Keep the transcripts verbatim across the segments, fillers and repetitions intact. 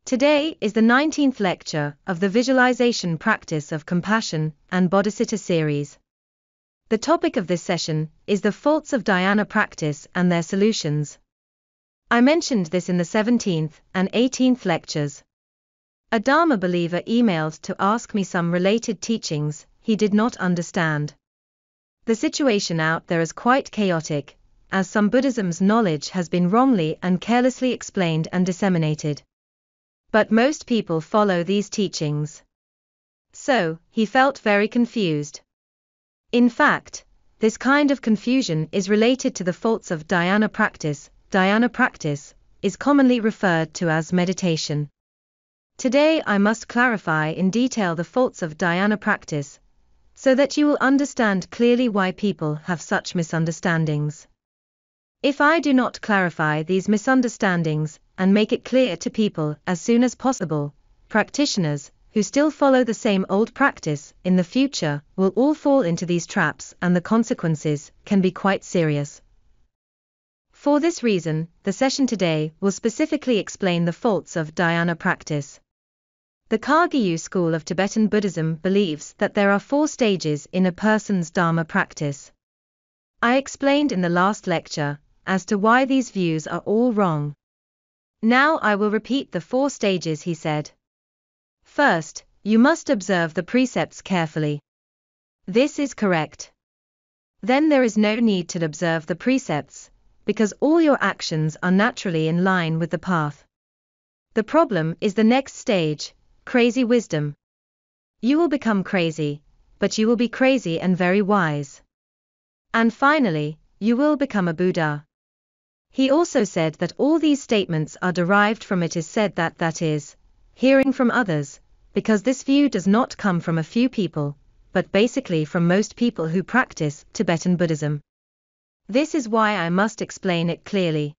Today is the nineteenth lecture of the Visualization Practice of Compassion and Bodhicitta series. The topic of this session is the faults of Dhyana practice and their solutions. I mentioned this in the seventeenth and eighteenth lectures. A Dharma believer emailed to ask me some related teachings he did not understand. The situation out there is quite chaotic, as some Buddhism's knowledge has been wrongly and carelessly explained and disseminated. But most people follow these teachings. So, he felt very confused. In fact, this kind of confusion is related to the faults of Dhyana practice. Dhyana practice is commonly referred to as meditation. Today I must clarify in detail the faults of Dhyana practice, so that you will understand clearly why people have such misunderstandings. If I do not clarify these misunderstandings and make it clear to people as soon as possible, practitioners who still follow the same old practice in the future will all fall into these traps, and the consequences can be quite serious. For this reason, the session today will specifically explain the faults of Dhyana practice. The Kagyu school of Tibetan Buddhism believes that there are four stages in a person's Dharma practice. I explained in the last lecture as to why these views are all wrong. Now I will repeat the four stages, he said. First, you must observe the precepts carefully. This is correct. Then there is no need to observe the precepts, because all your actions are naturally in line with the path. The problem is the next stage, crazy wisdom. You will become crazy, but you will be crazy and very wise. And finally, you will become a Buddha. He also said that all these statements are derived from it is said that that is, hearing from others, because this view does not come from a few people, but basically from most people who practice Tibetan Buddhism. This is why I must explain it clearly.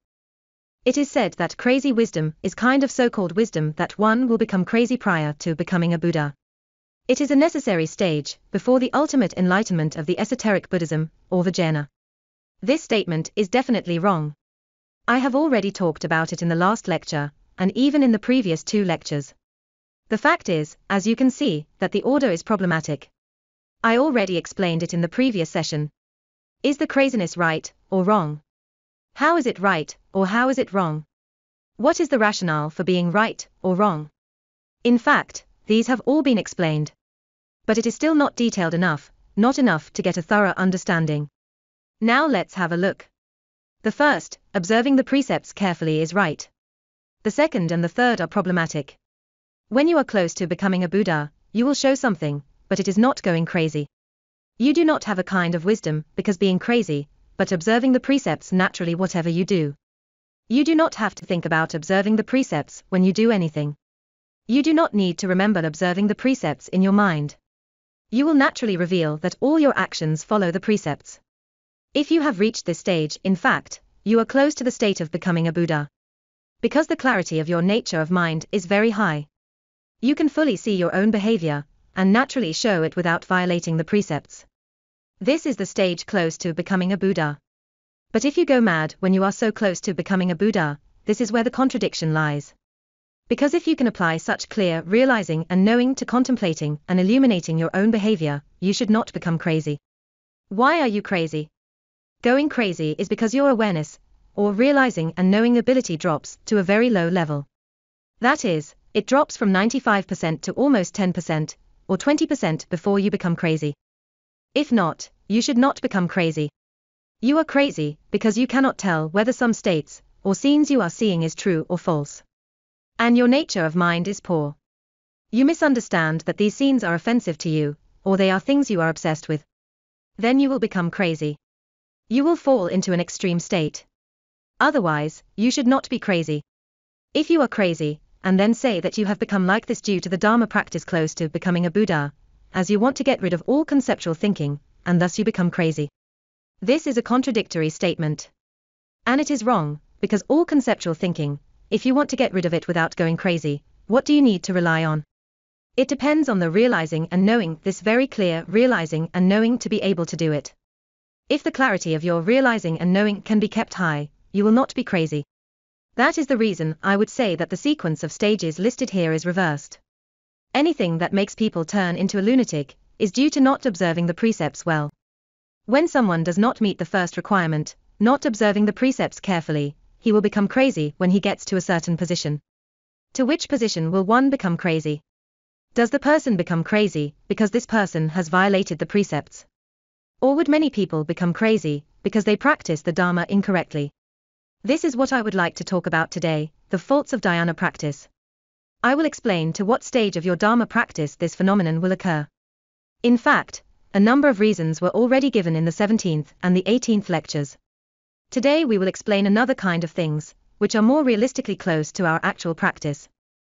It is said that crazy wisdom is kind of so-called wisdom that one will become crazy prior to becoming a Buddha. It is a necessary stage before the ultimate enlightenment of the esoteric Buddhism, or Vajrayana. This statement is definitely wrong. I have already talked about it in the last lecture, and even in the previous two lectures. The fact is, as you can see, that the order is problematic. I already explained it in the previous session. Is the craziness right, or wrong? How is it right, or how is it wrong? What is the rationale for being right, or wrong? In fact, these have all been explained. But it is still not detailed enough, not enough to get a thorough understanding. Now let's have a look. The first, observing the precepts carefully, is right. The second and the third are problematic. When you are close to becoming a Buddha, you will show something, but it is not going crazy. You do not have a kind of wisdom because being crazy, but observing the precepts naturally whatever you do. You do not have to think about observing the precepts when you do anything. You do not need to remember observing the precepts in your mind. You will naturally reveal that all your actions follow the precepts. If you have reached this stage, in fact, you are close to the state of becoming a Buddha. Because the clarity of your nature of mind is very high. You can fully see your own behavior, and naturally show it without violating the precepts. This is the stage close to becoming a Buddha. But if you go mad when you are so close to becoming a Buddha, this is where the contradiction lies. Because if you can apply such clear realizing and knowing to contemplating and illuminating your own behavior, you should not become crazy. Why are you crazy? Going crazy is because your awareness, or realizing and knowing ability drops to a very low level. That is, it drops from ninety-five percent to almost ten percent, or twenty percent before you become crazy. If not, you should not become crazy. You are crazy because you cannot tell whether some states or scenes you are seeing is true or false. And your nature of mind is poor. You misunderstand that these scenes are offensive to you, or they are things you are obsessed with. Then you will become crazy. You will fall into an extreme state. Otherwise, you should not be crazy. If you are crazy, and then say that you have become like this due to the Dharma practice close to becoming a Buddha, as you want to get rid of all conceptual thinking, and thus you become crazy. This is a contradictory statement. And it is wrong, because all conceptual thinking, if you want to get rid of it without going crazy, what do you need to rely on? It depends on the realizing and knowing, this very clear realizing and knowing to be able to do it. If the clarity of your realizing and knowing can be kept high, you will not be crazy. That is the reason I would say that the sequence of stages listed here is reversed. Anything that makes people turn into a lunatic is due to not observing the precepts well. When someone does not meet the first requirement, not observing the precepts carefully, he will become crazy when he gets to a certain position. To which position will one become crazy? Does the person become crazy because this person has violated the precepts? Or would many people become crazy because they practice the Dharma incorrectly? This is what I would like to talk about today, the faults of Dhyana practice. I will explain to what stage of your Dharma practice this phenomenon will occur. In fact, a number of reasons were already given in the seventeenth and the eighteenth lectures. Today we will explain another kind of things, which are more realistically close to our actual practice.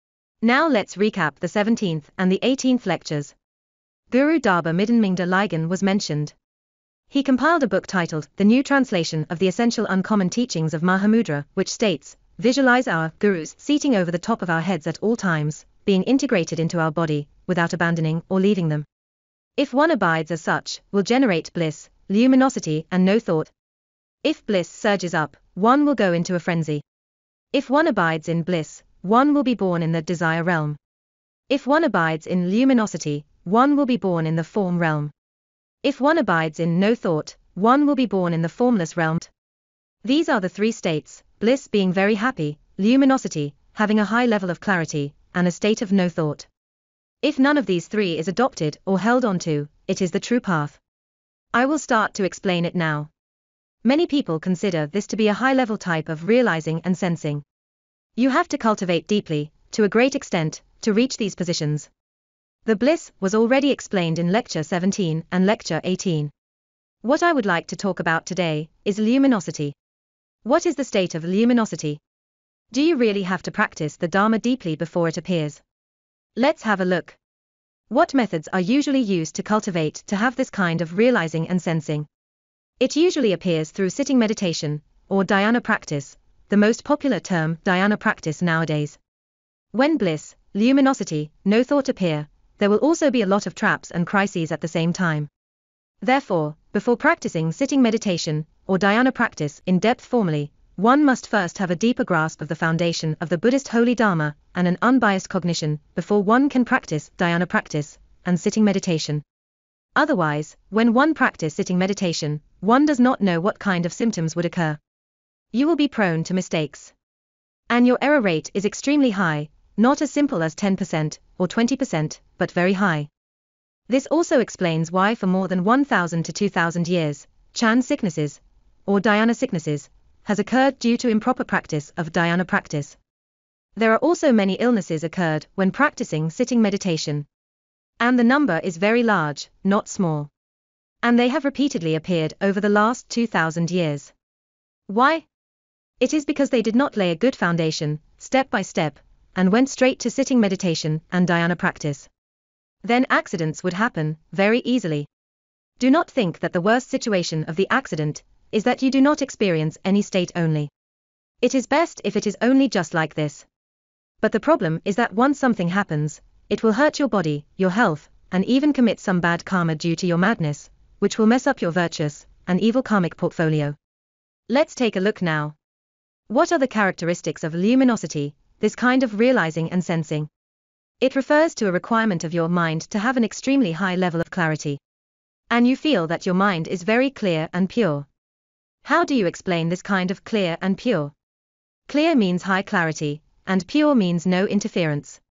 Now let's recap the seventeenth and the eighteenth lectures. Guru Daba Middenmingda Ligon was mentioned. He compiled a book titled The New Translation of the Essential Uncommon Teachings of Mahamudra, which states, visualize our gurus seating over the top of our heads at all times, being integrated into our body, without abandoning or leaving them. If one abides as such, will generate bliss, luminosity and no thought. If bliss surges up, one will go into a frenzy. If one abides in bliss, one will be born in the desire realm. If one abides in luminosity, one will be born in the form realm. If one abides in no thought, one will be born in the formless realm. These are the three states, bliss being very happy, luminosity, having a high level of clarity, and a state of no thought. If none of these three is adopted or held onto, it is the true path. I will start to explain it now. Many people consider this to be a high-level type of realizing and sensing. You have to cultivate deeply, to a great extent, to reach these positions. The bliss was already explained in Lecture seventeen and Lecture eighteen. What I would like to talk about today is luminosity. What is the state of luminosity? Do you really have to practice the Dharma deeply before it appears? Let's have a look. What methods are usually used to cultivate to have this kind of realizing and sensing? It usually appears through sitting meditation, or dhyana practice, the most popular term dhyana practice nowadays. When bliss, luminosity, no thought appear, there will also be a lot of traps and crises at the same time. Therefore, before practicing sitting meditation, or dhyana practice in depth formally, one must first have a deeper grasp of the foundation of the Buddhist Holy Dharma and an unbiased cognition before one can practice dhyana practice and sitting meditation. Otherwise, when one practices sitting meditation, one does not know what kind of symptoms would occur. You will be prone to mistakes. And your error rate is extremely high, not as simple as ten percent or twenty percent, but very high. This also explains why for more than one thousand to two thousand years, Chan sicknesses, or dhyana sicknesses, has occurred due to improper practice of dhyana practice. There are also many illnesses occurred when practicing sitting meditation. And the number is very large, not small. And they have repeatedly appeared over the last two thousand years. Why? It is because they did not lay a good foundation, step by step, and went straight to sitting meditation and dhyana practice. Then accidents would happen, very easily. Do not think that the worst situation of the accident is that you do not experience any state only. It is best if it is only just like this. But the problem is that once something happens, it will hurt your body, your health, and even commit some bad karma due to your madness, which will mess up your virtuous and evil karmic portfolio. Let's take a look now. What are the characteristics of luminosity, this kind of realizing and sensing? It refers to a requirement of your mind to have an extremely high level of clarity. And you feel that your mind is very clear and pure. How do you explain this kind of clear and pure? Clear means high clarity, and pure means no interference.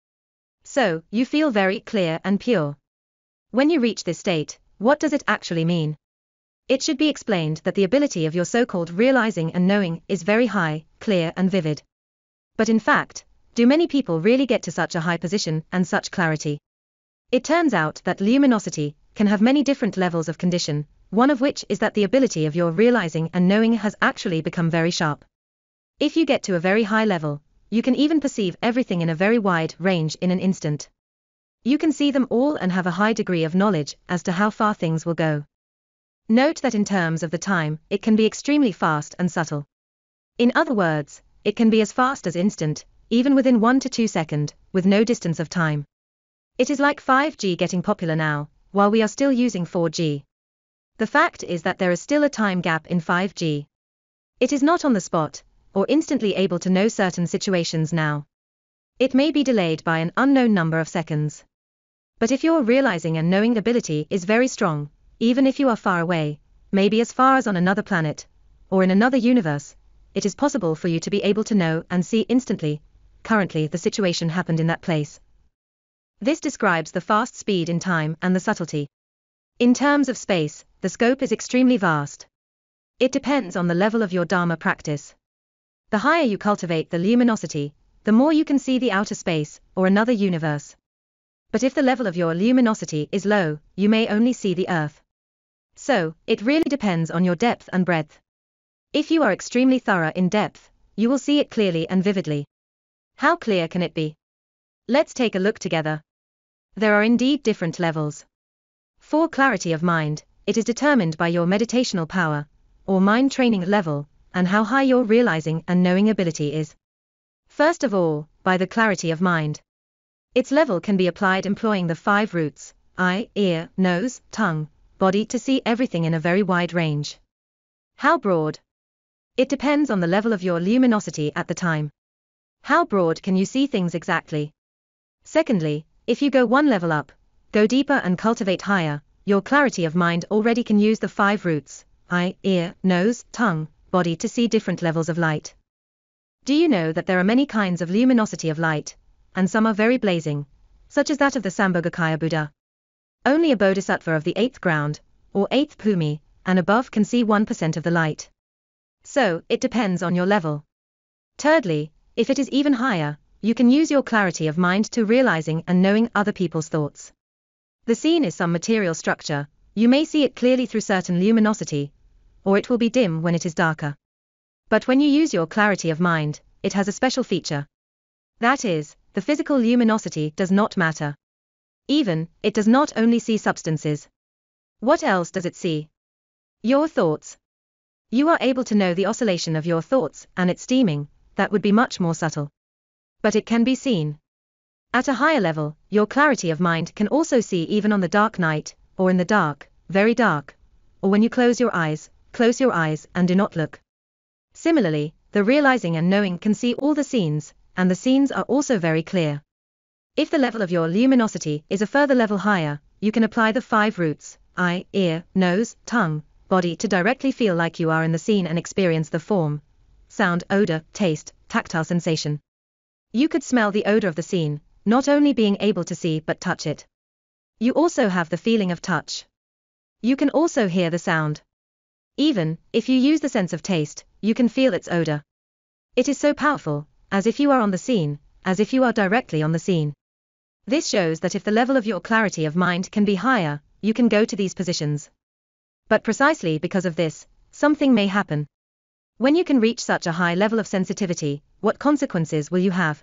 So, you feel very clear and pure. When you reach this state, what does it actually mean? It should be explained that the ability of your so-called realizing and knowing is very high, clear and vivid. But in fact, do many people really get to such a high position and such clarity? It turns out that luminosity can have many different levels of condition, one of which is that the ability of your realizing and knowing has actually become very sharp. If you get to a very high level, you can even perceive everything in a very wide range in an instant. You can see them all and have a high degree of knowledge as to how far things will go. Note that in terms of the time, it can be extremely fast and subtle. In other words, it can be as fast as instant, even within one to two seconds, with no distance of time. It is like five G getting popular now, while we are still using four G. The fact is that there is still a time gap in five G. It is not on the spot, or instantly able to know certain situations now. It may be delayed by an unknown number of seconds. But if your realizing and knowing ability is very strong, even if you are far away, maybe as far as on another planet, or in another universe, it is possible for you to be able to know and see instantly, currently the situation happened in that place. This describes the fast speed in time and the subtlety. In terms of space, the scope is extremely vast. It depends on the level of your Dharma practice. The higher you cultivate the luminosity, the more you can see the outer space, or another universe. But if the level of your luminosity is low, you may only see the earth. So, it really depends on your depth and breadth. If you are extremely thorough in depth, you will see it clearly and vividly. How clear can it be? Let's take a look together. There are indeed different levels. For clarity of mind, it is determined by your meditational power, or mind training level, and how high your realizing and knowing ability is. First of all, by the clarity of mind. Its level can be applied employing the five roots, eye, ear, nose, tongue, body to see everything in a very wide range. How broad? It depends on the level of your luminosity at the time. How broad can you see things exactly? Secondly, if you go one level up, go deeper and cultivate higher, your clarity of mind already can use the five roots, eye, ear, nose, tongue, body to see different levels of light. Do you know that there are many kinds of luminosity of light, and some are very blazing, such as that of the Sambhogakaya Buddha. Only a Bodhisattva of the eighth ground, or eighth bhumi, and above can see one percent of the light. So, it depends on your level. Thirdly, if it is even higher, you can use your clarity of mind to realizing and knowing other people's thoughts. The scene is some material structure, you may see it clearly through certain luminosity, or it will be dim when it is darker. But when you use your clarity of mind, it has a special feature. That is, the physical luminosity does not matter. Even, it does not only see substances. What else does it see? Your thoughts. You are able to know the oscillation of your thoughts and its steaming, that would be much more subtle. But it can be seen. At a higher level, your clarity of mind can also see even on the dark night, or in the dark, very dark, or when you close your eyes, close your eyes and do not look. Similarly, the realizing and knowing can see all the scenes, and the scenes are also very clear. If the level of your luminosity is a further level higher, you can apply the five roots, eye, ear, nose, tongue, body to directly feel like you are in the scene and experience the form, sound, odor, taste, tactile sensation. You could smell the odor of the scene, not only being able to see but touch it. You also have the feeling of touch. You can also hear the sound. Even, if you use the sense of taste, you can feel its odor. It is so powerful, as if you are on the scene, as if you are directly on the scene. This shows that if the level of your clarity of mind can be higher, you can go to these positions. But precisely because of this, something may happen. When you can reach such a high level of sensitivity, what consequences will you have?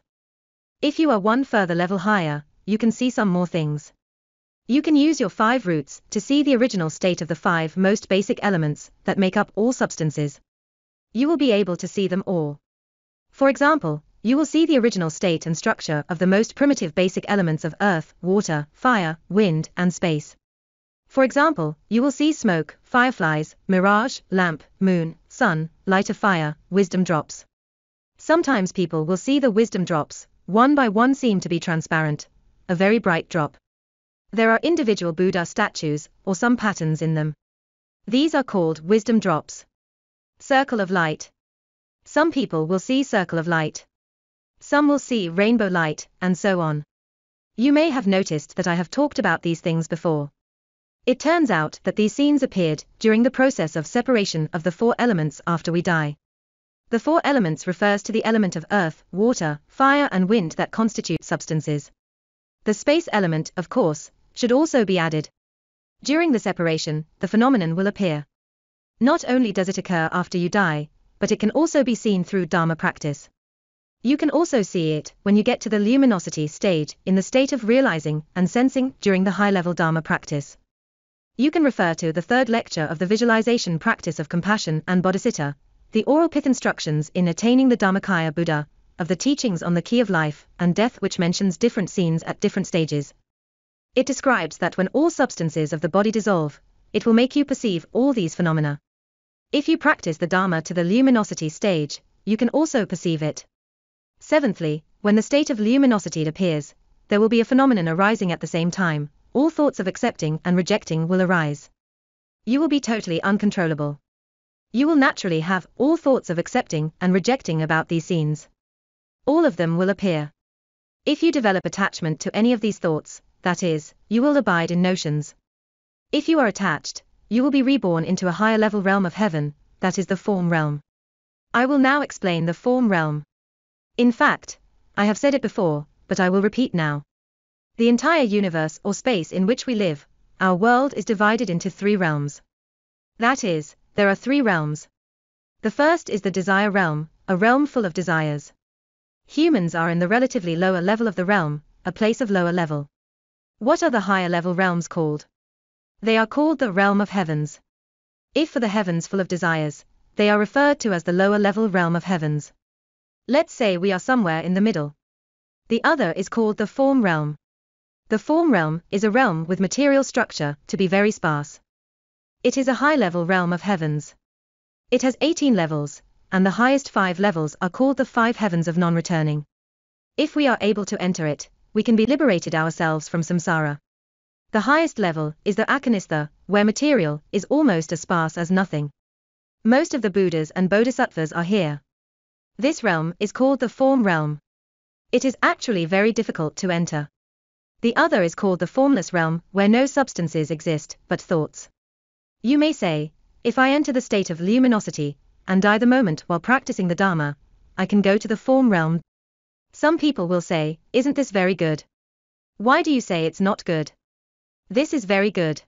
If you are one further level higher, you can see some more things. You can use your five roots to see the original state of the five most basic elements that make up all substances. You will be able to see them all. For example, you will see the original state and structure of the most primitive basic elements of earth, water, fire, wind, and space. For example, you will see smoke, fireflies, mirage, lamp, moon, sun, light of fire, wisdom drops. Sometimes people will see the wisdom drops, one by one seem to be transparent, a very bright drop. There are individual Buddha statues, or some patterns in them. These are called wisdom drops. Circle of light. Some people will see circle of light. Some will see rainbow light, and so on. You may have noticed that I have talked about these things before. It turns out that these scenes appeared during the process of separation of the four elements after we die. The four elements refers to the element of earth, water, fire and wind that constitute substances. The space element, of course, should also be added. During the separation, the phenomenon will appear. Not only does it occur after you die, but it can also be seen through Dharma practice. You can also see it when you get to the luminosity stage in the state of realizing and sensing during the high-level Dharma practice. You can refer to the third lecture of the visualization practice of compassion and Bodhicitta, the oral pith-instructions in attaining the Dharmakaya Buddha, of the teachings on the key of life and death which mentions different scenes at different stages. It describes that when all substances of the body dissolve, it will make you perceive all these phenomena. If you practice the Dharma to the luminosity stage, you can also perceive it. Seventhly, when the state of luminosity appears, there will be a phenomenon arising at the same time. All thoughts of accepting and rejecting will arise. You will be totally uncontrollable. You will naturally have all thoughts of accepting and rejecting about these scenes. All of them will appear. If you develop attachment to any of these thoughts, that is, you will abide in notions. If you are attached, you will be reborn into a higher level realm of heaven, that is the form realm. I will now explain the form realm. In fact, I have said it before, but I will repeat now. The entire universe or space in which we live, our world is divided into three realms. That is, there are three realms. The first is the desire realm, a realm full of desires. Humans are in the relatively lower level of the realm, a place of lower level. What are the higher level realms called? They are called the realm of heavens. If for the heavens full of desires, they are referred to as the lower level realm of heavens. Let's say we are somewhere in the middle. The other is called the form realm. The form realm is a realm with material structure to be very sparse. It is a high-level realm of heavens. It has eighteen levels, and the highest five levels are called the five heavens of non-returning. If we are able to enter it, we can be liberated ourselves from samsara. The highest level is the akanistha, where material is almost as sparse as nothing. Most of the Buddhas and Bodhisattvas are here. This realm is called the form realm. It is actually very difficult to enter. The other is called the formless realm, where no substances exist, but thoughts. You may say, if I enter the state of luminosity, and die the moment while practicing the Dharma, I can go to the form realm. Some people will say, isn't this very good? Why do you say it's not good? This is very good.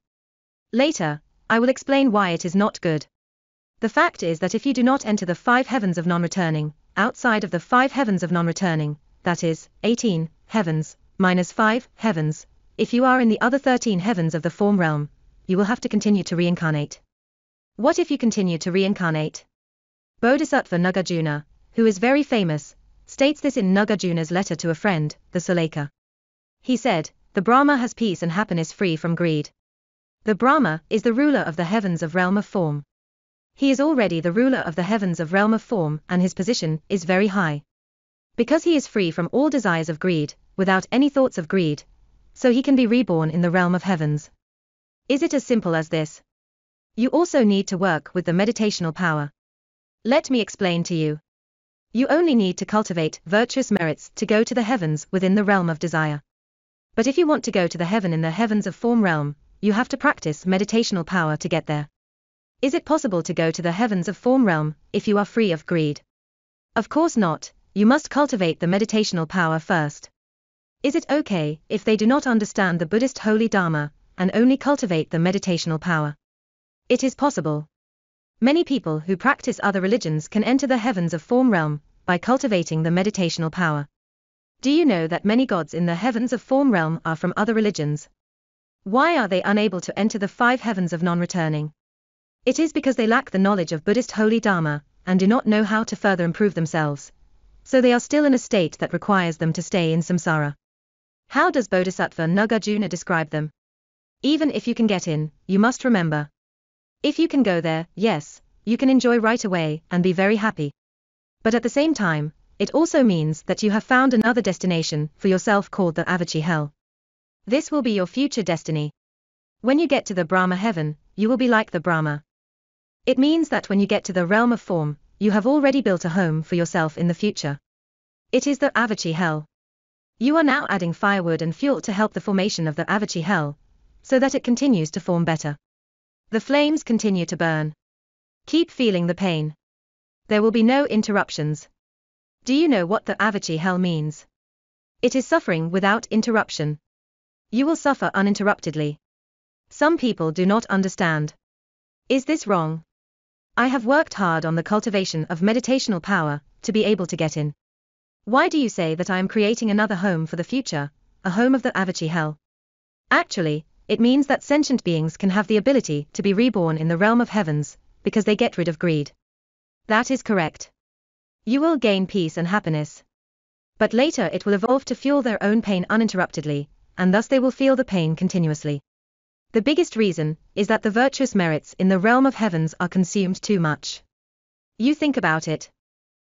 Later, I will explain why it is not good. The fact is that if you do not enter the five heavens of non-returning, outside of the five heavens of non-returning, that is, eighteen heavens, minus five heavens, if you are in the other thirteen heavens of the form realm, you will have to continue to reincarnate. What if you continue to reincarnate? Bodhisattva Nagarjuna, who is very famous, states this in Nagarjuna's letter to a friend, the Suleka. He said, the Brahma has peace and happiness free from greed. The Brahma is the ruler of the heavens of realm of form. He is already the ruler of the heavens of realm of form, and his position is very high. Because he is free from all desires of greed, without any thoughts of greed, so he can be reborn in the realm of heavens. Is it as simple as this? You also need to work with the meditational power. Let me explain to you. You only need to cultivate virtuous merits to go to the heavens within the realm of desire. But if you want to go to the heaven in the heavens of form realm, you have to practice meditational power to get there. Is it possible to go to the heavens of form realm if you are free of greed? Of course not, you must cultivate the meditational power first. Is it okay if they do not understand the Buddhist Holy Dharma and only cultivate the meditational power? It is possible. Many people who practice other religions can enter the heavens of form realm by cultivating the meditational power. Do you know that many gods in the heavens of form realm are from other religions? Why are they unable to enter the five heavens of non-returning? It is because they lack the knowledge of Buddhist Holy Dharma and do not know how to further improve themselves. So they are still in a state that requires them to stay in samsara. How does Bodhisattva Nagarjuna describe them? Even if you can get in, you must remember. If you can go there, yes, you can enjoy right away and be very happy. But at the same time, it also means that you have found another destination for yourself called the Avachi hell. This will be your future destiny. When you get to the Brahma heaven, you will be like the Brahma. It means that when you get to the realm of form, you have already built a home for yourself in the future. It is the Avachi hell. You are now adding firewood and fuel to help the formation of the Avachi hell, so that it continues to form better. The flames continue to burn. Keep feeling the pain. There will be no interruptions. Do you know what the Avachi hell means? It is suffering without interruption. You will suffer uninterruptedly. Some people do not understand. Is this wrong? I have worked hard on the cultivation of meditational power to be able to get in. Why do you say that I am creating another home for the future, a home of the Avachi hell? Actually, it means that sentient beings can have the ability to be reborn in the realm of heavens, because they get rid of greed. That is correct. You will gain peace and happiness. But later it will evolve to fuel their own pain uninterruptedly, and thus they will feel the pain continuously. The biggest reason is that the virtuous merits in the realm of heavens are consumed too much. You think about it.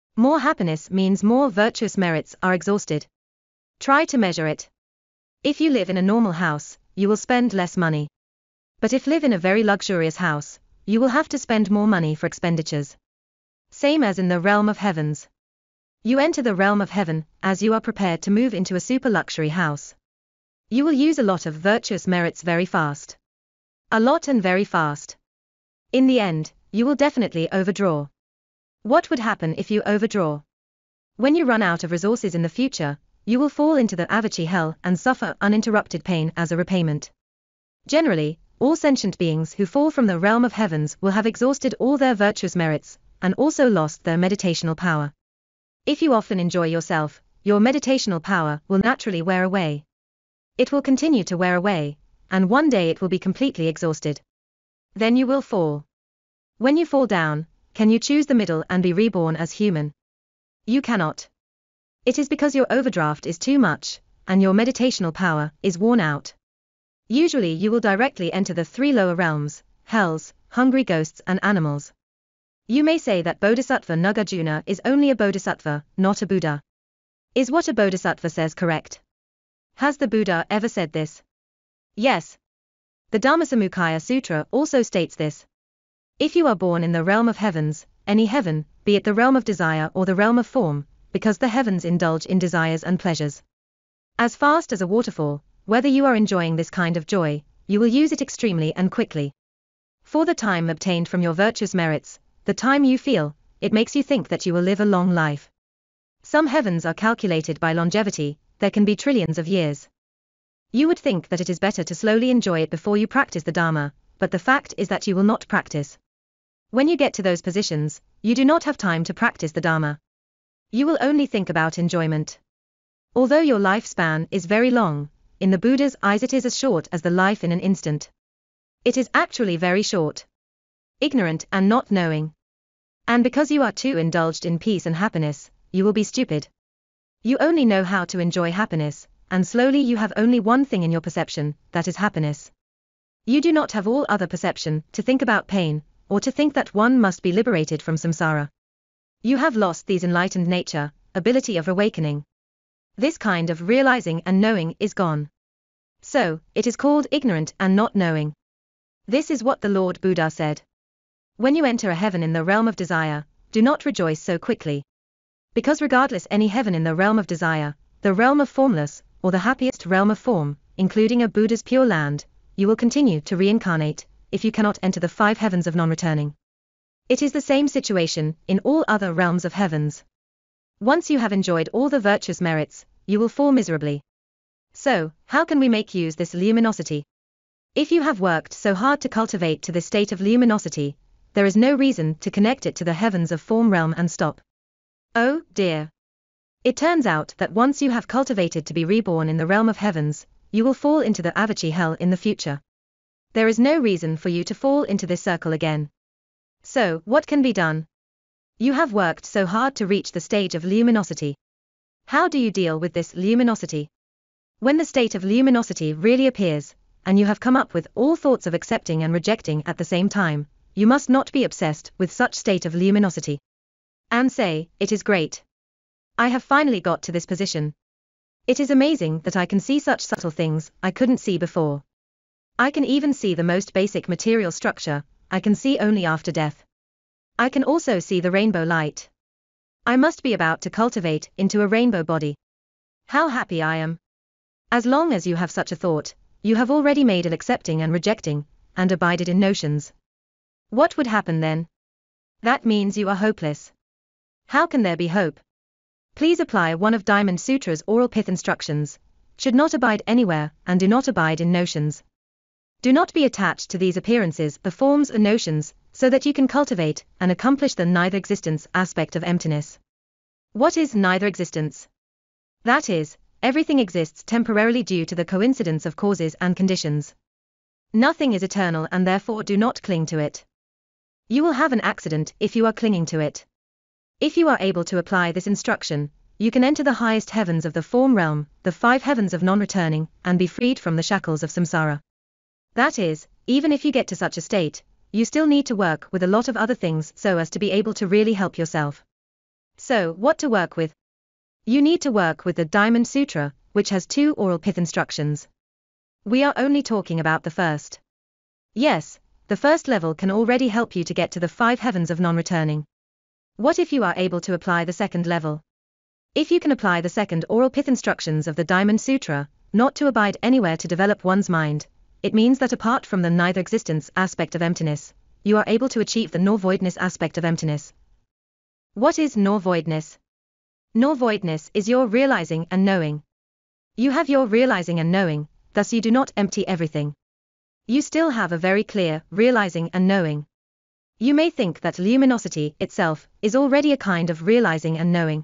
More happiness means more virtuous merits are exhausted. Try to measure it. If you live in a normal house, you will spend less money. But if live in a very luxurious house, you will have to spend more money for expenditures. Same as in the realm of heavens. You enter the realm of heaven as you are prepared to move into a super luxury house. You will use a lot of virtuous merits very fast. A lot and very fast. In the end, you will definitely overdraw. What would happen if you overdraw? When you run out of resources in the future, you will fall into the avachi hell and suffer uninterrupted pain as a repayment. Generally, all sentient beings who fall from the realm of heavens will have exhausted all their virtuous merits, and also lost their meditational power. If you often enjoy yourself, your meditational power will naturally wear away. It will continue to wear away, and one day it will be completely exhausted. Then you will fall. When you fall down, can you choose the middle and be reborn as human? You cannot. It is because your overdraft is too much, and your meditational power is worn out. Usually you will directly enter the three lower realms, hells, hungry ghosts and animals. You may say that Bodhisattva Nagarjuna is only a Bodhisattva, not a Buddha. Is what a Bodhisattva says correct? Has the Buddha ever said this? Yes. The Dhammasamukkhaya Sutra also states this. If you are born in the realm of heavens, any heaven, be it the realm of desire or the realm of form, because the heavens indulge in desires and pleasures. As fast as a waterfall, whether you are enjoying this kind of joy, you will use it extremely and quickly. For the time obtained from your virtuous merits, the time you feel, it makes you think that you will live a long life. Some heavens are calculated by longevity, there can be trillions of years. You would think that it is better to slowly enjoy it before you practice the Dharma, but the fact is that you will not practice. When you get to those positions, you do not have time to practice the Dharma. You will only think about enjoyment. Although your lifespan is very long, in the Buddha's eyes it is as short as the life in an instant. It is actually very short. Ignorant and not knowing. And because you are too indulged in peace and happiness, you will be stupid. You only know how to enjoy happiness, and slowly you have only one thing in your perception, that is happiness. You do not have all other perception to think about pain, or to think that one must be liberated from samsara. You have lost these enlightened nature, ability of awakening. This kind of realizing and knowing is gone. So, it is called ignorant and not knowing. This is what the Lord Buddha said. When you enter a heaven in the realm of desire, do not rejoice so quickly. Because regardless any heaven in the realm of desire, the realm of formless, or the happiest realm of form, including a Buddha's pure land, you will continue to reincarnate, if you cannot enter the five heavens of non-returning. It is the same situation in all other realms of heavens. Once you have enjoyed all the virtuous merits, you will fall miserably. So, how can we make use this luminosity? If you have worked so hard to cultivate to this state of luminosity, there is no reason to connect it to the heavens of form realm and stop. Oh, dear. It turns out that once you have cultivated to be reborn in the realm of heavens, you will fall into the avachi hell in the future. There is no reason for you to fall into this circle again. So, what can be done? You have worked so hard to reach the stage of luminosity. How do you deal with this luminosity? When the state of luminosity really appears, and you have come up with all thoughts of accepting and rejecting at the same time, you must not be obsessed with such state of luminosity. And say, it is great. I have finally got to this position. It is amazing that I can see such subtle things I couldn't see before. I can even see the most basic material structure, I can see only after death. I can also see the rainbow light. I must be about to cultivate into a rainbow body. How happy I am. As long as you have such a thought, you have already made an accepting and rejecting, and abided in notions. What would happen then? That means you are hopeless. How can there be hope? Please apply one of Diamond Sutra's oral pith instructions, should not abide anywhere, and do not abide in notions. Do not be attached to these appearances, the forms or notions, so that you can cultivate and accomplish the neither existence aspect of emptiness. What is neither existence? That is, everything exists temporarily due to the coincidence of causes and conditions. Nothing is eternal and therefore do not cling to it. You will have an accident if you are clinging to it. If you are able to apply this instruction, you can enter the highest heavens of the form realm, the five heavens of non-returning, and be freed from the shackles of samsara. That is, even if you get to such a state, you still need to work with a lot of other things so as to be able to really help yourself. So, what to work with? You need to work with the Diamond Sutra, which has two oral pith instructions. We are only talking about the first. Yes, the first level can already help you to get to the five heavens of non-returning. What if you are able to apply the second level? If you can apply the second oral pith instructions of the Diamond Sutra, not to abide anywhere to develop one's mind, it means that apart from the neither existence aspect of emptiness, you are able to achieve the nor voidness aspect of emptiness. What is nor voidness? Nor voidness is your realizing and knowing. You have your realizing and knowing, thus you do not empty everything. You still have a very clear realizing and knowing. You may think that luminosity itself is already a kind of realizing and knowing.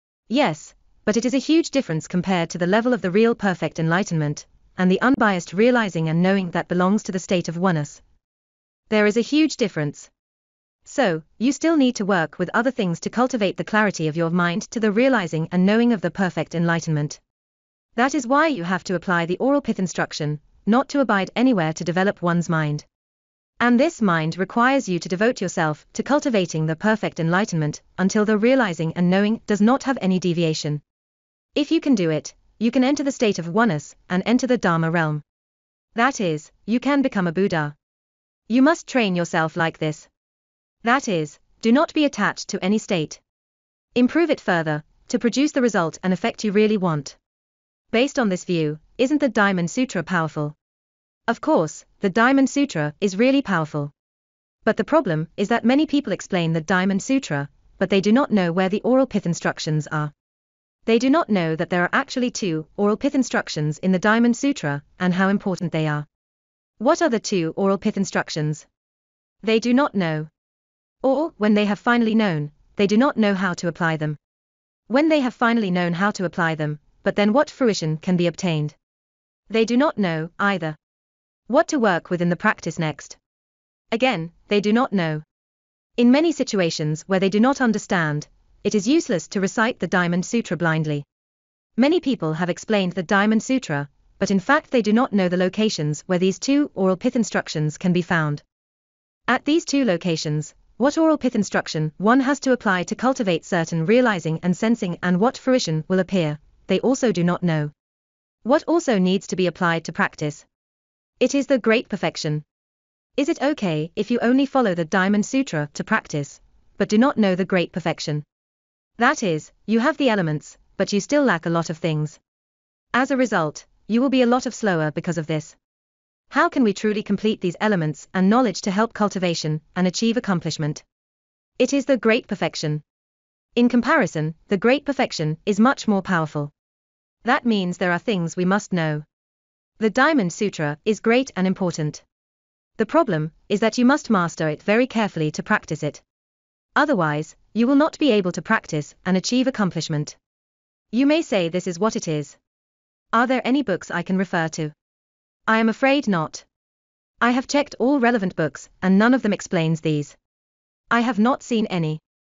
Yes, but it is a huge difference compared to the level of the real perfect enlightenment, and the unbiased realizing and knowing that belongs to the state of oneness. There is a huge difference. So, you still need to work with other things to cultivate the clarity of your mind to the realizing and knowing of the perfect enlightenment. That is why you have to apply the oral pith instruction, not to abide anywhere to develop one's mind. And this mind requires you to devote yourself to cultivating the perfect enlightenment until the realizing and knowing does not have any deviation. If you can do it, you can enter the state of oneness and enter the Dharma realm. That is, you can become a Buddha. You must train yourself like this. That is, do not be attached to any state. Improve it further, to produce the result and effect you really want. Based on this view, isn't the Diamond Sutra powerful? Of course, the Diamond Sutra is really powerful. But the problem is that many people explain the Diamond Sutra, but they do not know where the oral pith instructions are. They do not know that there are actually two oral pith instructions in the Diamond Sutra, and how important they are. What are the two oral pith instructions? They do not know. Or, when they have finally known, they do not know how to apply them. When they have finally known how to apply them, but then what fruition can be obtained? They do not know, either. What to work with in the practice next? Again, they do not know. In many situations where they do not understand, it is useless to recite the Diamond Sutra blindly. Many people have explained the Diamond Sutra, but in fact they do not know the locations where these two oral pith instructions can be found. At these two locations, what oral pith instruction one has to apply to cultivate certain realizing and sensing and what fruition will appear, they also do not know. What also needs to be applied to practice? It is the great perfection. Is it okay if you only follow the Diamond Sutra to practice, but do not know the great perfection? That is, you have the elements, but you still lack a lot of things. As a result, you will be a lot of slower because of this. How can we truly complete these elements and knowledge to help cultivation and achieve accomplishment? It is the great perfection. In comparison, the great perfection is much more powerful. That means there are things we must know. The Diamond Sutra is great and important. The problem is that you must master it very carefully to practice it. Otherwise, you will not be able to practice and achieve accomplishment. You may say this is what it is. Are there any books I can refer to? I am afraid not. I have checked all relevant books and none of them explains these. I have not seen any.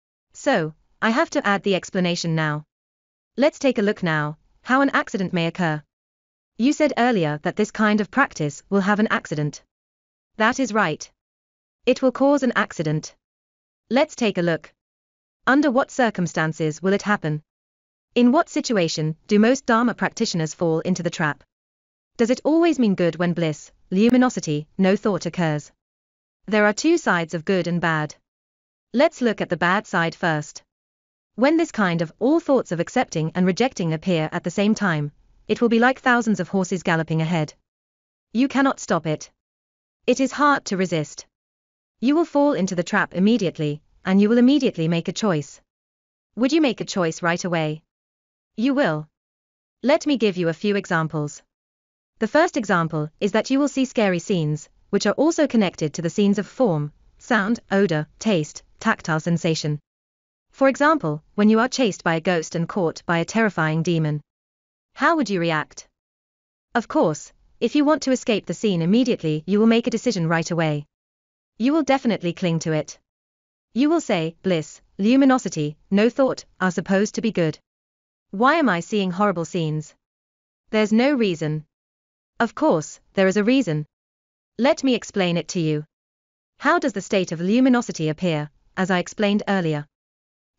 So, I have to add the explanation now. Let's take a look now, how an accident may occur. You said earlier that this kind of practice will have an accident. That is right. It will cause an accident. Let's take a look. Under what circumstances will it happen? In what situation do most Dharma practitioners fall into the trap? Does it always mean good when bliss, luminosity, no thought occurs? There are two sides of good and bad. Let's look at the bad side first. When this kind of all thoughts of accepting and rejecting appear at the same time, it will be like thousands of horses galloping ahead. You cannot stop it. It is hard to resist. You will fall into the trap immediately, and you will immediately make a choice. Would you make a choice right away? You will. Let me give you a few examples. The first example is that you will see scary scenes, which are also connected to the scenes of form, sound, odor, taste, tactile sensation. For example, when you are chased by a ghost and caught by a terrifying demon. How would you react? Of course, if you want to escape the scene immediately, you will make a decision right away. You will definitely cling to it. You will say, bliss, luminosity, no thought, are supposed to be good. Why am I seeing horrible scenes? There's no reason. Of course, there is a reason. Let me explain it to you. How does the state of luminosity appear, as I explained earlier?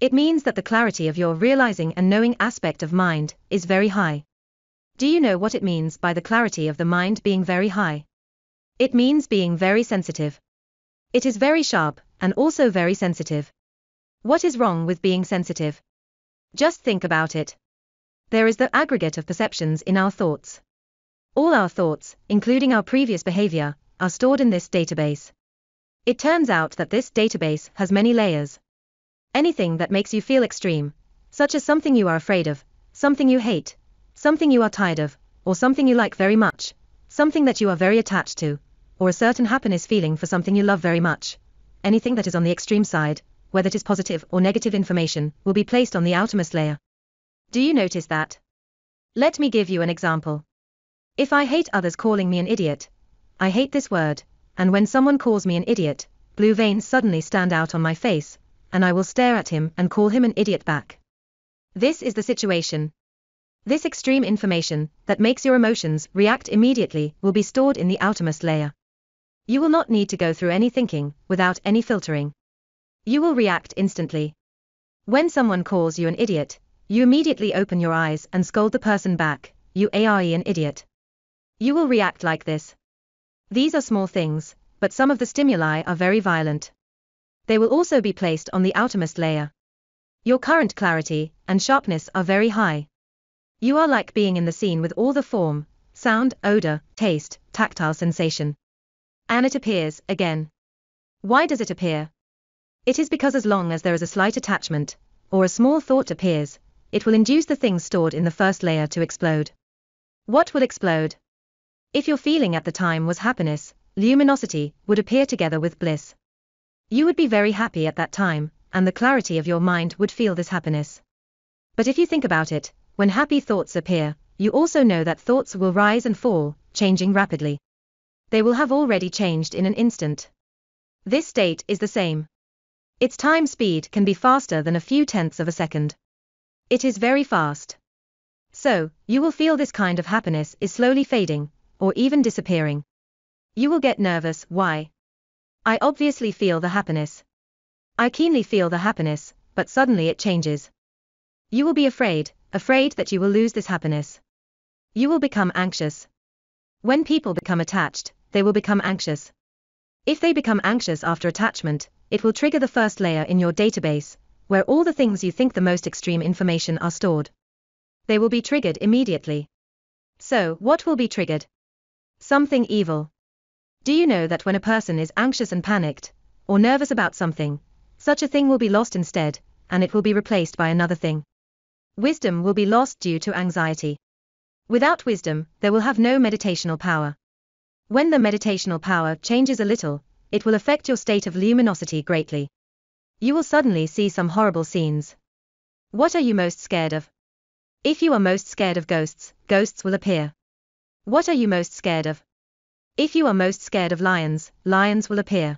It means that the clarity of your realizing and knowing aspect of mind is very high. Do you know what it means by the clarity of the mind being very high? It means being very sensitive. It is very sharp, and also very sensitive. What is wrong with being sensitive? Just think about it. There is the aggregate of perceptions in our thoughts. All our thoughts, including our previous behavior, are stored in this database. It turns out that this database has many layers. Anything that makes you feel extreme, such as something you are afraid of, something you hate, something you are tired of, or something you like very much, something that you are very attached to, or a certain happiness feeling for something you love very much. Anything that is on the extreme side, whether it is positive or negative information, will be placed on the outermost layer. Do you notice that? Let me give you an example. If I hate others calling me an idiot, I hate this word, and when someone calls me an idiot, blue veins suddenly stand out on my face, and I will stare at him and call him an idiot back. This is the situation. This extreme information, that makes your emotions react immediately, will be stored in the outermost layer. You will not need to go through any thinking, without any filtering. You will react instantly. When someone calls you an idiot, you immediately open your eyes and scold the person back, you are an idiot. You will react like this. These are small things, but some of the stimuli are very violent. They will also be placed on the outermost layer. Your current clarity and sharpness are very high. You are like being in the scene with all the form, sound, odor, taste, tactile sensation. And it appears, again. Why does it appear? It is because as long as there is a slight attachment, or a small thought appears, it will induce the things stored in the first layer to explode. What will explode? If your feeling at the time was happiness, luminosity would appear together with bliss. You would be very happy at that time, and the clarity of your mind would feel this happiness. But if you think about it, when happy thoughts appear, you also know that thoughts will rise and fall, changing rapidly. They will have already changed in an instant. This state is the same. Its time speed can be faster than a few tenths of a second. It is very fast. So, you will feel this kind of happiness is slowly fading, or even disappearing. You will get nervous. Why? I obviously feel the happiness. I keenly feel the happiness, but suddenly it changes. You will be afraid, afraid that you will lose this happiness. You will become anxious. When people become attached, they will become anxious. If they become anxious after attachment, it will trigger the first layer in your database, where all the things you think the most extreme information are stored. They will be triggered immediately. So, what will be triggered? Something evil. Do you know that when a person is anxious and panicked, or nervous about something, such a thing will be lost instead, and it will be replaced by another thing? Wisdom will be lost due to anxiety. Without wisdom, there will have no meditational power. When the meditational power changes a little, it will affect your state of luminosity greatly. You will suddenly see some horrible scenes. What are you most scared of? If you are most scared of ghosts, ghosts will appear. What are you most scared of? If you are most scared of lions, lions will appear.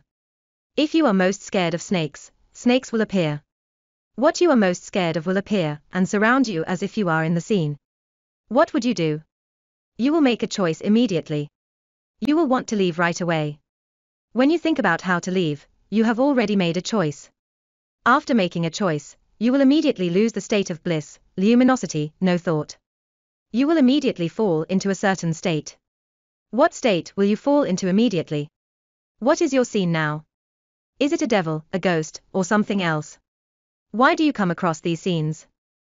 If you are most scared of snakes, snakes will appear. What you are most scared of will appear and surround you as if you are in the scene. What would you do? You will make a choice immediately. You will want to leave right away. When you think about how to leave, you have already made a choice. After making a choice, you will immediately lose the state of bliss, luminosity, no thought. You will immediately fall into a certain state. What state will you fall into immediately? What is your scene now? Is it a devil, a ghost, or something else? Why do you come across these scenes?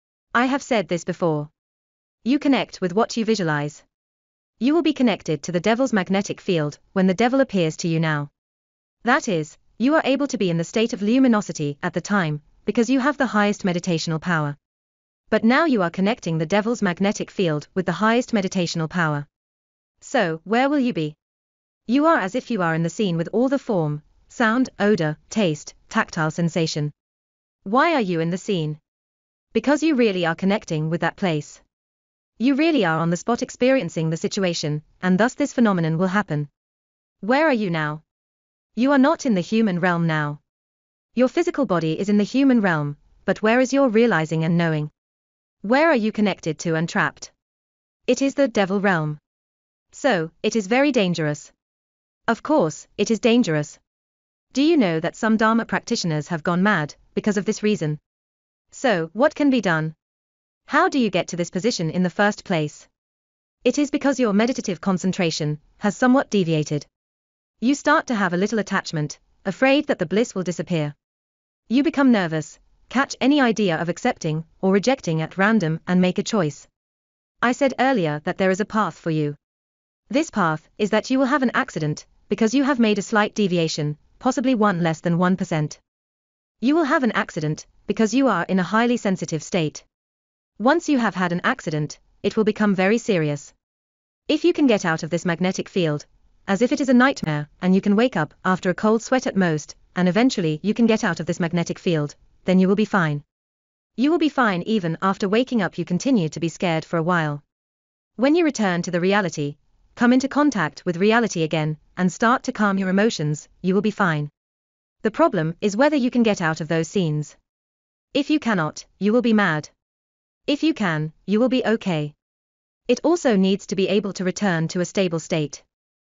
I have said this before. You connect with what you visualize. You will be connected to the devil's magnetic field when the devil appears to you now. That is, you are able to be in the state of luminosity at the time, because you have the highest meditational power. But now you are connecting the devil's magnetic field with the highest meditational power. So, where will you be? You are as if you are in the scene with all the form, sound, odor, taste, tactile sensation. Why are you in the scene? Because you really are connecting with that place. You really are on the spot experiencing the situation, and thus this phenomenon will happen. Where are you now? You are not in the human realm now. Your physical body is in the human realm, but where is your realizing and knowing? Where are you connected to and trapped? It is the devil realm. So, it is very dangerous. Of course, it is dangerous. Do you know that some Dharma practitioners have gone mad, because of this reason? So, what can be done? How do you get to this position in the first place? It is because your meditative concentration has somewhat deviated. You start to have a little attachment, afraid that the bliss will disappear. You become nervous, catch any idea of accepting or rejecting at random and make a choice. I said earlier that there is a path for you. This path is that you will have an accident, because you have made a slight deviation, possibly one less than one percent. You will have an accident, because you are in a highly sensitive state. Once you have had an accident, it will become very serious. If you can get out of this magnetic field, as if it is a nightmare, and you can wake up after a cold sweat at most, and eventually you can get out of this magnetic field, then you will be fine. You will be fine even after waking up. You continue to be scared for a while. When you return to the reality, come into contact with reality again, and start to calm your emotions, you will be fine. The problem is whether you can get out of those scenes. If you cannot, you will be mad. If you can, you will be okay. It also needs to be able to return to a stable state.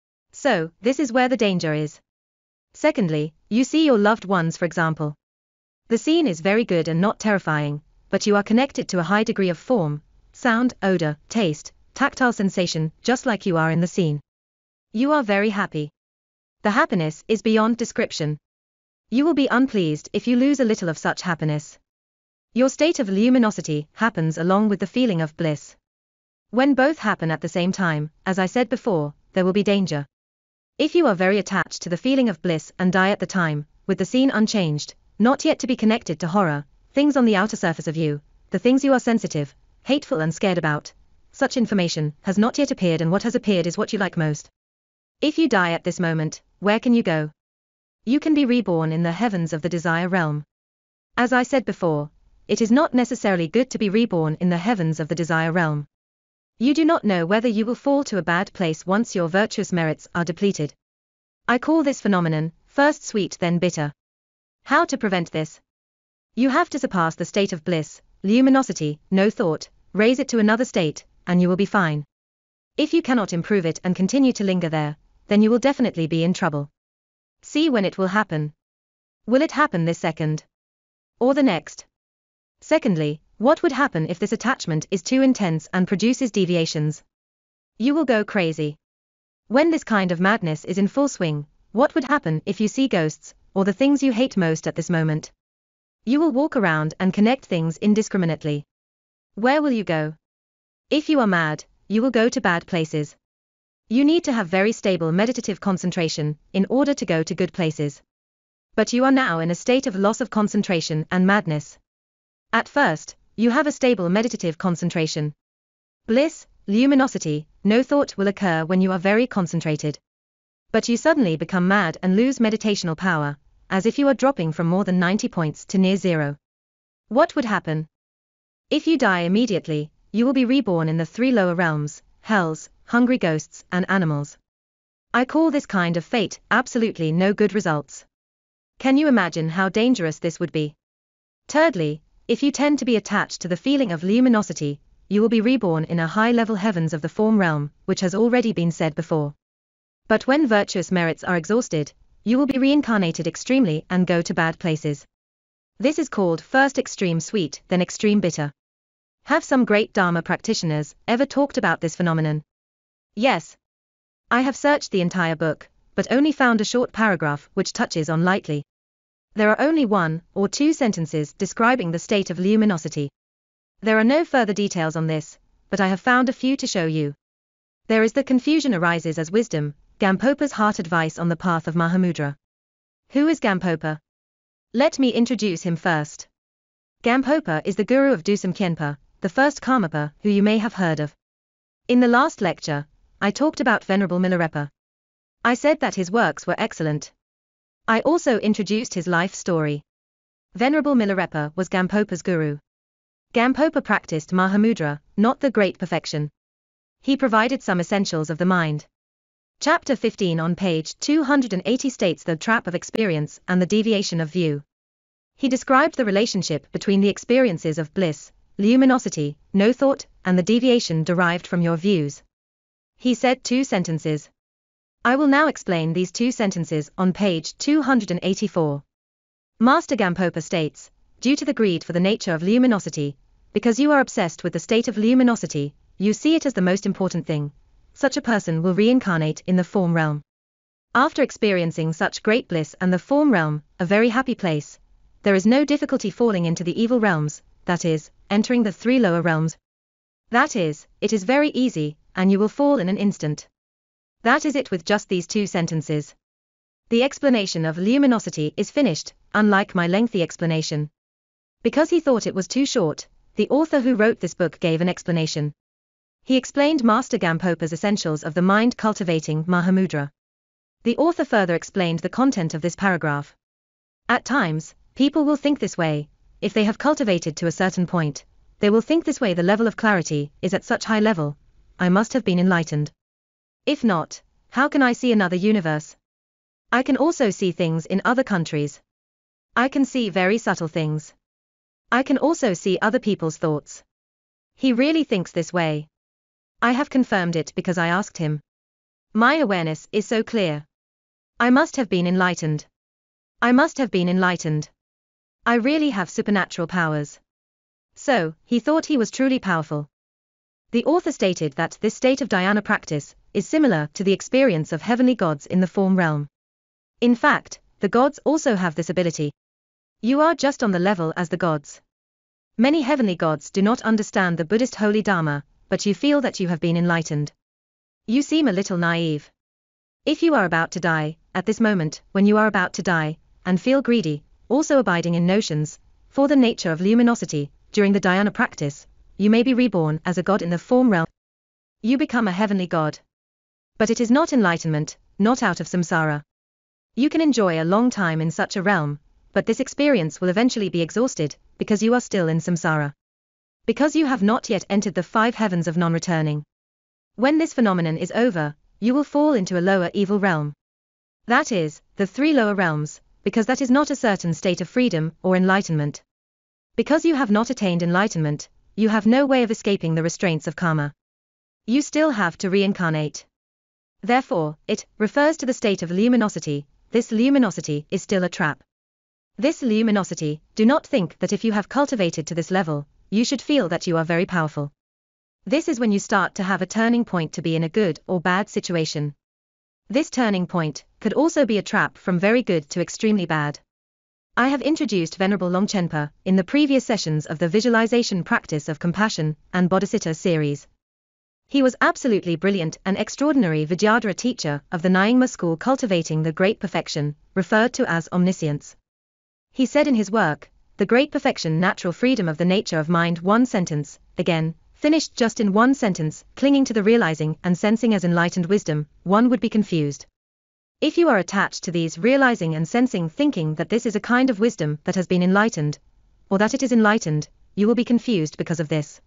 So, this is where the danger is. Secondly, you see your loved ones, for example. The scene is very good and not terrifying, but you are connected to a high degree of form, sound, odor, taste, tactile sensation, just like you are in the scene. You are very happy. The happiness is beyond description. You will be unpleased if you lose a little of such happiness. Your state of luminosity happens along with the feeling of bliss. When both happen at the same time, as I said before, there will be danger. If you are very attached to the feeling of bliss and die at the time, with the scene unchanged, not yet to be connected to horror, things on the outer surface of you, the things you are sensitive, hateful and scared about, such information has not yet appeared, and what has appeared is what you like most. If you die at this moment, where can you go? You can be reborn in the heavens of the desire realm. As I said before, it is not necessarily good to be reborn in the heavens of the desire realm. You do not know whether you will fall to a bad place once your virtuous merits are depleted. I call this phenomenon, first sweet then bitter. How to prevent this? You have to surpass the state of bliss, luminosity, no thought, raise it to another state, and you will be fine. If you cannot improve it and continue to linger there, then you will definitely be in trouble. See when it will happen. Will it happen this second? Or the next? Secondly, what would happen if this attachment is too intense and produces deviations? You will go crazy. When this kind of madness is in full swing, what would happen if you see ghosts, or the things you hate most at this moment? You will walk around and connect things indiscriminately. Where will you go? If you are mad, you will go to bad places. You need to have very stable meditative concentration in order to go to good places. But you are now in a state of loss of concentration and madness. At first, you have a stable meditative concentration. Bliss, luminosity, no thought will occur when you are very concentrated. But you suddenly become mad and lose meditational power, as if you are dropping from more than ninety points to near zero. What would happen? If you die immediately, you will be reborn in the three lower realms, hells, hungry ghosts, and animals. I call this kind of fate absolutely no good results. Can you imagine how dangerous this would be? Thirdly, if you tend to be attached to the feeling of luminosity, you will be reborn in a high-level heavens of the form realm, which has already been said before. But when virtuous merits are exhausted, you will be reincarnated extremely and go to bad places. This is called first extreme sweet, then extreme bitter. Have some great Dharma practitioners ever talked about this phenomenon? Yes. I have searched the entire book, but only found a short paragraph which touches on lightly. There are only one or two sentences describing the state of luminosity. There are no further details on this, but I have found a few to show you. There is the confusion arises as wisdom, Gampopa's heart advice on the path of Mahamudra. Who is Gampopa? Let me introduce him first. Gampopa is the guru of Dusam Khenpa, the first Karmapa who you may have heard of. In the last lecture, I talked about Venerable Milarepa. I said that his works were excellent. I also introduced his life story. Venerable Milarepa was Gampopa's guru. Gampopa practiced Mahamudra, not the great perfection. He provided some essentials of the mind. Chapter fifteen on page two hundred eighty states the trap of experience and the deviation of view. He described the relationship between the experiences of bliss, luminosity, no thought, and the deviation derived from your views. He said two sentences. I will now explain these two sentences on page two hundred eighty-four. Master Gampopa states, due to the greed for the nature of luminosity, because you are obsessed with the state of luminosity, you see it as the most important thing. Such a person will reincarnate in the form realm. After experiencing such great bliss and the form realm, a very happy place, there is no difficulty falling into the evil realms, that is, entering the three lower realms. That is, it is very easy, and you will fall in an instant. That is it with just these two sentences. The explanation of luminosity is finished, unlike my lengthy explanation. Because he thought it was too short, the author who wrote this book gave an explanation. He explained Master Gampopa's essentials of the mind cultivating Mahamudra. The author further explained the content of this paragraph. At times, people will think this way. If they have cultivated to a certain point, they will think this way: the level of clarity is at such high level, I must have been enlightened. If not, how can I see another universe? I can also see things in other countries. I can see very subtle things. I can also see other people's thoughts. He really thinks this way. I have confirmed it because I asked him. My awareness is so clear. I must have been enlightened. I must have been enlightened. I really have supernatural powers. So, he thought he was truly powerful. The author stated that this state of dhyana practice is similar to the experience of heavenly gods in the form realm. In fact, the gods also have this ability. You are just on the level as the gods. Many heavenly gods do not understand the Buddhist Holy Dharma, but you feel that you have been enlightened. You seem a little naive. If you are about to die, at this moment, when you are about to die, and feel greedy, also abiding in notions, for the nature of luminosity, during the dhyana practice, you may be reborn as a god in the form realm. You become a heavenly god. But it is not enlightenment, not out of samsara. You can enjoy a long time in such a realm, but this experience will eventually be exhausted, because you are still in samsara. Because you have not yet entered the five heavens of non-returning. When this phenomenon is over, you will fall into a lower evil realm. That is, the three lower realms, because that is not a certain state of freedom or enlightenment. Because you have not attained enlightenment, you have no way of escaping the restraints of karma. You still have to reincarnate. Therefore, it refers to the state of luminosity. This luminosity is still a trap. This luminosity, do not think that if you have cultivated to this level, you should feel that you are very powerful. This is when you start to have a turning point to be in a good or bad situation. This turning point could also be a trap from very good to extremely bad. I have introduced Venerable Longchenpa in the previous sessions of the visualization practice of compassion and Bodhicitta series. He was absolutely brilliant and extraordinary Vidyadhara teacher of the Nyingmapa school cultivating the great perfection, referred to as omniscience. He said in his work, The Great Perfection Natural Freedom of the Nature of Mind, one sentence, again, finished just in one sentence, clinging to the realizing and sensing as enlightened wisdom, one would be confused. If you are attached to these realizing and sensing thinking that this is a kind of wisdom that has been enlightened, or that it is enlightened, you will be confused because of this.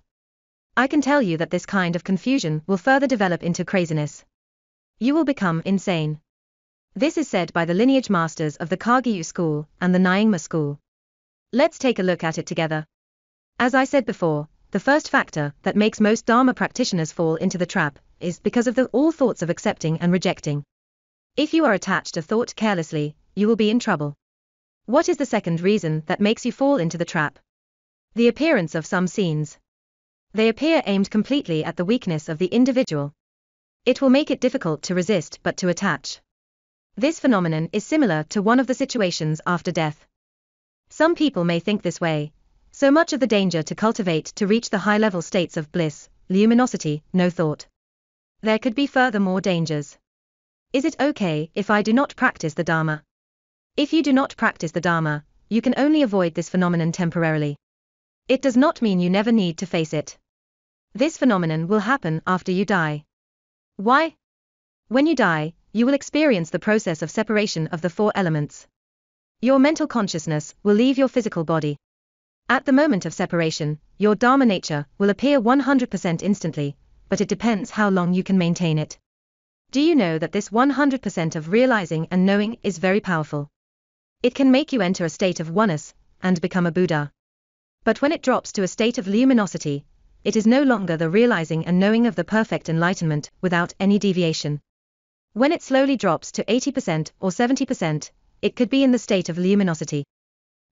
I can tell you that this kind of confusion will further develop into craziness. You will become insane. This is said by the lineage masters of the Kagyu school and the Nyingmapa school. Let's take a look at it together. As I said before, the first factor that makes most Dharma practitioners fall into the trap is because of the all thoughts of accepting and rejecting. If you are attached to thought carelessly, you will be in trouble. What is the second reason that makes you fall into the trap? The appearance of some scenes. They appear aimed completely at the weakness of the individual. It will make it difficult to resist but to attach. This phenomenon is similar to one of the situations after death. Some people may think this way. So much of the danger to cultivate to reach the high-level states of bliss, luminosity, no thought. There could be further more dangers. Is it okay if I do not practice the Dharma? If you do not practice the Dharma, you can only avoid this phenomenon temporarily. It does not mean you never need to face it. This phenomenon will happen after you die. Why? When you die, you will experience the process of separation of the four elements. Your mental consciousness will leave your physical body. At the moment of separation, your Dharma nature will appear one hundred percent instantly, but it depends how long you can maintain it. Do you know that this one hundred percent of realizing and knowing is very powerful? It can make you enter a state of oneness and become a Buddha. But when it drops to a state of luminosity, it is no longer the realizing and knowing of the perfect enlightenment without any deviation. When it slowly drops to eighty percent or seventy percent, it could be in the state of luminosity.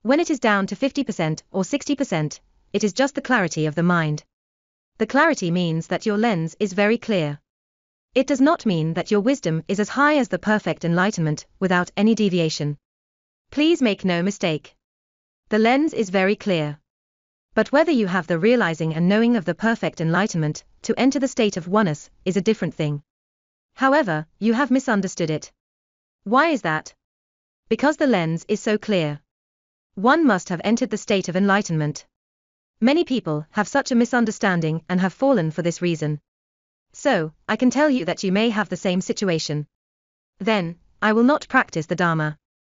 When it is down to fifty percent or sixty percent, it is just the clarity of the mind. The clarity means that your lens is very clear. It does not mean that your wisdom is as high as the perfect enlightenment, without any deviation. Please make no mistake. The lens is very clear. But whether you have the realizing and knowing of the perfect enlightenment, to enter the state of oneness, is a different thing. However, you have misunderstood it. Why is that? Because the lens is so clear. One must have entered the state of enlightenment. Many people have such a misunderstanding and have fallen for this reason. So, I can tell you that you may have the same situation. Then, I will not practice the Dharma.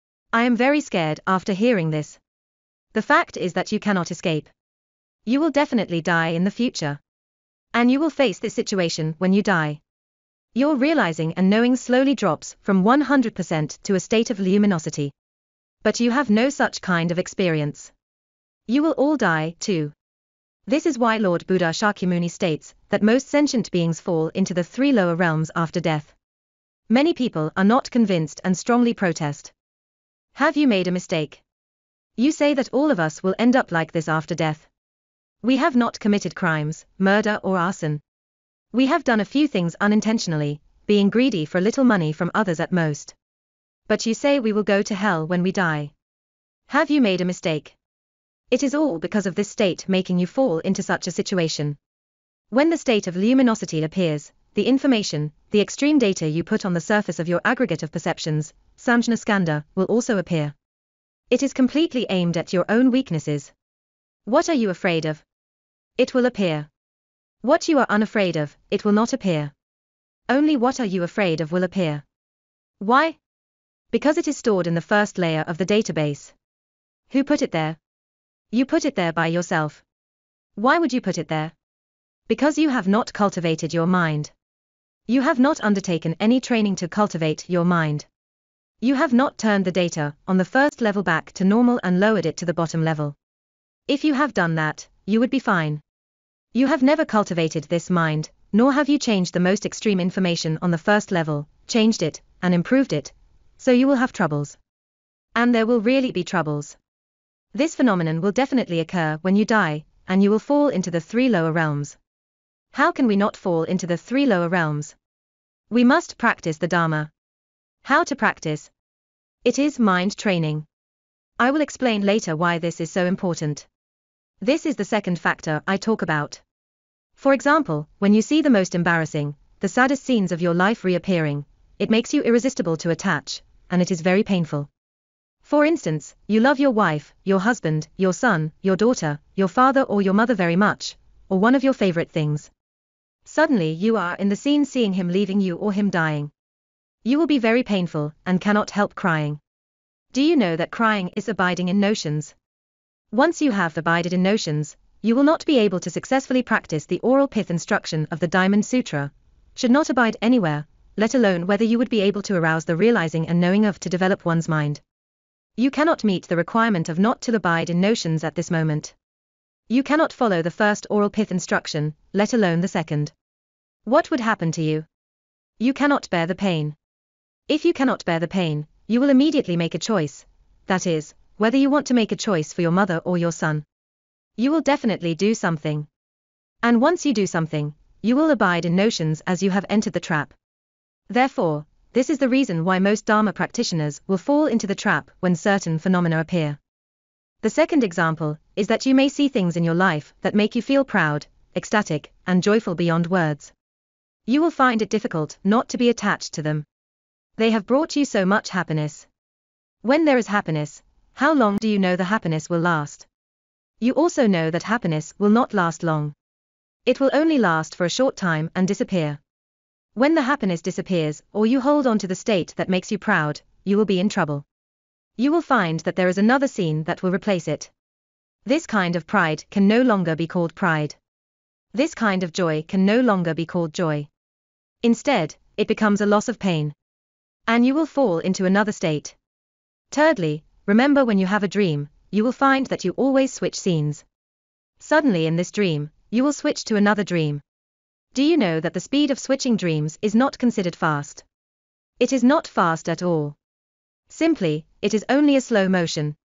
I am very scared after hearing this. The fact is that you cannot escape. You will definitely die in the future. And you will face this situation when you die. Your realizing and knowing slowly drops from one hundred percent to a state of luminosity. But you have no such kind of experience. You will all die, too. This is why Lord Buddha Shakyamuni states that most sentient beings fall into the three lower realms after death. Many people are not convinced and strongly protest. Have you made a mistake? You say that all of us will end up like this after death. We have not committed crimes, murder or arson. We have done a few things unintentionally, being greedy for little money from others at most. But you say we will go to hell when we die. Have you made a mistake? It is all because of this state making you fall into such a situation. When the state of luminosity appears, the information, the extreme data you put on the surface of your aggregate of perceptions, samjnaskanda, will also appear. It is completely aimed at your own weaknesses. What are you afraid of? It will appear. What you are unafraid of, it will not appear. Only what are you afraid of will appear. Why? Because it is stored in the first layer of the database. Who put it there? You put it there by yourself. Why would you put it there? Because you have not cultivated your mind. You have not undertaken any training to cultivate your mind. You have not turned the data on the first level back to normal and lowered it to the bottom level. If you have done that, you would be fine. You have never cultivated this mind, nor have you changed the most extreme information on the first level, changed it, and improved it, so you will have troubles. And there will really be troubles. This phenomenon will definitely occur when you die, and you will fall into the three lower realms. How can we not fall into the three lower realms? We must practice the Dharma. How to practice? It is mind training. I will explain later why this is so important. This is the second factor I talk about. For example, when you see the most embarrassing, the saddest scenes of your life reappearing, it makes you irresistible to attach, and it is very painful. For instance, you love your wife, your husband, your son, your daughter, your father or your mother very much, or one of your favorite things. Suddenly you are in the scene seeing him leaving you or him dying. You will be very painful and cannot help crying. Do you know that crying is abiding in notions? Once you have abided in notions, you will not be able to successfully practice the oral pith instruction of the Diamond Sutra, should not abide anywhere, let alone whether you would be able to arouse the realizing and knowing of to develop one's mind. You cannot meet the requirement of not to abide in notions at this moment. You cannot follow the first oral pith instruction, let alone the second. What would happen to you? You cannot bear the pain. If you cannot bear the pain, you will immediately make a choice, that is, whether you want to make a choice for your mother or your son. You will definitely do something. And once you do something, you will abide in notions as you have entered the trap. Therefore, this is the reason why most Dharma practitioners will fall into the trap when certain phenomena appear. The second example is that you may see things in your life that make you feel proud, ecstatic, and joyful beyond words. You will find it difficult not to be attached to them. They have brought you so much happiness. When there is happiness, how long do you know the happiness will last? You also know that happiness will not last long. It will only last for a short time and disappear. When the happiness disappears, or you hold on to the state that makes you proud, you will be in trouble. You will find that there is another scene that will replace it. This kind of pride can no longer be called pride. This kind of joy can no longer be called joy. Instead, it becomes a loss of pain. And you will fall into another state. Thirdly, remember when you have a dream, you will find that you always switch scenes. Suddenly in this dream, you will switch to another dream. Do you know that the speed of switching dreams is not considered fast? It is not fast at all. Simply, it is only a slow motion.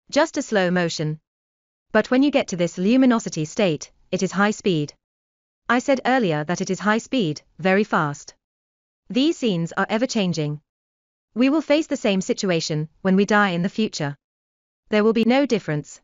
Just a slow motion. But when you get to this luminosity state, it is high speed. I said earlier that it is high speed, very fast. These scenes are ever changing. We will face the same situation when we die in the future. There will be no difference.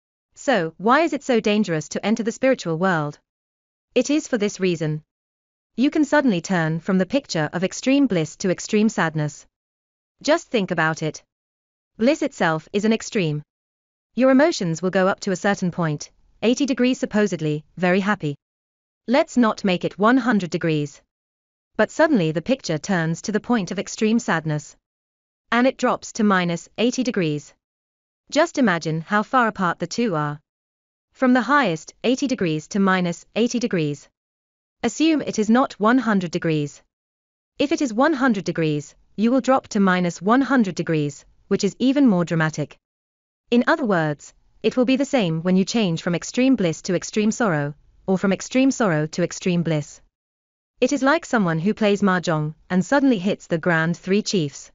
So, why is it so dangerous to enter the spiritual world? It is for this reason. You can suddenly turn from the picture of extreme bliss to extreme sadness. Just think about it. Bliss itself is an extreme. Your emotions will go up to a certain point, eighty degrees supposedly, very happy. Let's not make it one hundred degrees. But suddenly the picture turns to the point of extreme sadness. And it drops to minus eighty degrees. Just imagine how far apart the two are. From the highest, eighty degrees to minus eighty degrees. Assume it is not one hundred degrees. If it is one hundred degrees, you will drop to minus one hundred degrees, which is even more dramatic. In other words, it will be the same when you change from extreme bliss to extreme sorrow, or from extreme sorrow to extreme bliss. It is like someone who plays mahjong and suddenly hits the grand three chiefs.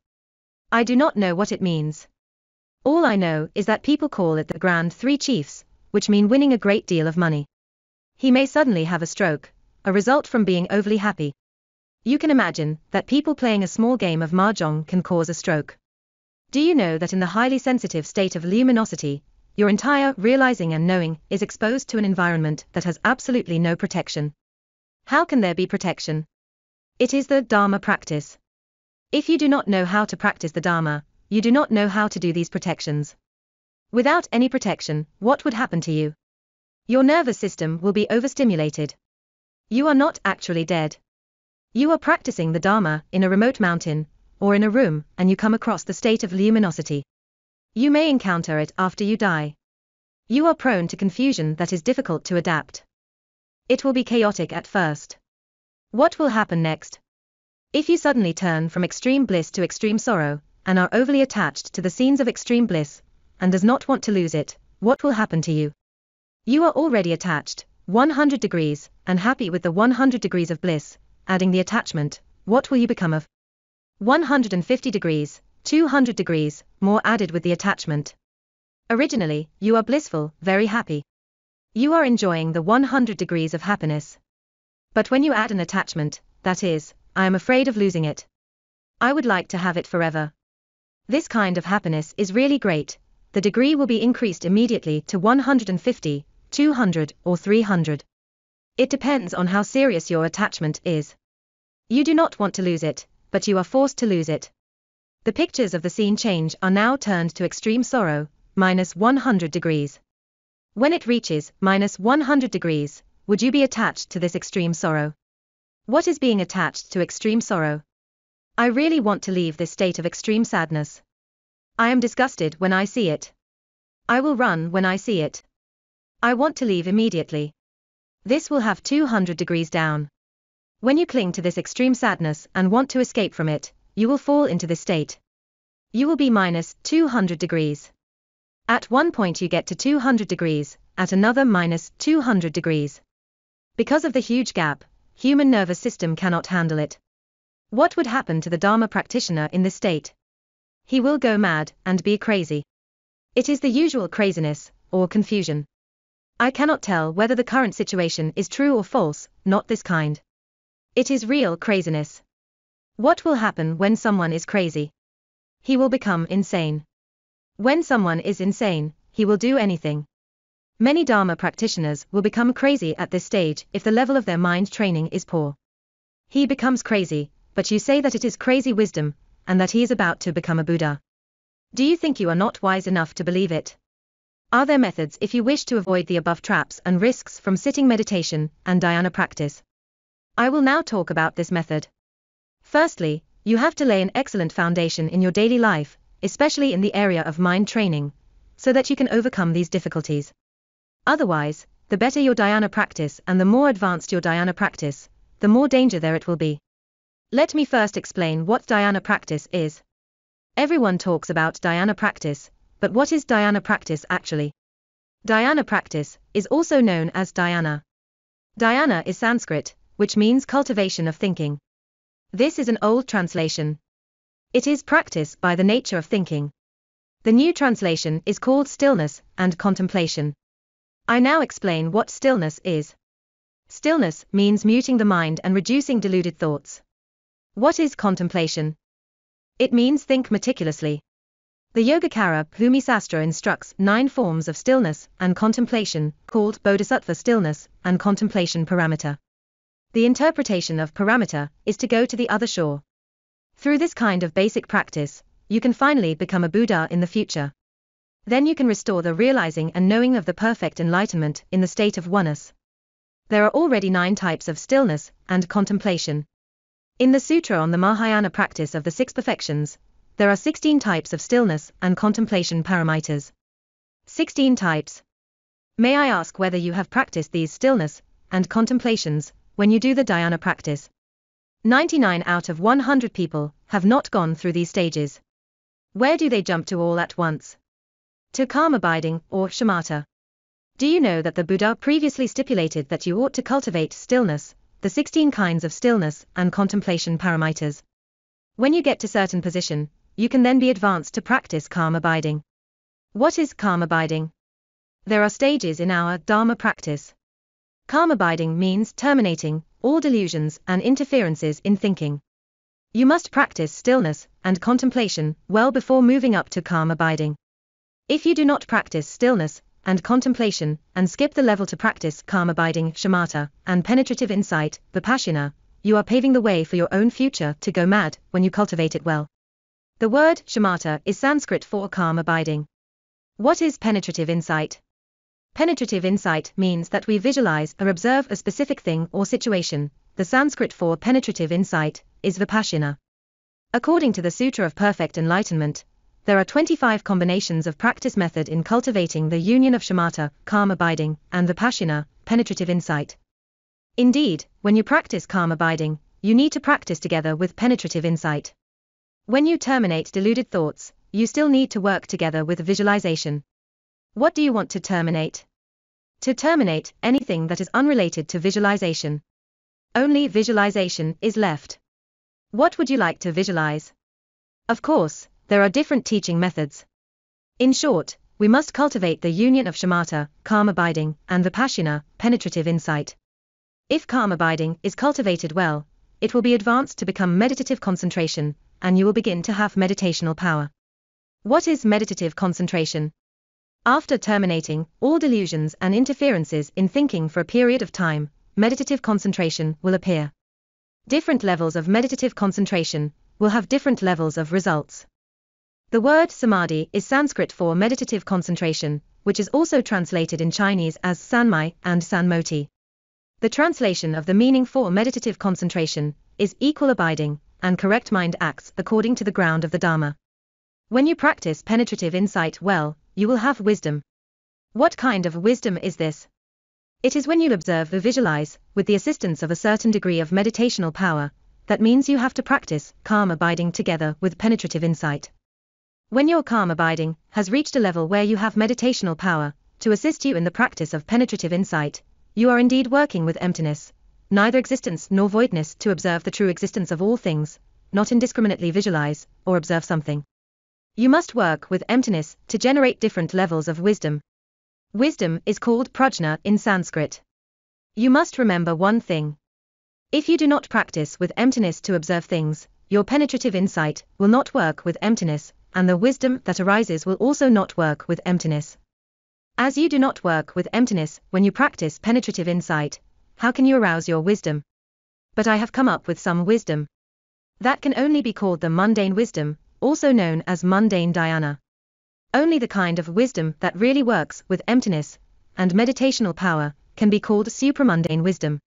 I do not know what it means. All I know is that people call it the grand three chiefs, which mean winning a great deal of money. He may suddenly have a stroke, a result from being overly happy. You can imagine that people playing a small game of mahjong can cause a stroke. Do you know that in the highly sensitive state of luminosity, your entire realizing and knowing is exposed to an environment that has absolutely no protection? How can there be protection? It is the Dharma practice. If you do not know how to practice the Dharma, you do not know how to do these protections. Without any protection, what would happen to you? Your nervous system will be overstimulated. You are not actually dead. You are practicing the Dharma in a remote mountain, or in a room, and you come across the state of luminosity. You may encounter it after you die. You are prone to confusion that is difficult to adapt. It will be chaotic at first. What will happen next? If you suddenly turn from extreme bliss to extreme sorrow, and are overly attached to the scenes of extreme bliss, and does not want to lose it, what will happen to you? You are already attached, one hundred degrees, and happy with the one hundred degrees of bliss, adding the attachment, what will you become of? one hundred fifty degrees, two hundred degrees, more added with the attachment. Originally, you are blissful, very happy. You are enjoying the one hundred degrees of happiness. But when you add an attachment, that is, I am afraid of losing it. I would like to have it forever. This kind of happiness is really great. The degree will be increased immediately to one hundred fifty, two hundred, or three hundred. It depends on how serious your attachment is. You do not want to lose it, but you are forced to lose it. The pictures of the scene change are now turned to extreme sorrow, minus one hundred degrees. When it reaches minus one hundred degrees, would you be attached to this extreme sorrow? What is being attached to extreme sorrow? I really want to leave this state of extreme sadness. I am disgusted when I see it. I will run when I see it. I want to leave immediately. This will have two hundred degrees down. When you cling to this extreme sadness and want to escape from it, you will fall into this state. You will be minus two hundred degrees. At one point you get to two hundred degrees, at another minus two hundred degrees. Because of the huge gap, human nervous system cannot handle it. What would happen to the Dharma practitioner in this state? He will go mad and be crazy. It is the usual craziness, or confusion. I cannot tell whether the current situation is true or false, not this kind. It is real craziness. What will happen when someone is crazy? He will become insane. When someone is insane, he will do anything. Many Dharma practitioners will become crazy at this stage if the level of their mind training is poor. He becomes crazy, but you say that it is crazy wisdom, and that he is about to become a Buddha. Do you think you are not wise enough to believe it? Are there methods if you wish to avoid the above traps and risks from sitting meditation and dhyana practice? I will now talk about this method. Firstly, you have to lay an excellent foundation in your daily life, especially in the area of mind training, so that you can overcome these difficulties. Otherwise, the better your dhyana practice and the more advanced your dhyana practice, the more danger there it will be. Let me first explain what dhyana practice is. Everyone talks about dhyana practice, but what is dhyana practice actually? Dhyana practice is also known as dhyana. Dhyana is Sanskrit, which means cultivation of thinking. This is an old translation. It is practice by the nature of thinking. The new translation is called stillness and contemplation. I now explain what stillness is. Stillness means muting the mind and reducing deluded thoughts. What is contemplation? It means think meticulously. The Yogacara Bhumi Sastra instructs nine forms of stillness and contemplation, called Bodhisattva stillness and contemplation paramita. The interpretation of paramita is to go to the other shore. Through this kind of basic practice, you can finally become a Buddha in the future. Then you can restore the realizing and knowing of the perfect enlightenment in the state of oneness. There are already nine types of stillness and contemplation. In the Sutra on the Mahayana practice of the six perfections, there are sixteen types of stillness and contemplation paramitas. sixteen types. May I ask whether you have practiced these stillness and contemplations when you do the Dhyana practice? ninety-nine out of one hundred people have not gone through these stages. Where do they jump to all at once? To calm abiding or shamatha. Do you know that the Buddha previously stipulated that you ought to cultivate stillness, the sixteen kinds of stillness and contemplation paramitas? When you get to certain position, you can then be advanced to practice calm abiding. What is calm abiding? There are stages in our Dharma practice. Calm abiding means terminating all delusions and interferences in thinking. You must practice stillness and contemplation well before moving up to calm abiding. If you do not practice stillness and contemplation and skip the level to practice calm abiding, shamatha, and penetrative insight, vipassana, you are paving the way for your own future to go mad when you cultivate it well. The word shamatha is Sanskrit for calm abiding. What is penetrative insight? Penetrative insight means that we visualize or observe a specific thing or situation. The Sanskrit for penetrative insight is vipassana. According to the Sutra of Perfect Enlightenment, there are twenty-five combinations of practice method in cultivating the union of shamatha, calm abiding, and vipassana, penetrative insight. Indeed, when you practice calm abiding, you need to practice together with penetrative insight. When you terminate deluded thoughts, you still need to work together with visualization. What do you want to terminate? To terminate anything that is unrelated to visualization. Only visualization is left. What would you like to visualize? Of course, there are different teaching methods. In short, we must cultivate the union of shamatha, calm abiding, and vipassana, penetrative insight. If calm abiding is cultivated well, it will be advanced to become meditative concentration, and you will begin to have meditational power. What is meditative concentration? After terminating all delusions and interferences in thinking for a period of time, meditative concentration will appear. Different levels of meditative concentration will have different levels of results. The word samadhi is Sanskrit for meditative concentration, which is also translated in Chinese as sanmai and sanmoti. The translation of the meaning for meditative concentration is equal abiding, and correct mind acts according to the ground of the Dharma. When you practice penetrative insight well, you will have wisdom. What kind of wisdom is this? It is when you observe or visualize, with the assistance of a certain degree of meditational power. That means you have to practice calm abiding together with penetrative insight. When your calm abiding has reached a level where you have meditational power to assist you in the practice of penetrative insight, you are indeed working with emptiness, neither existence nor voidness, to observe the true existence of all things, not indiscriminately visualize or observe something. You must work with emptiness to generate different levels of wisdom. Wisdom is called prajna in Sanskrit. You must remember one thing. If you do not practice with emptiness to observe things, your penetrative insight will not work with emptiness, and the wisdom that arises will also not work with emptiness. As you do not work with emptiness when you practice penetrative insight, how can you arouse your wisdom? But I have come up with some wisdom. That can only be called the mundane wisdom, also known as mundane dhyana. Only the kind of wisdom that really works with emptiness and meditational power can be called supramundane wisdom.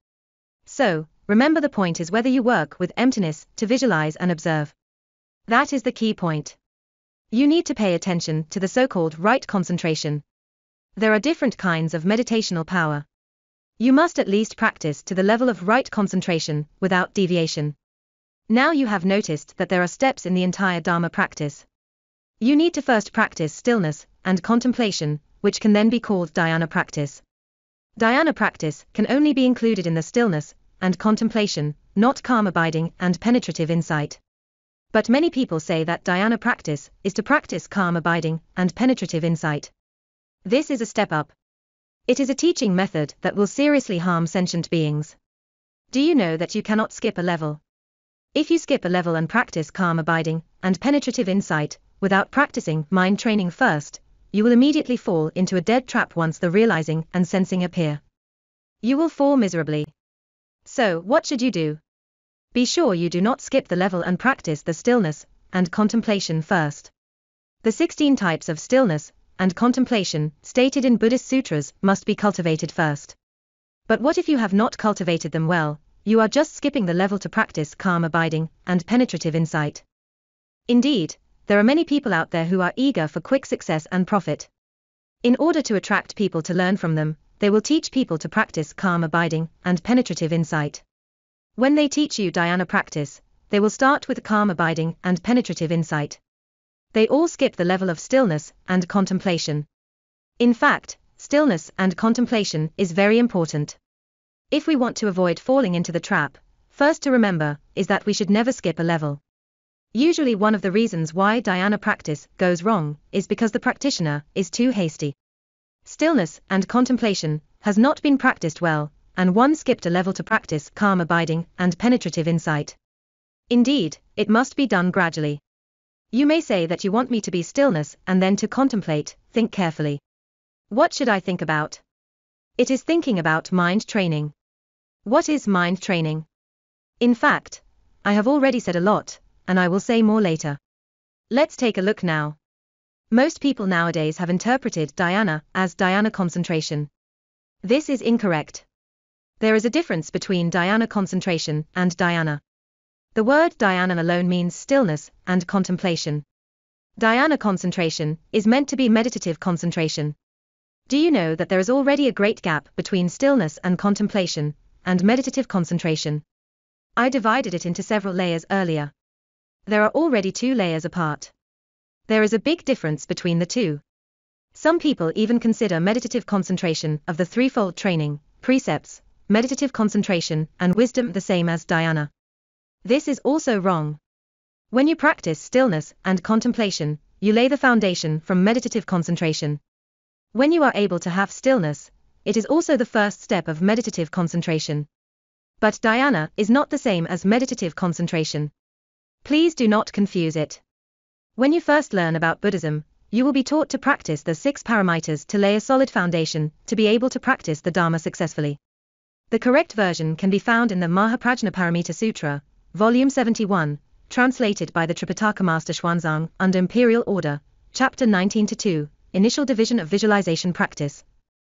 So, remember, the point is whether you work with emptiness to visualize and observe. That is the key point. You need to pay attention to the so-called right concentration. There are different kinds of meditational power. You must at least practice to the level of right concentration without deviation. Now you have noticed that there are steps in the entire Dharma practice. You need to first practice stillness and contemplation, which can then be called dhyana practice. Dhyana practice can only be included in the stillness and contemplation, not calm abiding and penetrative insight. But many people say that dhyana practice is to practice calm abiding and penetrative insight. This is a step up. It is a teaching method that will seriously harm sentient beings. Do you know that you cannot skip a level? If you skip a level and practice calm abiding and penetrative insight without practicing mind training first, you will immediately fall into a dead trap once the realizing and sensing appear. You will fall miserably. So, what should you do? Be sure you do not skip the level and practice the stillness and contemplation first. The sixteen types of stillness and contemplation stated in Buddhist sutras must be cultivated first. But what if you have not cultivated them well? You are just skipping the level to practice calm abiding and penetrative insight. Indeed, there are many people out there who are eager for quick success and profit. In order to attract people to learn from them, they will teach people to practice calm abiding and penetrative insight. When they teach you dhyana practice, they will start with calm abiding and penetrative insight. They all skip the level of stillness and contemplation. In fact, stillness and contemplation is very important. If we want to avoid falling into the trap, first to remember is that we should never skip a level. Usually one of the reasons why dhyana practice goes wrong is because the practitioner is too hasty. Stillness and contemplation has not been practiced well, and one skipped a level to practice calm abiding and penetrative insight. Indeed, it must be done gradually. You may say that you want me to be stillness and then to contemplate. Think carefully. What should I think about? It is thinking about mind training. What is mind training? In fact, I have already said a lot, and I will say more later. Let's take a look now. Most people nowadays have interpreted dhyana as dhyana concentration. This is incorrect. There is a difference between dhyana concentration and dhyana. The word dhyana alone means stillness and contemplation. Dhyana concentration is meant to be meditative concentration. Do you know that there is already a great gap between stillness and contemplation and meditative concentration? I divided it into several layers earlier. There are already two layers apart. There is a big difference between the two. Some people even consider meditative concentration of the threefold training, precepts, meditative concentration, and wisdom the same as dhyana. This is also wrong. When you practice stillness and contemplation, you lay the foundation from meditative concentration. When you are able to have stillness, it is also the first step of meditative concentration. But dhyana is not the same as meditative concentration. Please do not confuse it. When you first learn about Buddhism, you will be taught to practice the six paramitas to lay a solid foundation to be able to practice the Dharma successfully. The correct version can be found in the Mahaprajnaparamita Sutra, Volume seventy-one, translated by the Tripitaka Master Xuanzang under Imperial Order, Chapter nineteen to two, Initial Division of Visualization Practice.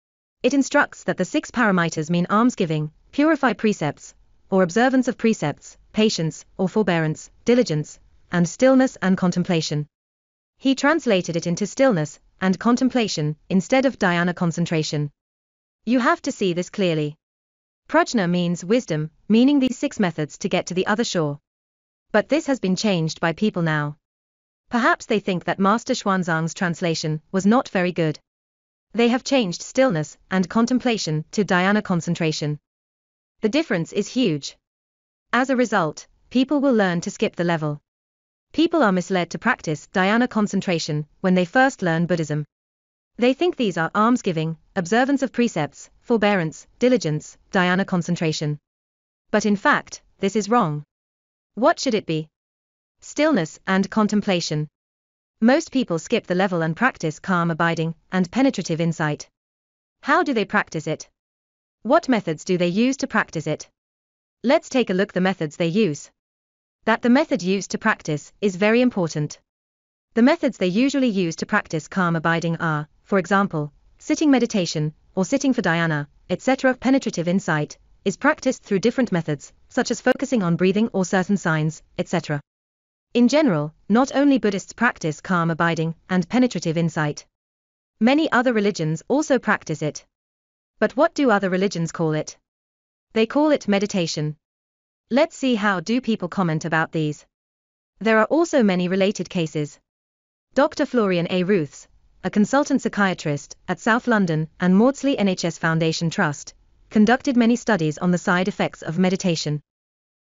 It instructs that the six paramitas mean almsgiving, purify precepts, or observance of precepts, patience, or forbearance, diligence, and stillness and contemplation. He translated it into stillness and contemplation instead of dhyana concentration. You have to see this clearly. Prajna means wisdom, meaning these six methods to get to the other shore. But this has been changed by people now. Perhaps they think that Master Xuanzang's translation was not very good. They have changed stillness and contemplation to dhyana concentration. The difference is huge. As a result, people will learn to skip the level. People are misled to practice dhyana concentration when they first learn Buddhism. They think these are almsgiving, observance of precepts, forbearance, diligence, dhyana concentration. But in fact, this is wrong. What should it be? Stillness and contemplation. Most people skip the level and practice calm abiding and penetrative insight. How do they practice it? What methods do they use to practice it? Let's take a look the methods they use. That the method used to practice is very important. The methods they usually use to practice calm abiding are, for example, sitting meditation, or sitting for dhyana, et cetera. Penetrative insight is practiced through different methods, such as focusing on breathing or certain signs, et cetera. In general, not only Buddhists practice calm abiding and penetrative insight. Many other religions also practice it. But what do other religions call it? They call it meditation. Let's see how do people comment about these. There are also many related cases. Doctor Florian A. Ruths, a consultant psychiatrist at South London and Maudsley N H S Foundation Trust, conducted many studies on the side effects of meditation.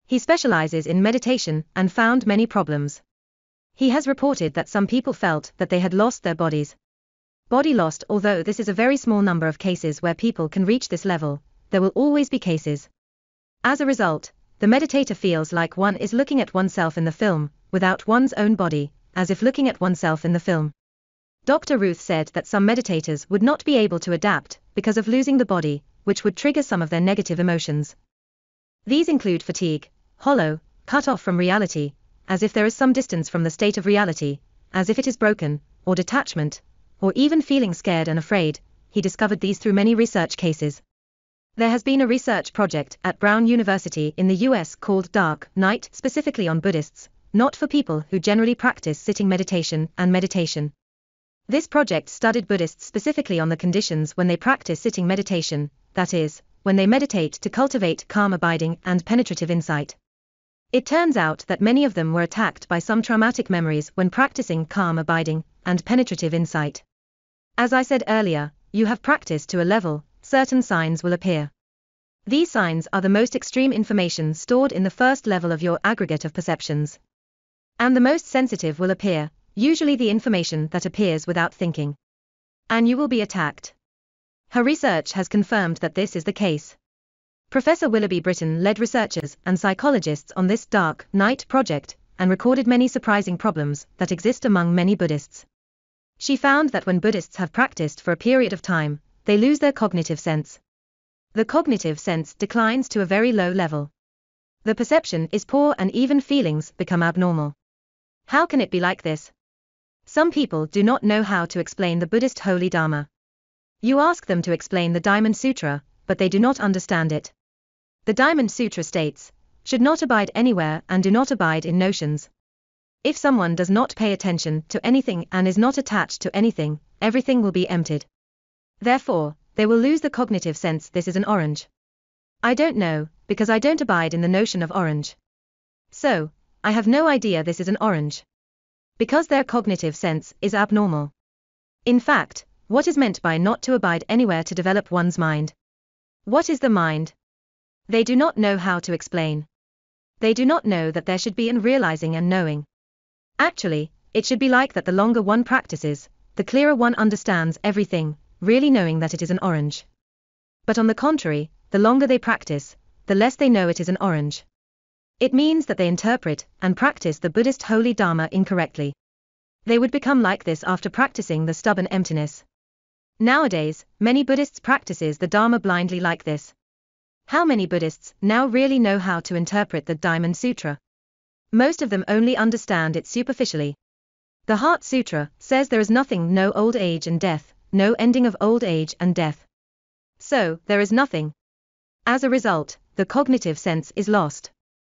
He specializes in meditation and found many problems. He has reported that some people felt that they had lost their bodies. Body lost. Although this is a very small number of cases where people can reach this level, there will always be cases. As a result, the meditator feels like one is looking at oneself in the film, without one's own body, as if looking at oneself in the film. Doctor Ruth said that some meditators would not be able to adapt because of losing the body, which would trigger some of their negative emotions. These include fatigue, hollow, cut off from reality, as if there is some distance from the state of reality, as if it is broken, or detachment, or even feeling scared and afraid. He discovered these through many research cases. There has been a research project at Brown University in the U S called Dark Night, specifically on Buddhists, not for people who generally practice sitting meditation and meditation. This project studied Buddhists specifically on the conditions when they practice sitting meditation, that is, when they meditate to cultivate calm abiding and penetrative insight. It turns out that many of them were attacked by some traumatic memories when practicing calm abiding and penetrative insight. As I said earlier, you have practiced to a level, certain signs will appear. These signs are the most extreme information stored in the first level of your aggregate of perceptions. And the most sensitive will appear, usually the information that appears without thinking. And you will be attacked. Her research has confirmed that this is the case. Professor Willoughby Britton led researchers and psychologists on this Dark Night project and recorded many surprising problems that exist among many Buddhists. She found that when Buddhists have practiced for a period of time, they lose their cognitive sense. The cognitive sense declines to a very low level. The perception is poor and even feelings become abnormal. How can it be like this? Some people do not know how to explain the Buddhist Holy Dharma. You ask them to explain the Diamond Sutra, but they do not understand it. The Diamond Sutra states, should not abide anywhere and do not abide in notions. If someone does not pay attention to anything and is not attached to anything, everything will be emptied. Therefore, they will lose the cognitive sense. This is an orange. I don't know, because I don't abide in the notion of orange. So, I have no idea this is an orange. Because their cognitive sense is abnormal. In fact, what is meant by not to abide anywhere to develop one's mind? What is the mind? They do not know how to explain. They do not know that there should be an realizing and knowing. Actually, it should be like that. The longer one practices, the clearer one understands everything, really knowing that it is an orange. But on the contrary, the longer they practice, the less they know it is an orange. It means that they interpret and practice the Buddhist Holy Dharma incorrectly. They would become like this after practicing the stubborn emptiness. Nowadays, many Buddhists practices the Dharma blindly like this. How many Buddhists now really know how to interpret the Diamond Sutra? Most of them only understand it superficially. The Heart Sutra says there is nothing, no old age and death, no ending of old age and death. So, there is nothing. As a result, the cognitive sense is lost.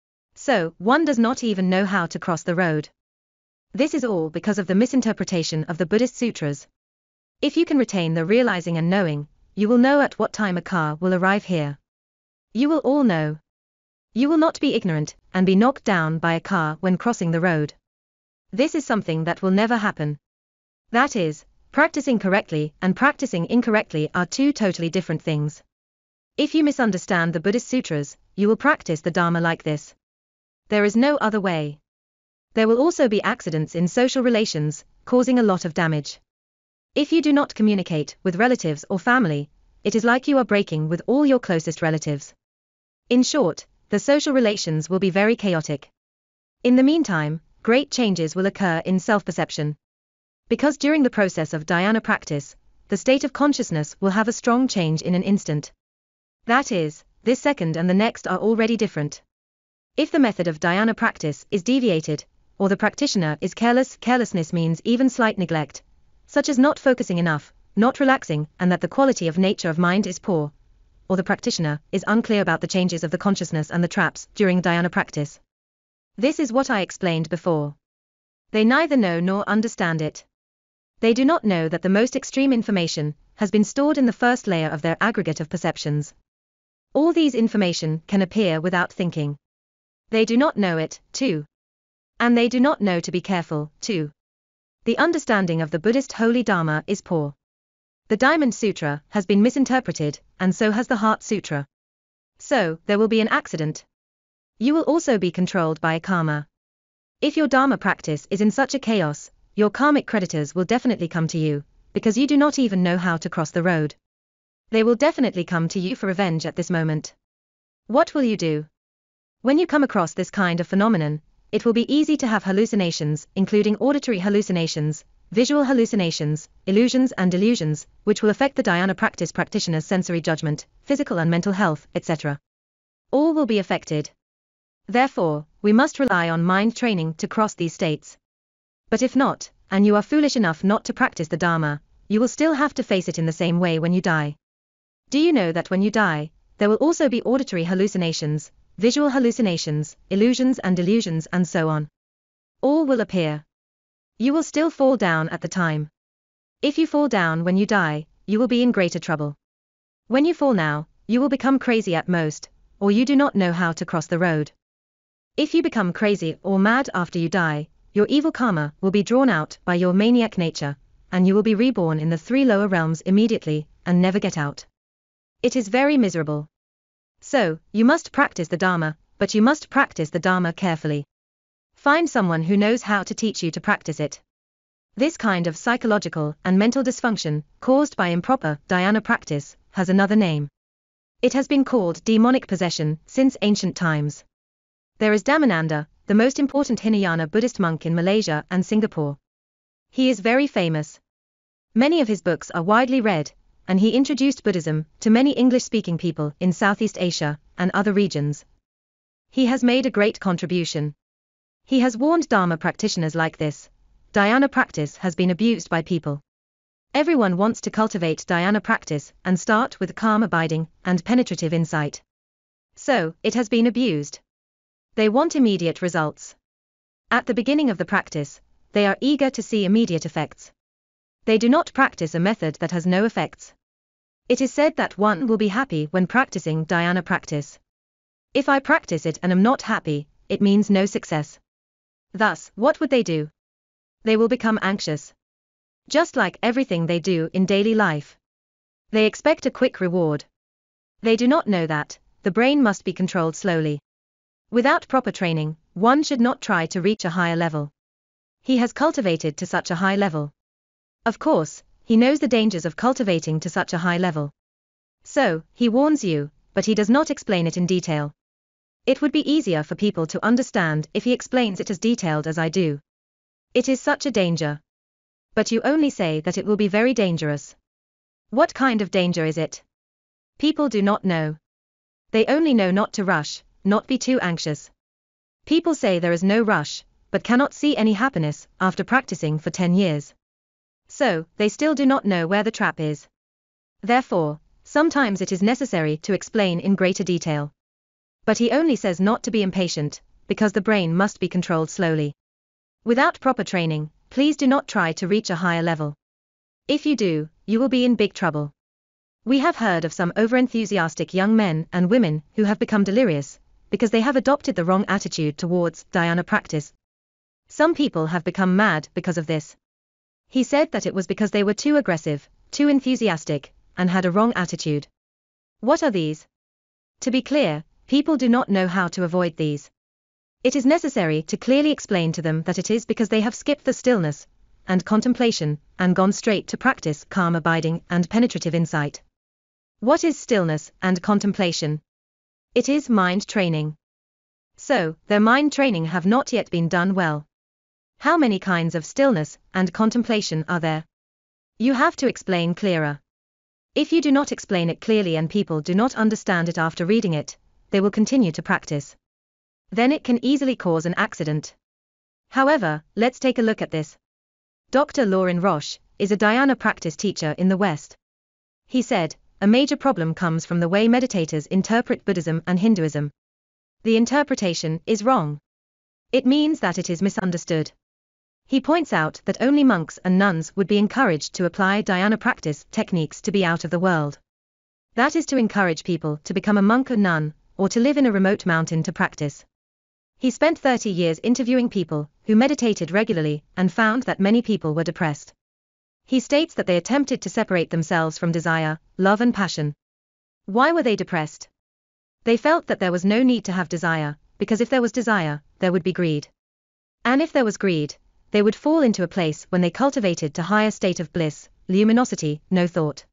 So, one does not even know how to cross the road. This is all because of the misinterpretation of the Buddhist sutras. If you can retain the realizing and knowing, you will know at what time a car will arrive here. You will all know. You will not be ignorant and be knocked down by a car when crossing the road. This is something that will never happen. That is, practicing correctly and practicing incorrectly are two totally different things. If you misunderstand the Buddhist sutras, you will practice the Dharma like this. There is no other way. There will also be accidents in social relations, causing a lot of damage. If you do not communicate with relatives or family, it is like you are breaking with all your closest relatives. In short, the social relations will be very chaotic. In the meantime, great changes will occur in self-perception. Because during the process of dhyana practice, the state of consciousness will have a strong change in an instant. That is, this second and the next are already different. If the method of dhyana practice is deviated, or the practitioner is careless, carelessness means even slight neglect, such as not focusing enough, not relaxing, and that the quality of nature of mind is poor, or the practitioner is unclear about the changes of the consciousness and the traps during dhyana practice. This is what I explained before. They neither know nor understand it. They do not know that the most extreme information has been stored in the first layer of their aggregate of perceptions. All these information can appear without thinking. They do not know it, too. And they do not know to be careful, too. The understanding of the Buddhist Holy Dharma is poor. The Diamond Sutra has been misinterpreted, and so has the Heart Sutra. So, there will be an accident. You will also be controlled by karma. If your Dharma practice is in such a chaos, your karmic creditors will definitely come to you, because you do not even know how to cross the road. They will definitely come to you for revenge at this moment. What will you do? When you come across this kind of phenomenon, it will be easy to have hallucinations, including auditory hallucinations, visual hallucinations, illusions and delusions, which will affect the Dhyana practice practitioner's sensory judgment, physical and mental health, et cetera. All will be affected. Therefore, we must rely on mind training to cross these states. But if not, and you are foolish enough not to practice the Dharma, you will still have to face it in the same way when you die. Do you know that when you die, there will also be auditory hallucinations, visual hallucinations, illusions and delusions and so on? All will appear. You will still fall down at the time. If you fall down when you die, you will be in greater trouble. When you fall now, you will become crazy at most, or you do not know how to cross the road. If you become crazy or mad after you die, your evil karma will be drawn out by your maniac nature, and you will be reborn in the three lower realms immediately, and never get out. It is very miserable. So, you must practice the Dharma, but you must practice the Dharma carefully. Find someone who knows how to teach you to practice it. This kind of psychological and mental dysfunction, caused by improper Dhyana practice, has another name. It has been called demonic possession since ancient times. There is Dhammananda, the most important Hinayana Buddhist monk in Malaysia and Singapore. He is very famous. Many of his books are widely read, and he introduced Buddhism to many English-speaking people in Southeast Asia and other regions. He has made a great contribution. He has warned Dharma practitioners like this: Dhyana practice has been abused by people. Everyone wants to cultivate Dhyana practice and start with calm abiding and penetrative insight. So, it has been abused. They want immediate results. At the beginning of the practice, they are eager to see immediate effects. They do not practice a method that has no effects. It is said that one will be happy when practicing Dhyana practice. If I practice it and am not happy, it means no success. Thus, what would they do? They will become anxious. Just like everything they do in daily life. They expect a quick reward. They do not know that the brain must be controlled slowly. Without proper training, one should not try to reach a higher level. He has cultivated to such a high level. Of course, he knows the dangers of cultivating to such a high level. So, he warns you, but he does not explain it in detail. It would be easier for people to understand if he explains it as detailed as I do. It is such a danger. But you only say that it will be very dangerous. What kind of danger is it? People do not know. They only know not to rush, not be too anxious. People say there is no rush, but cannot see any happiness after practicing for ten years. So, they still do not know where the trap is. Therefore, sometimes it is necessary to explain in greater detail. But he only says not to be impatient, because the brain must be controlled slowly. Without proper training, please do not try to reach a higher level. If you do, you will be in big trouble. We have heard of some overenthusiastic young men and women who have become delirious, because they have adopted the wrong attitude towards Dhyana practice. Some people have become mad because of this. He said that it was because they were too aggressive, too enthusiastic, and had a wrong attitude. What are these? To be clear, people do not know how to avoid these. It is necessary to clearly explain to them that it is because they have skipped the stillness and contemplation and gone straight to practice calm abiding and penetrative insight. What is stillness and contemplation? It is mind training. So, their mind training have not yet been done well. How many kinds of stillness and contemplation are there? You have to explain clearer. If you do not explain it clearly and people do not understand it after reading it, they will continue to practice. Then it can easily cause an accident. However, let's take a look at this. Doctor Lauren Roche is a Dhyana practice teacher in the West. He said, a major problem comes from the way meditators interpret Buddhism and Hinduism. The interpretation is wrong. It means that it is misunderstood. He points out that only monks and nuns would be encouraged to apply Dhyana practice techniques to be out of the world. That is to encourage people to become a monk or nun, or to live in a remote mountain to practice. He spent thirty years interviewing people who meditated regularly and found that many people were depressed. He states that they attempted to separate themselves from desire, love and passion. Why were they depressed? They felt that there was no need to have desire, because if there was desire, there would be greed. And if there was greed, they would fall into a place when they cultivated to higher state of bliss, luminosity, no thought.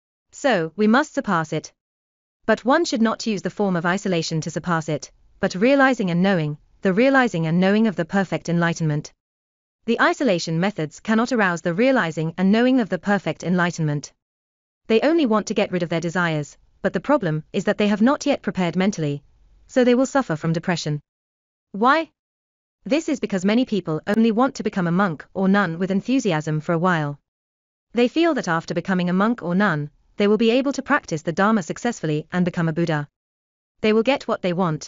So, we must surpass it. But one should not use the form of isolation to surpass it, but realizing and knowing, the realizing and knowing of the perfect enlightenment. The isolation methods cannot arouse the realizing and knowing of the perfect enlightenment. They only want to get rid of their desires, but the problem is that they have not yet prepared mentally, so they will suffer from depression. Why? This is because many people only want to become a monk or nun with enthusiasm for a while. They feel that after becoming a monk or nun, they will be able to practice the Dharma successfully and become a Buddha. They will get what they want.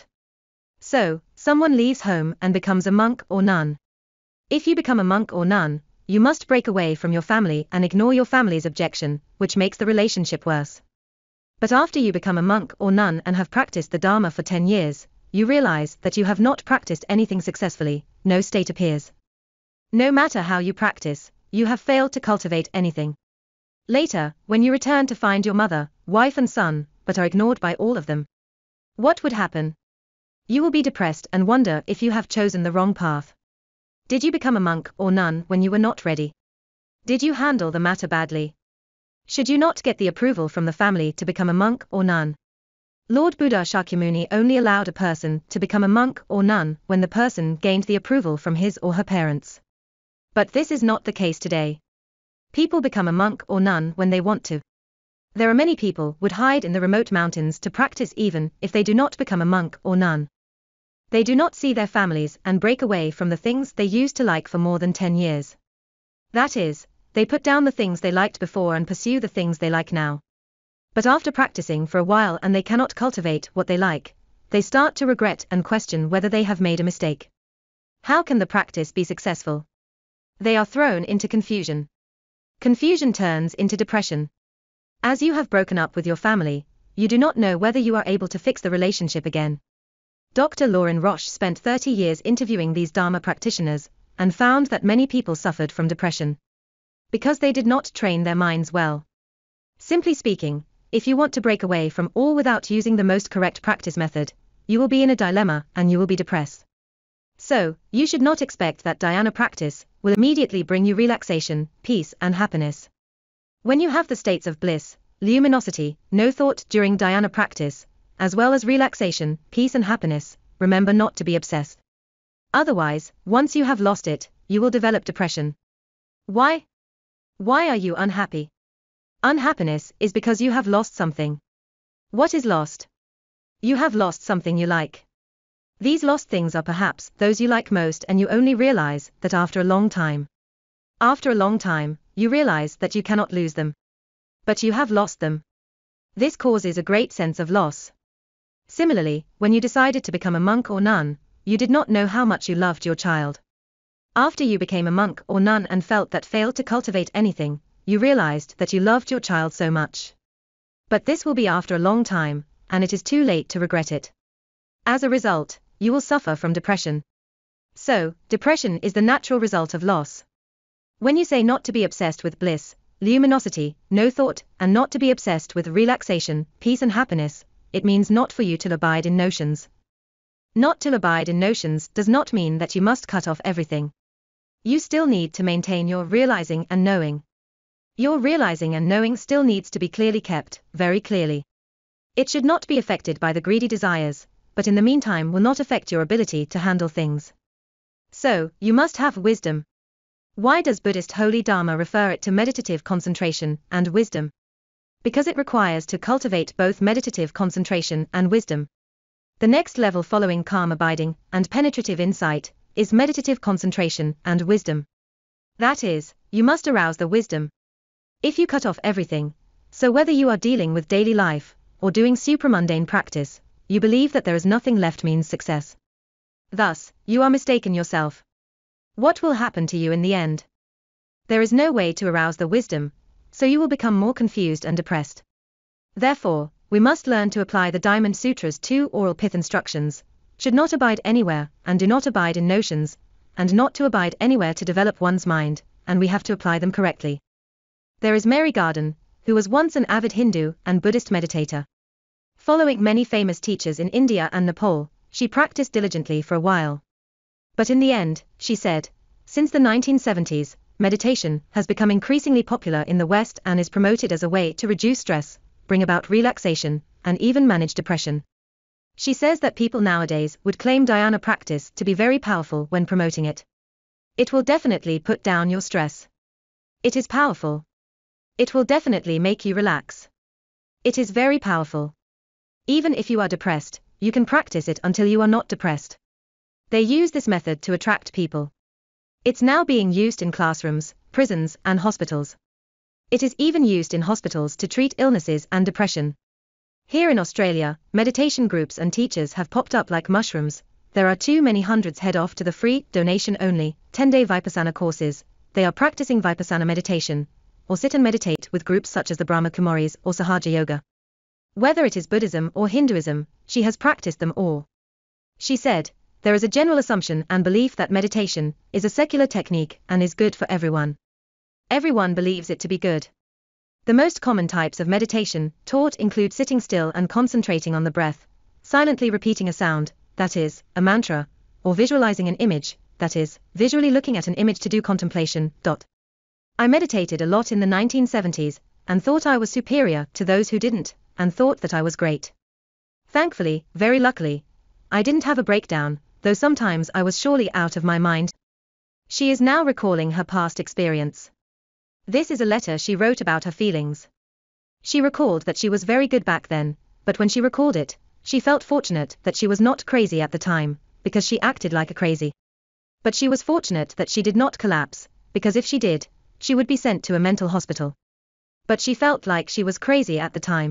So, someone leaves home and becomes a monk or nun. If you become a monk or nun, you must break away from your family and ignore your family's objection, which makes the relationship worse. But after you become a monk or nun and have practiced the Dharma for ten years, you realize that you have not practiced anything successfully, no state appears. No matter how you practice, you have failed to cultivate anything. Later, when you return to find your mother, wife and son, but are ignored by all of them, what would happen? You will be depressed and wonder if you have chosen the wrong path. Did you become a monk or nun when you were not ready? Did you handle the matter badly? Should you not get the approval from the family to become a monk or nun? Lord Buddha Shakyamuni only allowed a person to become a monk or nun when the person gained the approval from his or her parents. But this is not the case today. People become a monk or nun when they want to. There are many people would hide in the remote mountains to practice even if they do not become a monk or nun. They do not see their families and break away from the things they used to like for more than ten years. That is, they put down the things they liked before and pursue the things they like now. But after practicing for a while and they cannot cultivate what they like, they start to regret and question whether they have made a mistake. How can the practice be successful? They are thrown into confusion. Confusion turns into depression. As you have broken up with your family, you do not know whether you are able to fix the relationship again. Doctor Lauren Roche spent thirty years interviewing these Dharma practitioners, and found that many people suffered from depression because they did not train their minds well. Simply speaking, if you want to break away from all without using the most correct practice method, you will be in a dilemma and you will be depressed. So, you should not expect that dhyana practice will immediately bring you relaxation, peace and happiness. When you have the states of bliss, luminosity, no thought during dhyana practice, as well as relaxation, peace and happiness, remember not to be obsessed. Otherwise, once you have lost it, you will develop depression. Why? Why are you unhappy? Unhappiness is because you have lost something. What is lost? You have lost something you like. These lost things are perhaps those you like most, and you only realize that after a long time. After a long time, you realize that you cannot lose them. But you have lost them. This causes a great sense of loss. Similarly, when you decided to become a monk or nun, you did not know how much you loved your child. After you became a monk or nun and felt that failed to cultivate anything, you realized that you loved your child so much. But this will be after a long time, and it is too late to regret it. As a result, you will suffer from depression. So, depression is the natural result of loss. When you say not to be obsessed with bliss, luminosity, no thought, and not to be obsessed with relaxation, peace and happiness, it means not for you to abide in notions. Not to abide in notions does not mean that you must cut off everything. You still need to maintain your realizing and knowing. Your realizing and knowing still needs to be clearly kept, very clearly. It should not be affected by the greedy desires, but in the meantime will not affect your ability to handle things. So, you must have wisdom. Why does Buddhist Holy Dharma refer it to meditative concentration and wisdom? Because it requires to cultivate both meditative concentration and wisdom. The next level following calm abiding and penetrative insight is meditative concentration and wisdom. That is, you must arouse the wisdom. If you cut off everything, so whether you are dealing with daily life or doing supramundane practice, you believe that there is nothing left means success. Thus, you are mistaken yourself. What will happen to you in the end? There is no way to arouse the wisdom, so you will become more confused and depressed. Therefore, we must learn to apply the Diamond Sutra's two oral pith instructions, should not abide anywhere, and do not abide in notions, and not to abide anywhere to develop one's mind, and we have to apply them correctly. There is Mary Garden, who was once an avid Hindu and Buddhist meditator. Following many famous teachers in India and Nepal, she practiced diligently for a while. But in the end, she said, since the nineteen seventies, meditation has become increasingly popular in the West and is promoted as a way to reduce stress, bring about relaxation, and even manage depression. She says that people nowadays would claim Dhyana practice to be very powerful when promoting it. It will definitely put down your stress. It is powerful. It will definitely make you relax. It is very powerful. Even if you are depressed, you can practice it until you are not depressed. They use this method to attract people. It's now being used in classrooms, prisons, and hospitals. It is even used in hospitals to treat illnesses and depression. Here in Australia, meditation groups and teachers have popped up like mushrooms. There are too many hundreds head off to the free, donation-only, ten-day Vipassana courses. They are practicing Vipassana meditation, or sit and meditate with groups such as the Brahma Kumaris or Sahaja Yoga. Whether it is Buddhism or Hinduism, she has practiced them all. She said, there is a general assumption and belief that meditation is a secular technique and is good for everyone. Everyone believes it to be good. The most common types of meditation taught include sitting still and concentrating on the breath, silently repeating a sound, that is, a mantra, or visualizing an image, that is, visually looking at an image to do contemplation. I meditated a lot in the nineteen seventies, and thought I was superior to those who didn't, and thought that I was great. Thankfully, very luckily, I didn't have a breakdown, though sometimes I was surely out of my mind. She is now recalling her past experience. This is a letter she wrote about her feelings. She recalled that she was very good back then, but when she recalled it, she felt fortunate that she was not crazy at the time, because she acted like a crazy. But she was fortunate that she did not collapse, because if she did, she would be sent to a mental hospital. But she felt like she was crazy at the time.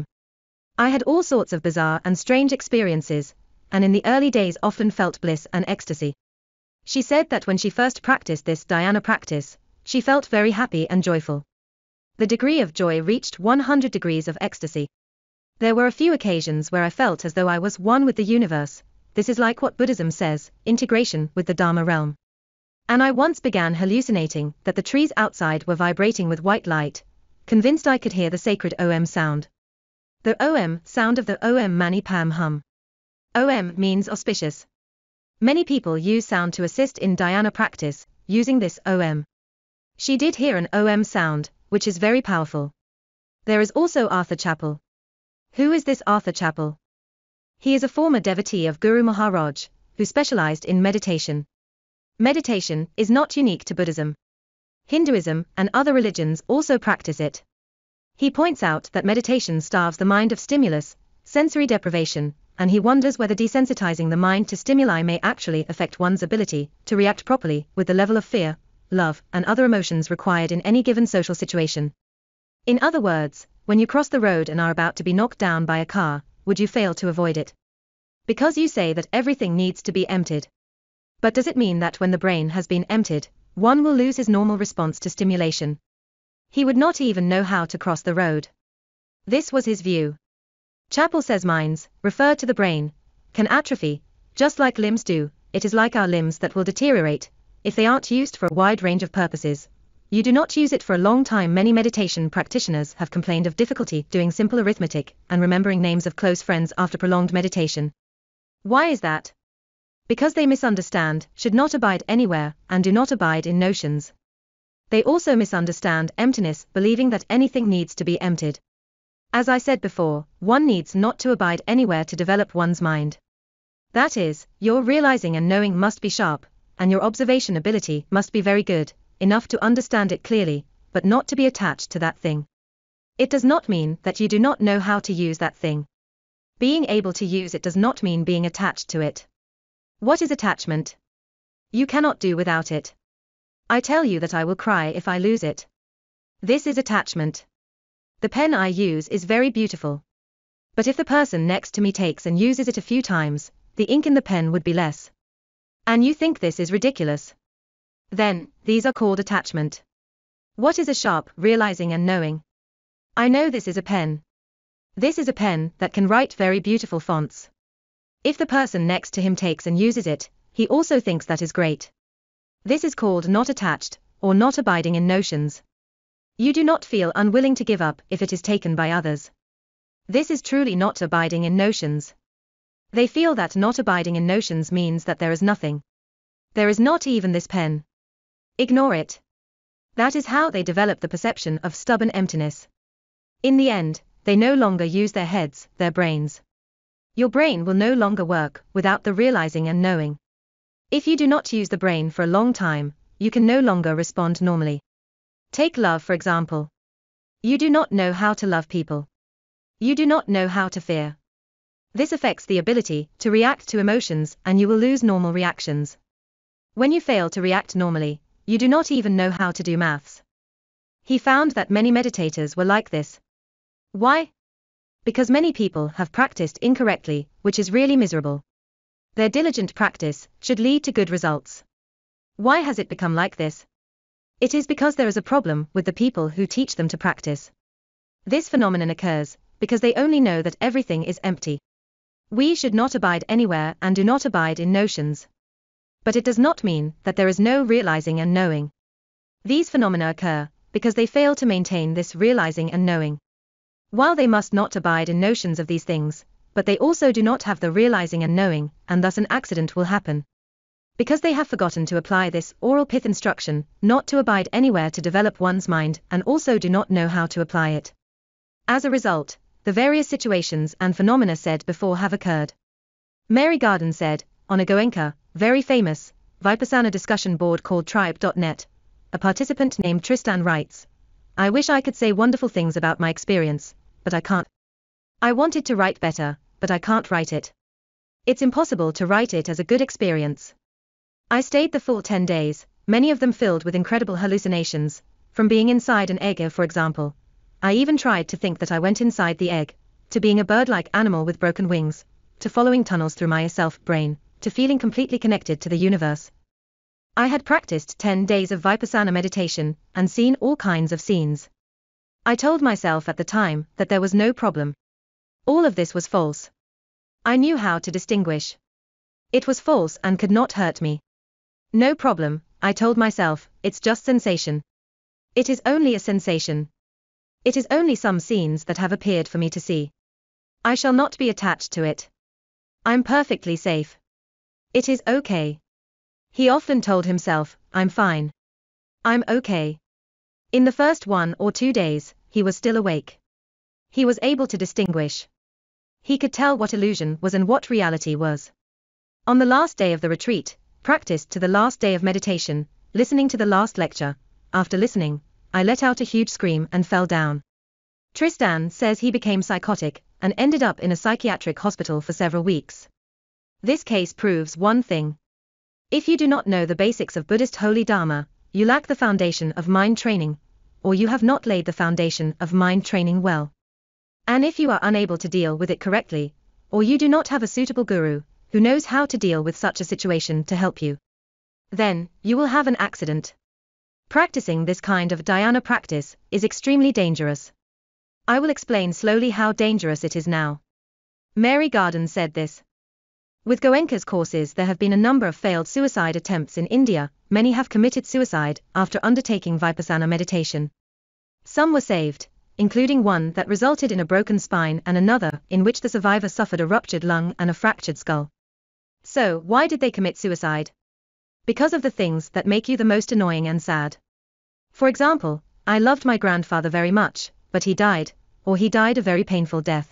I had all sorts of bizarre and strange experiences, and in the early days often felt bliss and ecstasy. She said that when she first practiced this Dhyana practice, she felt very happy and joyful. The degree of joy reached one hundred degrees of ecstasy. There were a few occasions where I felt as though I was one with the universe. This is like what Buddhism says, integration with the Dharma realm. And I once began hallucinating that the trees outside were vibrating with white light, convinced I could hear the sacred Om sound. The Om sound of the Om Mani Padme Hum. Om means auspicious. Many people use sound to assist in Dhyana practice, using this Om. She did hear an Om sound, which is very powerful. There is also Arthur Chappell. Who is this Arthur Chappell? He is a former devotee of Guru Maharaj, who specialized in meditation. Meditation is not unique to Buddhism. Hinduism and other religions also practice it. He points out that meditation starves the mind of stimulus, sensory deprivation, and he wonders whether desensitizing the mind to stimuli may actually affect one's ability to react properly with the level of fear, love, and other emotions required in any given social situation. In other words, when you cross the road and are about to be knocked down by a car, would you fail to avoid it? Because you say that everything needs to be emptied. But does it mean that when the brain has been emptied, one will lose his normal response to stimulation? He would not even know how to cross the road. This was his view. Chappell says minds, referred to the brain, can atrophy, just like limbs do. It is like our limbs that will deteriorate, if they aren't used for a wide range of purposes. You do not use it for a long time. Many meditation practitioners have complained of difficulty doing simple arithmetic and remembering names of close friends after prolonged meditation. Why is that? Because they misunderstand, should not abide anywhere, and do not abide in notions. They also misunderstand emptiness, believing that anything needs to be emptied. As I said before, one needs not to abide anywhere to develop one's mind. That is, your realizing and knowing must be sharp, and your observation ability must be very good, enough to understand it clearly, but not to be attached to that thing. It does not mean that you do not know how to use that thing. Being able to use it does not mean being attached to it. What is attachment? You cannot do without it. I tell you that I will cry if I lose it. This is attachment. The pen I use is very beautiful. But if the person next to me takes and uses it a few times, the ink in the pen would be less. And you think this is ridiculous? Then, these are called attachment. What is a sharp realizing and knowing? I know this is a pen. This is a pen that can write very beautiful fonts. If the person next to him takes and uses it, he also thinks that is great. This is called not attached, or not abiding in notions. You do not feel unwilling to give up if it is taken by others. This is truly not abiding in notions. They feel that not abiding in notions means that there is nothing. There is not even this pen. Ignore it. That is how they develop the perception of stubborn emptiness. In the end, they no longer use their heads, their brains. Your brain will no longer work without the realizing and knowing. If you do not use the brain for a long time, you can no longer respond normally. Take love for example. You do not know how to love people. You do not know how to fear. This affects the ability to react to emotions, and you will lose normal reactions. When you fail to react normally, you do not even know how to do maths. He found that many meditators were like this. Why? Because many people have practiced incorrectly, which is really miserable. Their diligent practice should lead to good results. Why has it become like this? It is because there is a problem with the people who teach them to practice. This phenomenon occurs because they only know that everything is empty. We should not abide anywhere and do not abide in notions. But it does not mean that there is no realizing and knowing. These phenomena occur because they fail to maintain this realizing and knowing. While they must not abide in notions of these things, but they also do not have the realizing and knowing, and thus an accident will happen. Because they have forgotten to apply this oral pith instruction, not to abide anywhere to develop one's mind, and also do not know how to apply it. As a result, the various situations and phenomena said before have occurred. Mary Garden said, on a Goenka, very famous, Vipassana discussion board called tribe dot net, a participant named Tristan writes, I wish I could say wonderful things about my experience, but I can't. I wanted to write better, but I can't write it. It's impossible to write it as a good experience. I stayed the full ten days, many of them filled with incredible hallucinations, from being inside an egg, for example. I even tried to think that I went inside the egg, to being a bird-like animal with broken wings, to following tunnels through my self-brain, to feeling completely connected to the universe. I had practiced ten days of Vipassana meditation, and seen all kinds of scenes. I told myself at the time that there was no problem. All of this was false. I knew how to distinguish. It was false and could not hurt me. No problem, I told myself, it's just sensation. It is only a sensation. It is only some scenes that have appeared for me to see. I shall not be attached to it. I'm perfectly safe. It is okay. He often told himself, I'm fine. I'm okay. In the first one or two days, he was still awake. He was able to distinguish. He could tell what illusion was and what reality was. On the last day of the retreat, practiced to the last day of meditation, listening to the last lecture, after listening, I let out a huge scream and fell down. Tristan says he became psychotic, and ended up in a psychiatric hospital for several weeks. This case proves one thing. If you do not know the basics of Buddhist Holy Dharma, you lack the foundation of mind training, or you have not laid the foundation of mind training well. And if you are unable to deal with it correctly, or you do not have a suitable guru, who knows how to deal with such a situation to help you, then you will have an accident. Practicing this kind of dhyana practice is extremely dangerous. I will explain slowly how dangerous it is now. Mary Garden said this. With Goenka's courses there have been a number of failed suicide attempts in India, many have committed suicide after undertaking Vipassana meditation. Some were saved, including one that resulted in a broken spine and another in which the survivor suffered a ruptured lung and a fractured skull. So, why did they commit suicide? Because of the things that make you the most annoying and sad. For example, I loved my grandfather very much, but he died, or he died a very painful death.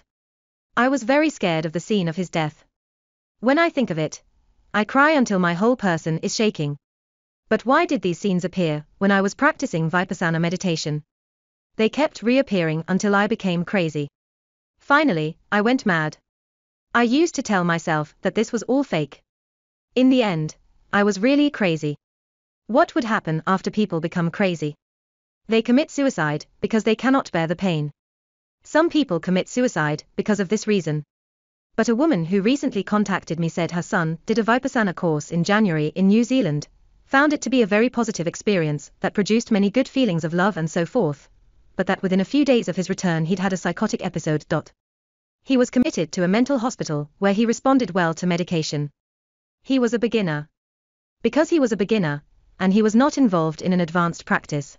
I was very scared of the scene of his death. When I think of it, I cry until my whole person is shaking. But why did these scenes appear when I was practicing Vipassana meditation? They kept reappearing until I became crazy. Finally, I went mad. I used to tell myself that this was all fake. In the end, I was really crazy. What would happen after people become crazy? They commit suicide because they cannot bear the pain. Some people commit suicide because of this reason. But a woman who recently contacted me said her son did a Vipassana course in January in New Zealand, found it to be a very positive experience that produced many good feelings of love and so forth, but that within a few days of his return he'd had a psychotic episode. He was committed to a mental hospital where he responded well to medication. He was a beginner. Because he was a beginner, and he was not involved in an advanced practice.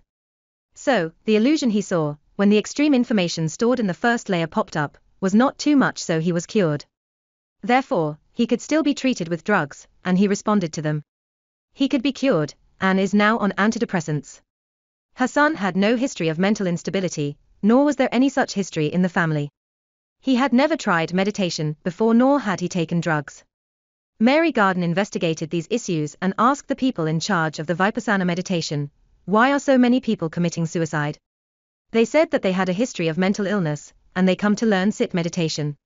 So, the illusion he saw, when the extreme information stored in the first layer popped up, was not too much, so he was cured. Therefore, he could still be treated with drugs, and he responded to them. He could be cured, and is now on antidepressants. Her son had no history of mental instability, nor was there any such history in the family. He had never tried meditation before, nor had he taken drugs. Mary Garden investigated these issues and asked the people in charge of the Vipassana meditation, why are so many people committing suicide? They said that they had a history of mental illness, and they come to learn sit meditation.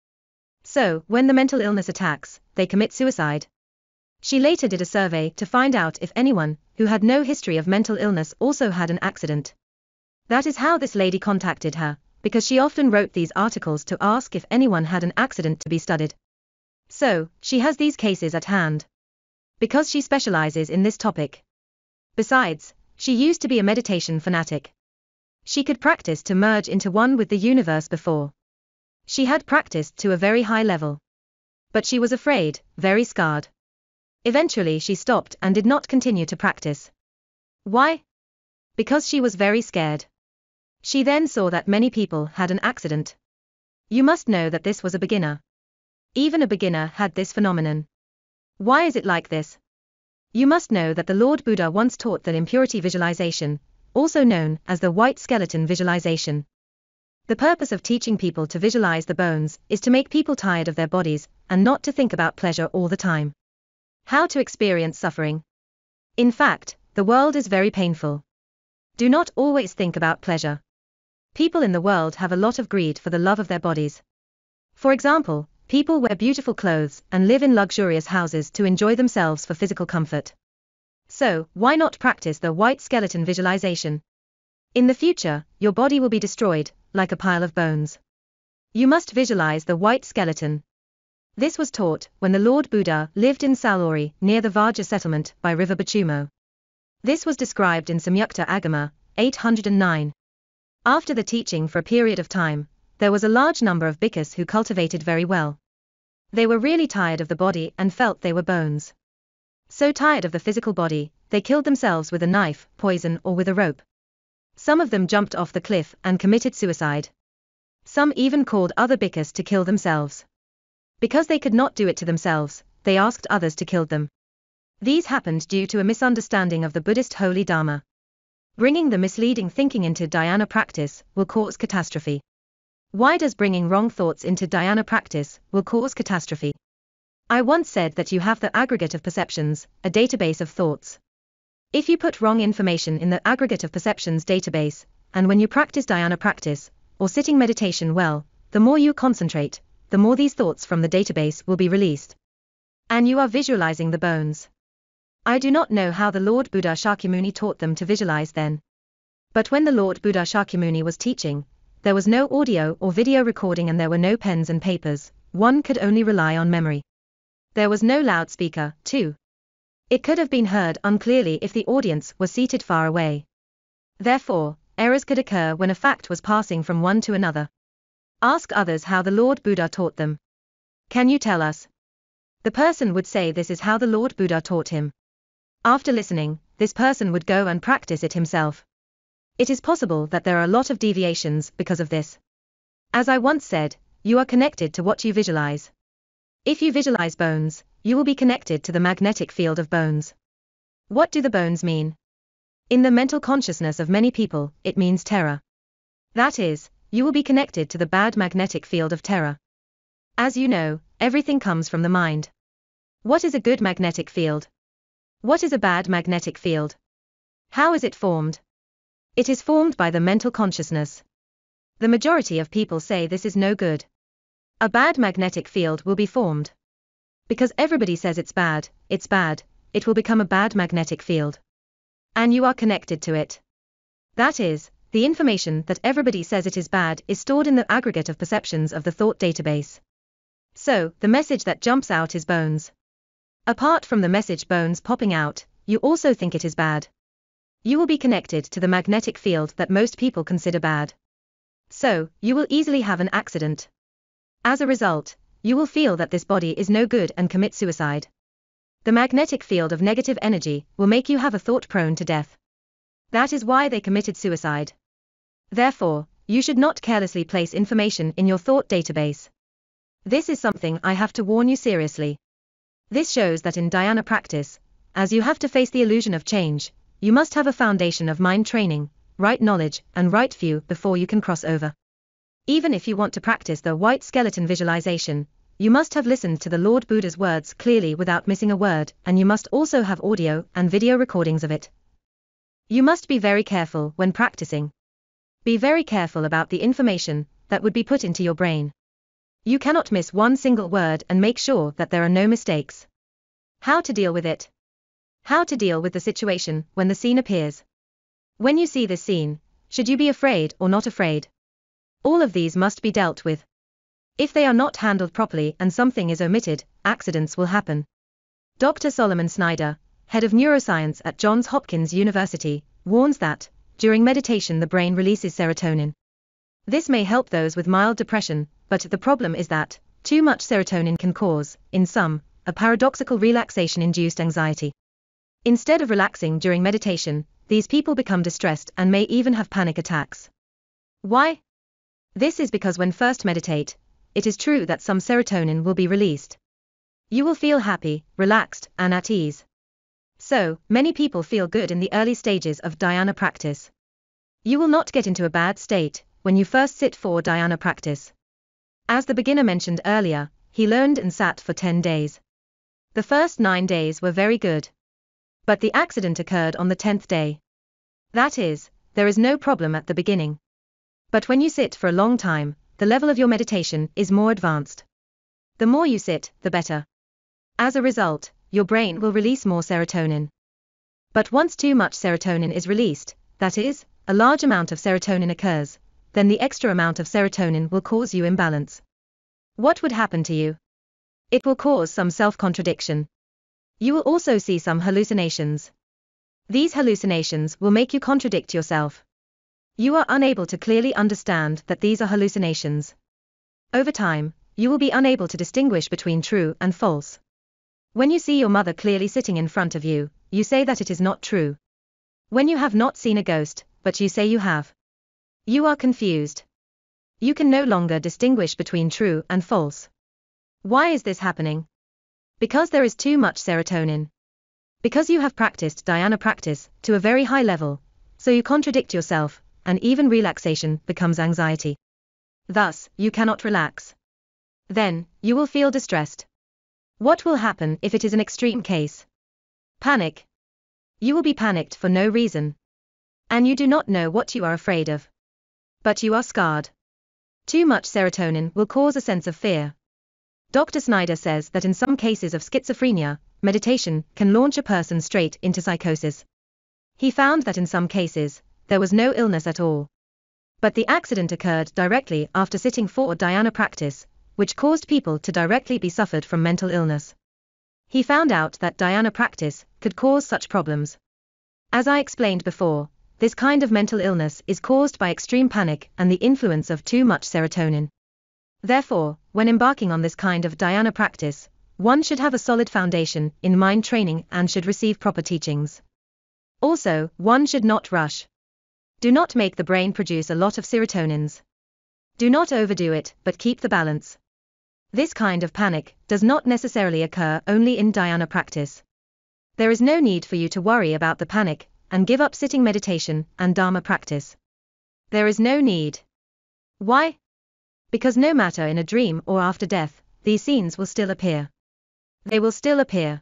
So, when the mental illness attacks, they commit suicide. She later did a survey to find out if anyone who had no history of mental illness also had an accident. That is how this lady contacted her, because she often wrote these articles to ask if anyone had an accident to be studied. So, she has these cases at hand. Because she specializes in this topic. Besides, she used to be a meditation fanatic. She could practice to merge into one with the universe before. She had practiced to a very high level. But she was afraid, very scarred. Eventually she stopped and did not continue to practice. Why? Because she was very scared. She then saw that many people had an accident. You must know that this was a beginner. Even a beginner had this phenomenon. Why is it like this? You must know that the Lord Buddha once taught the impurity visualization, also known as the white skeleton visualization. The purpose of teaching people to visualize the bones is to make people tired of their bodies and not to think about pleasure all the time. How to experience suffering. In fact, the world is very painful. Do not always think about pleasure. People in the world have a lot of greed for the love of their bodies. For example, people wear beautiful clothes and live in luxurious houses to enjoy themselves for physical comfort. So, why not practice the white skeleton visualization? In the future, your body will be destroyed, like a pile of bones. You must visualize the white skeleton. This was taught when the Lord Buddha lived in Saulori near the Vajra settlement by River Bachumo. This was described in Samyukta Agama, eight hundred nine. After the teaching for a period of time, there was a large number of bhikkhus who cultivated very well. They were really tired of the body and felt they were bones. So tired of the physical body, they killed themselves with a knife, poison, or with a rope. Some of them jumped off the cliff and committed suicide. Some even called other bhikkhus to kill themselves. Because they could not do it to themselves, they asked others to kill them. These happened due to a misunderstanding of the Buddhist Holy Dharma. Bringing the misleading thinking into Dhyana practice will cause catastrophe. Why does bringing wrong thoughts into Dhyana practice will cause catastrophe? I once said that you have the aggregate of perceptions, a database of thoughts. If you put wrong information in the aggregate of perceptions database, and when you practice Dhyana practice, or sitting meditation well, the more you concentrate, the more these thoughts from the database will be released. And you are visualizing the bones. I do not know how the Lord Buddha Shakyamuni taught them to visualize then. But when the Lord Buddha Shakyamuni was teaching, there was no audio or video recording and there were no pens and papers, one could only rely on memory. There was no loudspeaker, too. It could have been heard unclearly if the audience was seated far away. Therefore, errors could occur when a fact was passing from one to another. Ask others how the Lord Buddha taught them. Can you tell us? The person would say this is how the Lord Buddha taught him. After listening, this person would go and practice it himself. It is possible that there are a lot of deviations because of this. As I once said, you are connected to what you visualize. If you visualize bones, you will be connected to the magnetic field of bones. What do the bones mean? In the mental consciousness of many people, it means terror. That is, you will be connected to the bad magnetic field of terror. As you know, everything comes from the mind. What is a good magnetic field? What is a bad magnetic field? How is it formed? It is formed by the mental consciousness. The majority of people say this is no good. A bad magnetic field will be formed. Because everybody says it's bad, it's bad, it will become a bad magnetic field. And you are connected to it. That is, the information that everybody says it is bad is stored in the aggregate of perceptions of the thought database. So, the message that jumps out is bones. Apart from the message bones popping out, you also think it is bad. You will be connected to the magnetic field that most people consider bad. So, you will easily have an accident. As a result, you will feel that this body is no good and commit suicide. The magnetic field of negative energy will make you have a thought prone to death. That is why they committed suicide. Therefore, you should not carelessly place information in your thought database. This is something I have to warn you seriously. This shows that in dhyana practice, as you have to face the illusion of change, you must have a foundation of mind training, right knowledge, and right view before you can cross over. Even if you want to practice the white skeleton visualization, you must have listened to the Lord Buddha's words clearly without missing a word, and you must also have audio and video recordings of it. You must be very careful when practicing. Be very careful about the information that would be put into your brain. You cannot miss one single word and make sure that there are no mistakes. How to deal with it? How to deal with the situation when the scene appears? When you see this scene, should you be afraid or not afraid? All of these must be dealt with. If they are not handled properly and something is omitted, accidents will happen. Doctor Solomon Snyder, head of neuroscience at Johns Hopkins University, warns that, during meditation the brain releases serotonin. This may help those with mild depression, but the problem is that, too much serotonin can cause, in some, a paradoxical relaxation-induced anxiety. Instead of relaxing during meditation, these people become distressed and may even have panic attacks. Why? This is because when first meditate, it is true that some serotonin will be released. You will feel happy, relaxed, and at ease. So, many people feel good in the early stages of dhyana practice. You will not get into a bad state when you first sit for dhyana practice. As the beginner mentioned earlier, he learned and sat for ten days. The first nine days were very good. But the accident occurred on the tenth day. That is, there is no problem at the beginning. But when you sit for a long time, the level of your meditation is more advanced. The more you sit, the better. As a result, your brain will release more serotonin. But once too much serotonin is released, that is, a large amount of serotonin occurs, then the extra amount of serotonin will cause you imbalance. What would happen to you? It will cause some self-contradiction. You will also see some hallucinations. These hallucinations will make you contradict yourself. You are unable to clearly understand that these are hallucinations. Over time, you will be unable to distinguish between true and false. When you see your mother clearly sitting in front of you, you say that it is not true. When you have not seen a ghost, but you say you have, you are confused. You can no longer distinguish between true and false. Why is this happening? Because there is too much serotonin. Because you have practiced dhyana practice to a very high level, so you contradict yourself, and even relaxation becomes anxiety. Thus, you cannot relax. Then, you will feel distressed. What will happen if it is an extreme case? Panic. You will be panicked for no reason. And you do not know what you are afraid of. But you are scarred. Too much serotonin will cause a sense of fear. Doctor Snyder says that in some cases of schizophrenia, meditation can launch a person straight into psychosis. He found that in some cases, there was no illness at all. But the accident occurred directly after sitting for dhyana practice, which caused people to directly be suffered from mental illness. He found out that dhyana practice could cause such problems. As I explained before, this kind of mental illness is caused by extreme panic and the influence of too much serotonin. Therefore, when embarking on this kind of dhyana practice, one should have a solid foundation in mind training and should receive proper teachings. Also, one should not rush. Do not make the brain produce a lot of serotonins. Do not overdo it, but keep the balance. This kind of panic does not necessarily occur only in dhyana practice. There is no need for you to worry about the panic and give up sitting meditation and dharma practice. There is no need. Why? Because no matter in a dream or after death, these scenes will still appear. They will still appear.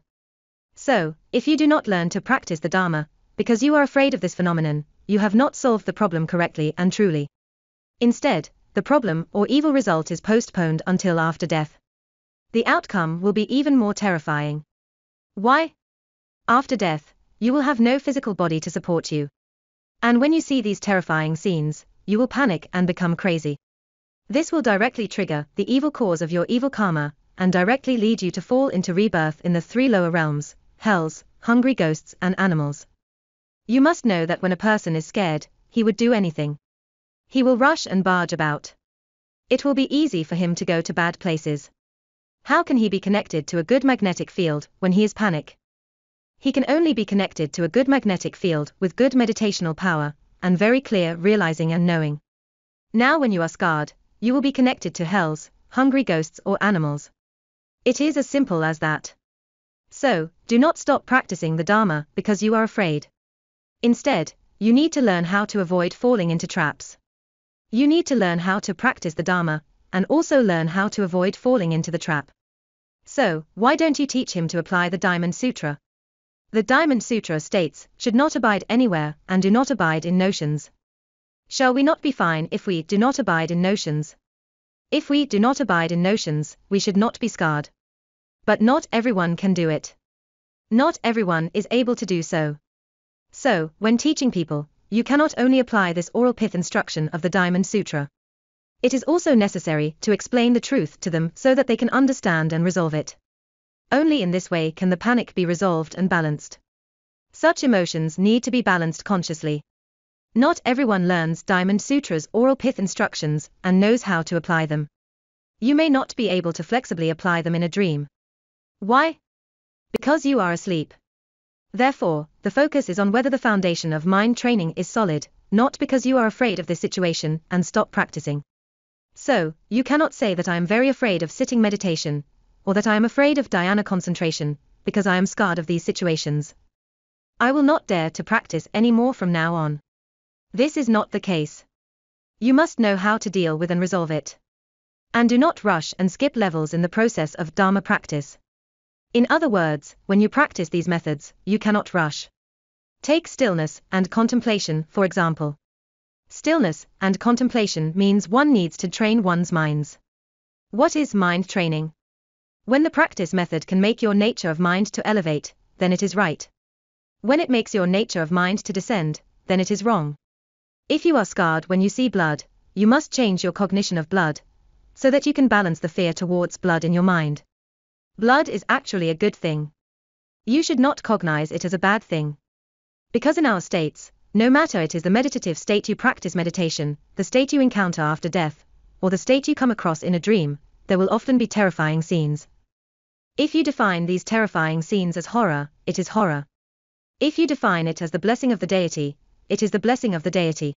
So, if you do not learn to practice the Dharma, because you are afraid of this phenomenon, you have not solved the problem correctly and truly. Instead, the problem or evil result is postponed until after death. The outcome will be even more terrifying. Why? After death, you will have no physical body to support you. And when you see these terrifying scenes, you will panic and become crazy. This will directly trigger the evil cause of your evil karma, and directly lead you to fall into rebirth in the three lower realms, hells, hungry ghosts and animals. You must know that when a person is scared, he would do anything. He will rush and barge about. It will be easy for him to go to bad places. How can he be connected to a good magnetic field when he is panic? He can only be connected to a good magnetic field with good meditational power, and very clear realizing and knowing. Now when you are scarred, you will be connected to hells, hungry ghosts or animals. It is as simple as that. So, do not stop practicing the Dharma because you are afraid. Instead, you need to learn how to avoid falling into traps. You need to learn how to practice the Dharma, and also learn how to avoid falling into the trap. So, why don't you teach him to apply the Diamond Sutra? The Diamond Sutra states, should not abide anywhere, and do not abide in notions. Shall we not be fine if we do not abide in notions? If we do not abide in notions, we should not be scarred. But not everyone can do it. Not everyone is able to do so. So, when teaching people, you cannot only apply this oral pith instruction of the Diamond Sutra. It is also necessary to explain the truth to them so that they can understand and resolve it. Only in this way can the panic be resolved and balanced. Such emotions need to be balanced consciously. Not everyone learns Diamond Sutra's oral pith instructions and knows how to apply them. You may not be able to flexibly apply them in a dream. Why? Because you are asleep. Therefore, the focus is on whether the foundation of mind training is solid, not because you are afraid of this situation and stop practicing. So, you cannot say that I am very afraid of sitting meditation, or that I am afraid of dhyana concentration, because I am scarred of these situations. I will not dare to practice any more from now on. This is not the case. You must know how to deal with and resolve it. And do not rush and skip levels in the process of Dharma practice. In other words, when you practice these methods, you cannot rush. Take stillness and contemplation, for example. Stillness and contemplation means one needs to train one's minds. What is mind training? When the practice method can make your nature of mind to elevate, then it is right. When it makes your nature of mind to descend, then it is wrong. If you are scarred when you see blood, you must change your cognition of blood, so that you can balance the fear towards blood in your mind. Blood is actually a good thing. You should not cognize it as a bad thing. Because in our states, no matter it is the meditative state you practice meditation, the state you encounter after death, or the state you come across in a dream, there will often be terrifying scenes. If you define these terrifying scenes as horror, it is horror. If you define it as the blessing of the deity, it is the blessing of the deity.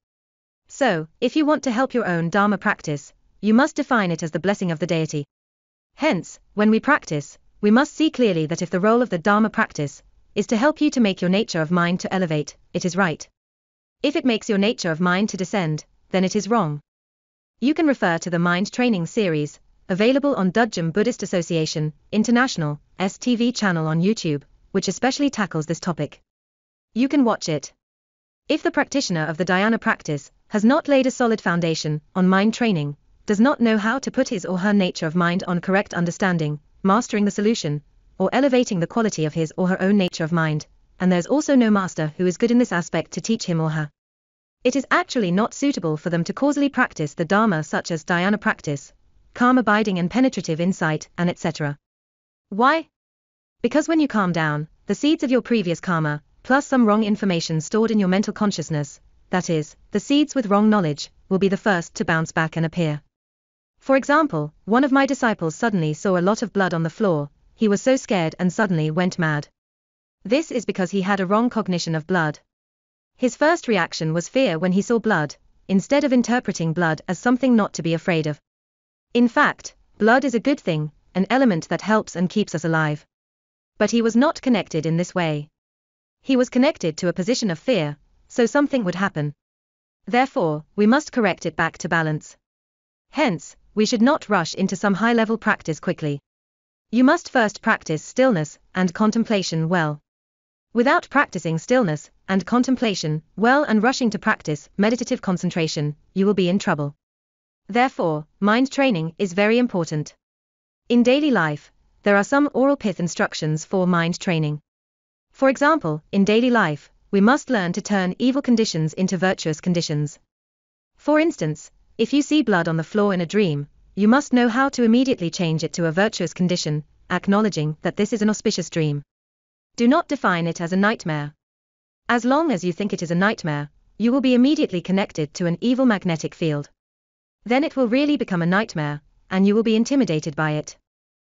So, if you want to help your own Dharma practice, you must define it as the blessing of the deity. Hence, when we practice, we must see clearly that if the role of the Dharma practice is to help you to make your nature of mind to elevate, it is right. If it makes your nature of mind to descend, then it is wrong. You can refer to the Mind Training series, available on Dzogchen Buddhist Association, International, S T V channel on YouTube, which especially tackles this topic. You can watch it. If the practitioner of the Dhyana practice has not laid a solid foundation on mind training, does not know how to put his or her nature of mind on correct understanding, mastering the solution, or elevating the quality of his or her own nature of mind, and there's also no master who is good in this aspect to teach him or her, it is actually not suitable for them to causally practice the Dharma such as Dhyana practice, calm abiding and penetrative insight, and et cetera. Why? Because when you calm down, the seeds of your previous karma, plus some wrong information stored in your mental consciousness, that is, the seeds with wrong knowledge, will be the first to bounce back and appear. For example, one of my disciples suddenly saw a lot of blood on the floor, he was so scared and suddenly went mad. This is because he had a wrong cognition of blood. His first reaction was fear when he saw blood, instead of interpreting blood as something not to be afraid of. In fact, blood is a good thing, an element that helps and keeps us alive. But he was not connected in this way. He was connected to a position of fear, so something would happen. Therefore, we must correct it back to balance. Hence, we should not rush into some high-level practice quickly. You must first practice stillness and contemplation well. Without practicing stillness and contemplation well and rushing to practice meditative concentration, you will be in trouble. Therefore, mind training is very important. In daily life, there are some oral pith instructions for mind training. For example, in daily life, we must learn to turn evil conditions into virtuous conditions. For instance, if you see blood on the floor in a dream, you must know how to immediately change it to a virtuous condition, acknowledging that this is an auspicious dream. Do not define it as a nightmare. As long as you think it is a nightmare, you will be immediately connected to an evil magnetic field. Then it will really become a nightmare, and you will be intimidated by it.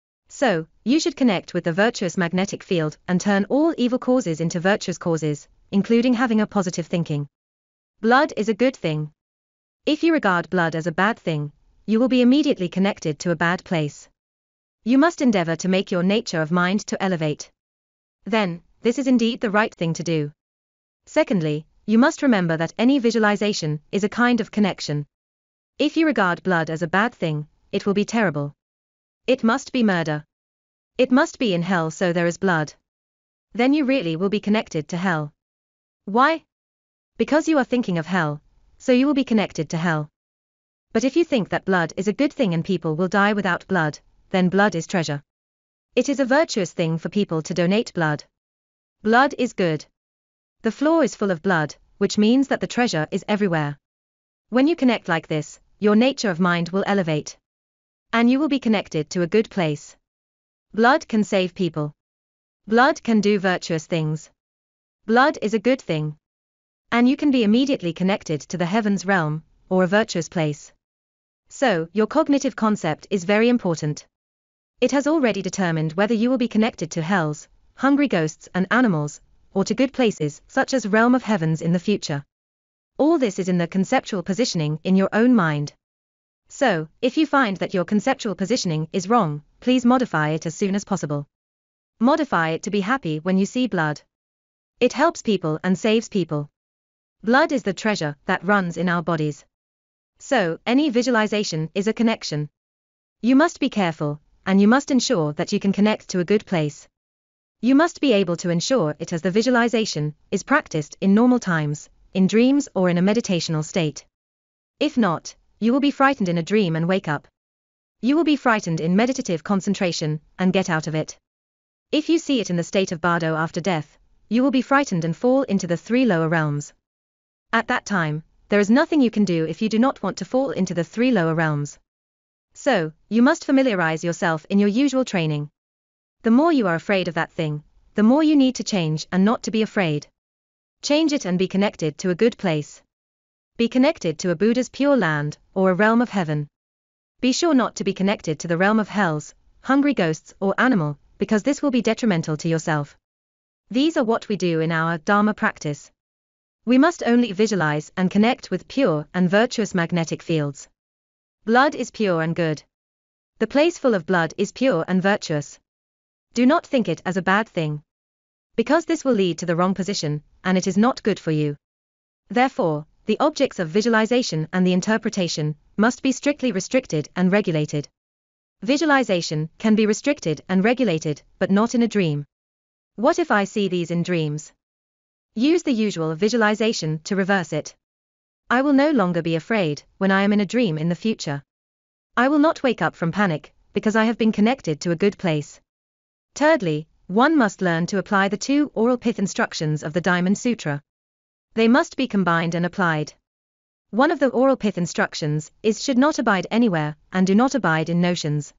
So, you should connect with the virtuous magnetic field and turn all evil causes into virtuous causes, including having a positive thinking. Blood is a good thing. If you regard blood as a bad thing, you will be immediately connected to a bad place. You must endeavor to make your nature of mind to elevate. Then, this is indeed the right thing to do. Secondly, you must remember that any visualization is a kind of connection. If you regard blood as a bad thing, it will be terrible. It must be murder. It must be in hell, so there is blood. Then you really will be connected to hell. Why? Because you are thinking of hell, so you will be connected to hell. But if you think that blood is a good thing and people will die without blood, then blood is treasure. It is a virtuous thing for people to donate blood. Blood is good. The floor is full of blood, which means that the treasure is everywhere. When you connect like this, your nature of mind will elevate. And you will be connected to a good place. Blood can save people. Blood can do virtuous things. Blood is a good thing. And you can be immediately connected to the heavens realm, or a virtuous place. So, your cognitive concept is very important. It has already determined whether you will be connected to hells, hungry ghosts and animals, or to good places, such as realm of heavens in the future. All this is in the conceptual positioning in your own mind. So, if you find that your conceptual positioning is wrong, please modify it as soon as possible. Modify it to be happy when you see blood. It helps people and saves people. Blood is the treasure that runs in our bodies. So, any visualization is a connection. You must be careful, and you must ensure that you can connect to a good place. You must be able to ensure it as the visualization is practiced in normal times, in dreams or in a meditational state. If not, you will be frightened in a dream and wake up. You will be frightened in meditative concentration and get out of it. If you see it in the state of bardo after death, you will be frightened and fall into the three lower realms. At that time, there is nothing you can do if you do not want to fall into the three lower realms. So, you must familiarize yourself in your usual training. The more you are afraid of that thing, the more you need to change and not to be afraid. Change it and be connected to a good place. Be connected to a Buddha's pure land, or a realm of heaven. Be sure not to be connected to the realm of hells, hungry ghosts or animal, because this will be detrimental to yourself. These are what we do in our Dharma practice. We must only visualize and connect with pure and virtuous magnetic fields. Blood is pure and good. The place full of blood is pure and virtuous. Do not think it as a bad thing. Because this will lead to the wrong position, and it is not good for you. Therefore, the objects of visualization and the interpretation must be strictly restricted and regulated. Visualization can be restricted and regulated, but not in a dream. What if I see these in dreams? Use the usual visualization to reverse it. I will no longer be afraid when I am in a dream in the future. I will not wake up from panic, because I have been connected to a good place. Thirdly, one must learn to apply the two oral pith instructions of the Diamond Sutra. They must be combined and applied. One of the oral pith instructions is should not abide anywhere, and do not abide in notions.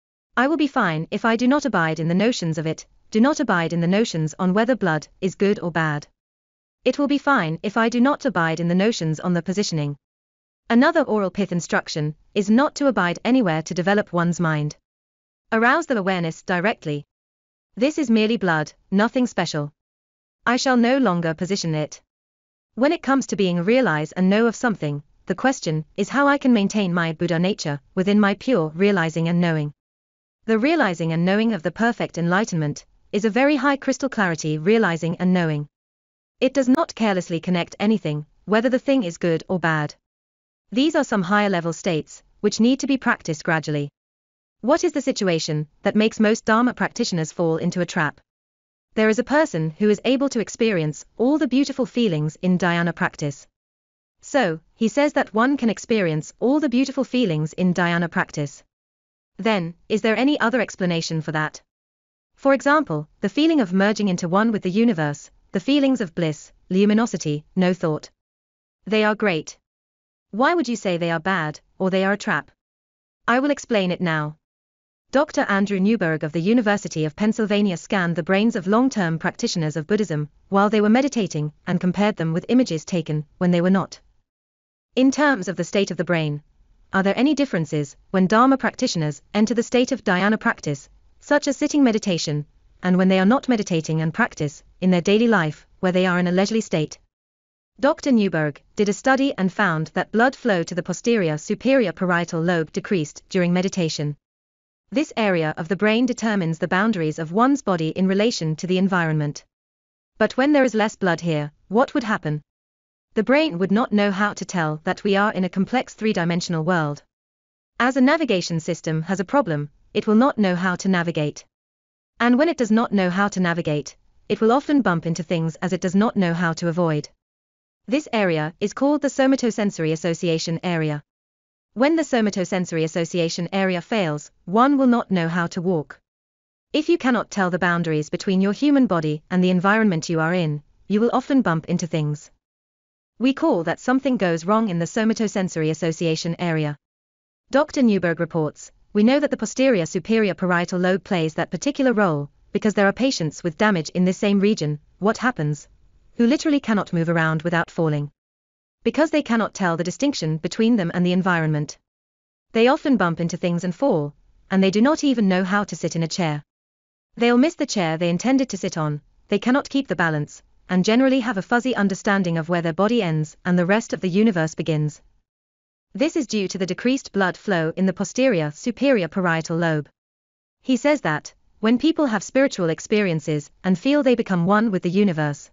I will be fine if I do not abide in the notions of it, do not abide in the notions on whether blood is good or bad. It will be fine if I do not abide in the notions on the positioning. Another oral pith instruction is not to abide anywhere to develop one's mind. Arouse the awareness directly. This is merely blood, nothing special. I shall no longer position it. When it comes to being realize and know of something, the question is how I can maintain my Buddha nature within my pure realizing and knowing. The realizing and knowing of the perfect enlightenment is a very high crystal clarity realizing and knowing. It does not carelessly connect anything, whether the thing is good or bad. These are some higher level states, which need to be practiced gradually. What is the situation that makes most Dharma practitioners fall into a trap? There is a person who is able to experience all the beautiful feelings in Dhyana practice. So, he says that one can experience all the beautiful feelings in Dhyana practice. Then, is there any other explanation for that? For example, the feeling of merging into one with the universe, the feelings of bliss, luminosity, no thought. They are great. Why would you say they are bad, or they are a trap? I will explain it now. Doctor Andrew Newberg of the University of Pennsylvania scanned the brains of long-term practitioners of Buddhism while they were meditating and compared them with images taken when they were not. In terms of the state of the brain, are there any differences when Dharma practitioners enter the state of Dhyana practice, such as sitting meditation, and when they are not meditating and practice in their daily life, where they are in a leisurely state? Doctor Newberg did a study and found that blood flow to the posterior superior parietal lobe decreased during meditation. This area of the brain determines the boundaries of one's body in relation to the environment. But when there is less blood here, what would happen? The brain would not know how to tell that we are in a complex three-dimensional world. As a navigation system has a problem, it will not know how to navigate. And when it does not know how to navigate, it will often bump into things as it does not know how to avoid. This area is called the somatosensory association area. When the somatosensory association area fails, one will not know how to walk. If you cannot tell the boundaries between your human body and the environment you are in, you will often bump into things. We call that something goes wrong in the somatosensory association area. Doctor Newberg reports, we know that the posterior superior parietal lobe plays that particular role, because there are patients with damage in this same region. What happens? Who literally cannot move around without falling. Because they cannot tell the distinction between them and the environment. They often bump into things and fall, and they do not even know how to sit in a chair. They'll miss the chair they intended to sit on, they cannot keep the balance, and generally have a fuzzy understanding of where their body ends and the rest of the universe begins. This is due to the decreased blood flow in the posterior superior parietal lobe. He says that, when people have spiritual experiences and feel they become one with the universe,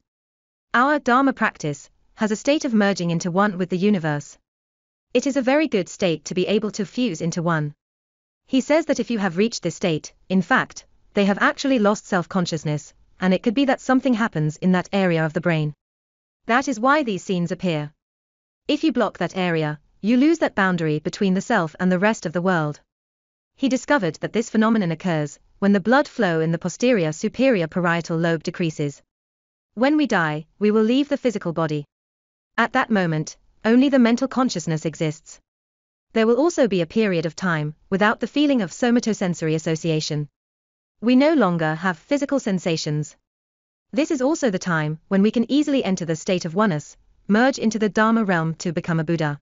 our Dharma practice has a state of merging into one with the universe. It is a very good state to be able to fuse into one. He says that if you have reached this state, in fact, they have actually lost self-consciousness, and it could be that something happens in that area of the brain. That is why these scenes appear. If you block that area, you lose that boundary between the self and the rest of the world. He discovered that this phenomenon occurs when the blood flow in the posterior superior parietal lobe decreases. When we die, we will leave the physical body. At that moment, only the mental consciousness exists. There will also be a period of time without the feeling of somatosensory association. We no longer have physical sensations. This is also the time when we can easily enter the state of oneness, merge into the Dharma realm to become a Buddha.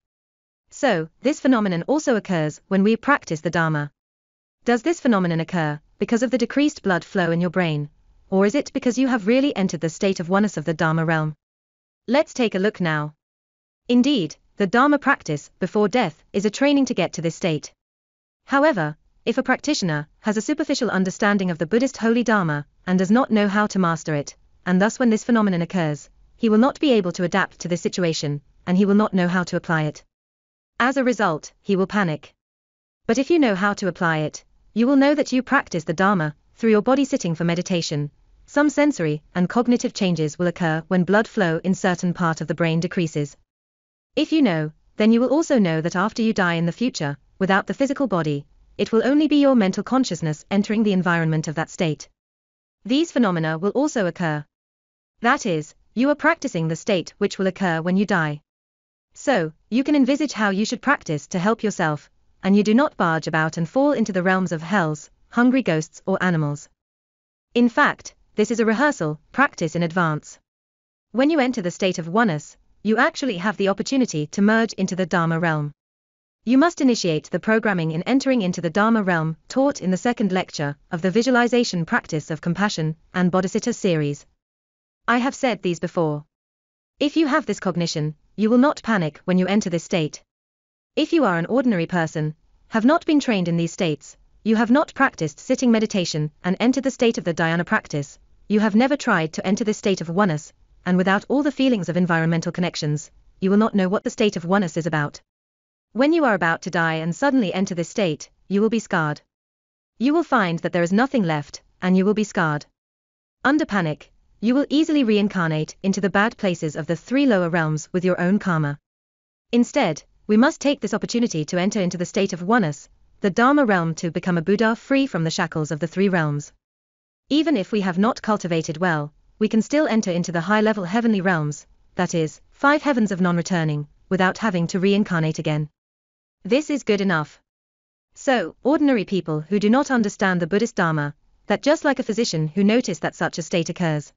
So, this phenomenon also occurs when we practice the Dharma. Does this phenomenon occur because of the decreased blood flow in your brain, or is it because you have really entered the state of oneness of the Dharma realm? Let's take a look now. Indeed, the Dharma practice before death is a training to get to this state. However, if a practitioner has a superficial understanding of the Buddhist Holy Dharma and does not know how to master it, and thus when this phenomenon occurs, he will not be able to adapt to this situation, and he will not know how to apply it. As a result, he will panic. But if you know how to apply it, you will know that you practice the Dharma through your body sitting for meditation. Some sensory and cognitive changes will occur when blood flow in certain part of the brain decreases. If you know, then you will also know that after you die in the future, without the physical body, it will only be your mental consciousness entering the environment of that state. These phenomena will also occur. That is, you are practicing the state which will occur when you die. So, you can envisage how you should practice to help yourself, and you do not barge about and fall into the realms of hells, hungry ghosts or animals. In fact, this is a rehearsal, practice in advance. When you enter the state of oneness, you actually have the opportunity to merge into the Dharma realm. You must initiate the programming in entering into the Dharma realm, taught in the second lecture of the Visualization Practice of Compassion and Bodhicitta series. I have said these before. If you have this cognition, you will not panic when you enter this state. If you are an ordinary person, have not been trained in these states, you have not practiced sitting meditation and entered the state of the Dhyana practice, you have never tried to enter this state of oneness, and without all the feelings of environmental connections, you will not know what the state of oneness is about. When you are about to die and suddenly enter this state, you will be scarred. You will find that there is nothing left, and you will be scarred. Under panic, you will easily reincarnate into the bad places of the three lower realms with your own karma. Instead, we must take this opportunity to enter into the state of oneness, the Dharma realm, to become a Buddha free from the shackles of the three realms. Even if we have not cultivated well, we can still enter into the high-level heavenly realms, that is, five heavens of non-returning, without having to reincarnate again. This is good enough. So, ordinary people who do not understand the Buddhist Dharma, that just like a physician who noticed that such a state occurs.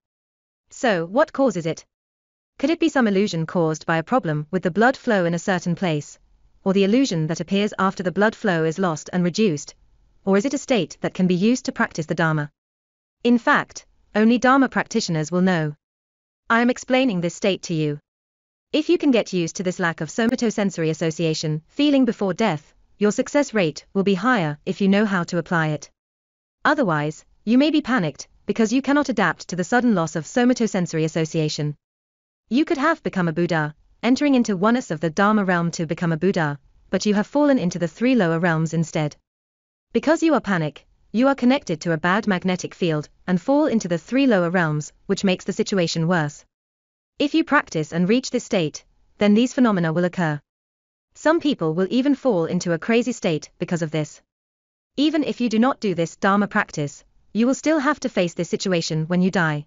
So, what causes it? Could it be some illusion caused by a problem with the blood flow in a certain place, or the illusion that appears after the blood flow is lost and reduced, or is it a state that can be used to practice the Dharma? In fact, only Dharma practitioners will know. I am explaining this state to you. If you can get used to this lack of somatosensory association feeling before death, your success rate will be higher if you know how to apply it. Otherwise, you may be panicked because you cannot adapt to the sudden loss of somatosensory association. You could have become a Buddha, entering into oneness of the Dharma realm to become a Buddha, but you have fallen into the three lower realms instead. Because you are panic, you are connected to a bad magnetic field and fall into the three lower realms, which makes the situation worse. If you practice and reach this state, then these phenomena will occur. Some people will even fall into a crazy state because of this. Even if you do not do this Dharma practice, you will still have to face this situation when you die.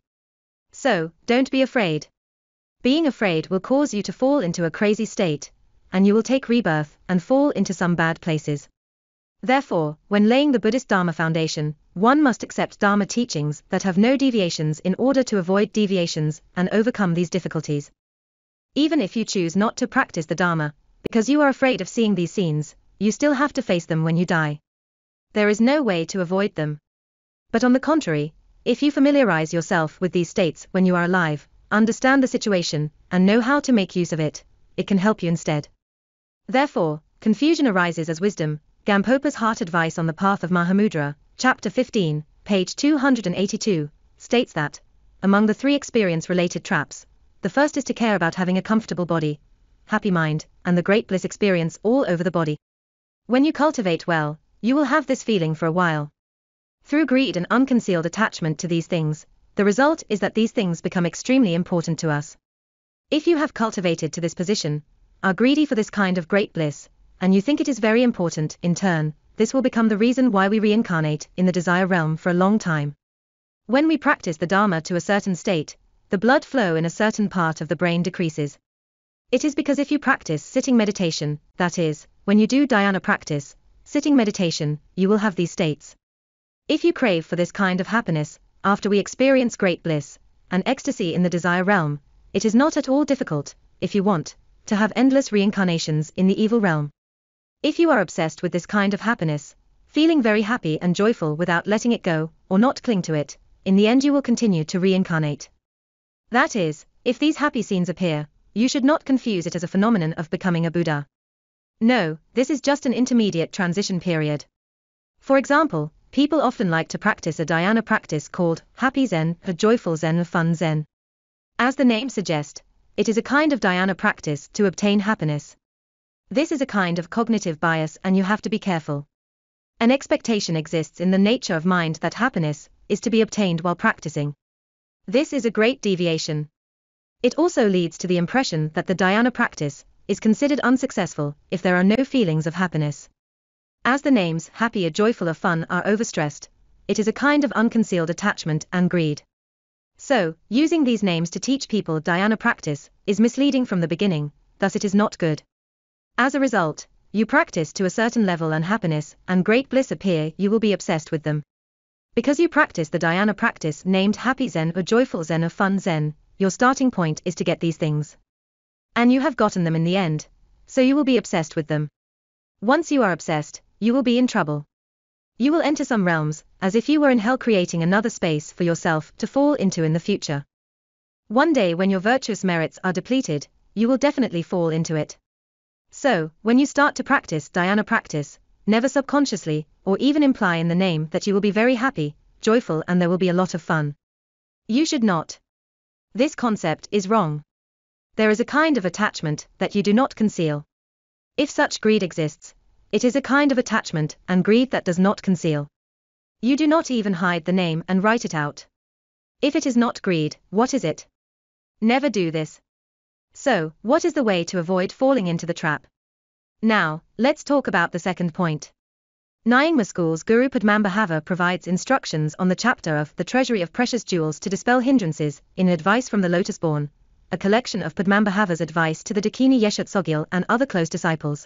So, don't be afraid. Being afraid will cause you to fall into a crazy state, and you will take rebirth and fall into some bad places. Therefore, when laying the Buddhist Dharma foundation, one must accept Dharma teachings that have no deviations in order to avoid deviations and overcome these difficulties. Even if you choose not to practice the Dharma, because you are afraid of seeing these scenes, you still have to face them when you die. There is no way to avoid them. But on the contrary, if you familiarize yourself with these states when you are alive, understand the situation, and know how to make use of it, it can help you instead. Therefore, confusion arises as wisdom. Gampopa's Heart Advice on the Path of Mahamudra, Chapter fifteen, page two hundred eighty-two, states that, among the three experience-related traps, the first is to care about having a comfortable body, happy mind, and the great bliss experience all over the body. When you cultivate well, you will have this feeling for a while. Through greed and unconcealed attachment to these things, the result is that these things become extremely important to us. If you have cultivated to this position, are greedy for this kind of great bliss, and you think it is very important, in turn, this will become the reason why we reincarnate in the desire realm for a long time. When we practice the Dharma to a certain state, the blood flow in a certain part of the brain decreases. It is because if you practice sitting meditation, that is, when you do Dhyana practice, sitting meditation, you will have these states. If you crave for this kind of happiness, after we experience great bliss and ecstasy in the desire realm, it is not at all difficult, if you want, to have endless reincarnations in the evil realm. If you are obsessed with this kind of happiness, feeling very happy and joyful without letting it go, or not cling to it, in the end you will continue to reincarnate. That is, if these happy scenes appear, you should not confuse it as a phenomenon of becoming a Buddha. No, this is just an intermediate transition period. For example, people often like to practice a Dhyana practice called Happy Zen, a joyful Zen or fun Zen. As the name suggests, it is a kind of Dhyana practice to obtain happiness. This is a kind of cognitive bias and you have to be careful. An expectation exists in the nature of mind that happiness is to be obtained while practicing. This is a great deviation. It also leads to the impression that the Dhyana practice is considered unsuccessful if there are no feelings of happiness. As the names happy or joyful or fun are overstressed, it is a kind of unconcealed attachment and greed. So, using these names to teach people Dhyana practice is misleading from the beginning, thus it is not good. As a result, you practice to a certain level and happiness and great bliss appear, you will be obsessed with them. Because you practice the Dhyana practice named Happy Zen or Joyful Zen or Fun Zen, your starting point is to get these things. And you have gotten them in the end, so you will be obsessed with them. Once you are obsessed, you will be in trouble. You will enter some realms, as if you were in hell creating another space for yourself to fall into in the future. One day when your virtuous merits are depleted, you will definitely fall into it. So, when you start to practice Dhyana practice, never subconsciously, or even imply in the name that you will be very happy, joyful and there will be a lot of fun. You should not. This concept is wrong. There is a kind of attachment that you do not conceal. If such greed exists, it is a kind of attachment and greed that does not conceal. You do not even hide the name and write it out. If it is not greed, what is it? Never do this. So, what is the way to avoid falling into the trap? Now, let's talk about the second point. Nyingmapa School's Guru Padmanabhava provides instructions on the chapter of the Treasury of Precious Jewels to dispel hindrances in Advice from the Lotus Born, a collection of Padmanabhava's advice to the Dakini Yeshe Tsogil and other close disciples.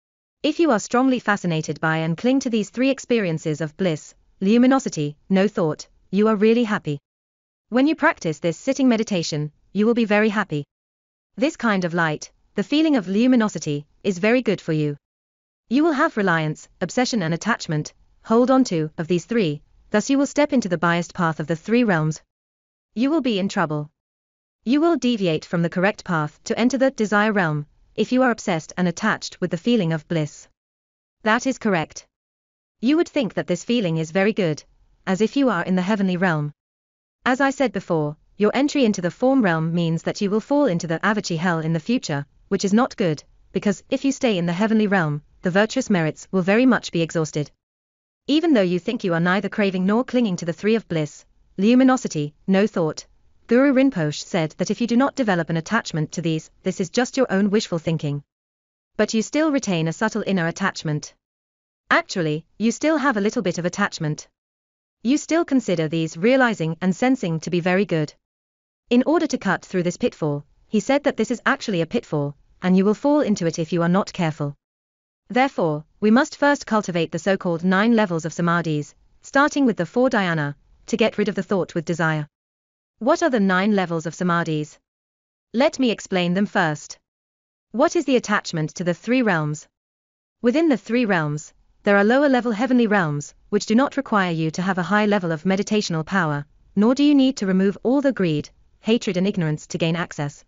If you are strongly fascinated by and cling to these three experiences of bliss, luminosity, no thought, you are really happy. When you practice this sitting meditation, you will be very happy. This kind of light, the feeling of luminosity, is very good for you. You will have reliance, obsession and attachment, hold on to, of these three, thus you will step into the biased path of the three realms. You will be in trouble. You will deviate from the correct path to enter the desire realm if you are obsessed and attached with the feeling of bliss. That is correct. You would think that this feeling is very good, as if you are in the heavenly realm. As I said before, your entry into the form realm means that you will fall into the avachi hell in the future, which is not good, because if you stay in the heavenly realm, the virtuous merits will very much be exhausted. Even though you think you are neither craving nor clinging to the three of bliss, luminosity, no thought, Guru Rinpoche said that if you do not develop an attachment to these, this is just your own wishful thinking. But you still retain a subtle inner attachment. Actually, you still have a little bit of attachment. You still consider these realizing and sensing to be very good. In order to cut through this pitfall, he said that this is actually a pitfall, and you will fall into it if you are not careful. Therefore, we must first cultivate the so-called nine levels of samadhis, starting with the four dhyana, to get rid of the thought with desire. What are the nine levels of samadhis? Let me explain them first. What is the attachment to the three realms? Within the three realms, there are lower-level heavenly realms, which do not require you to have a high level of meditational power, nor do you need to remove all the greed, hatred and ignorance to gain access.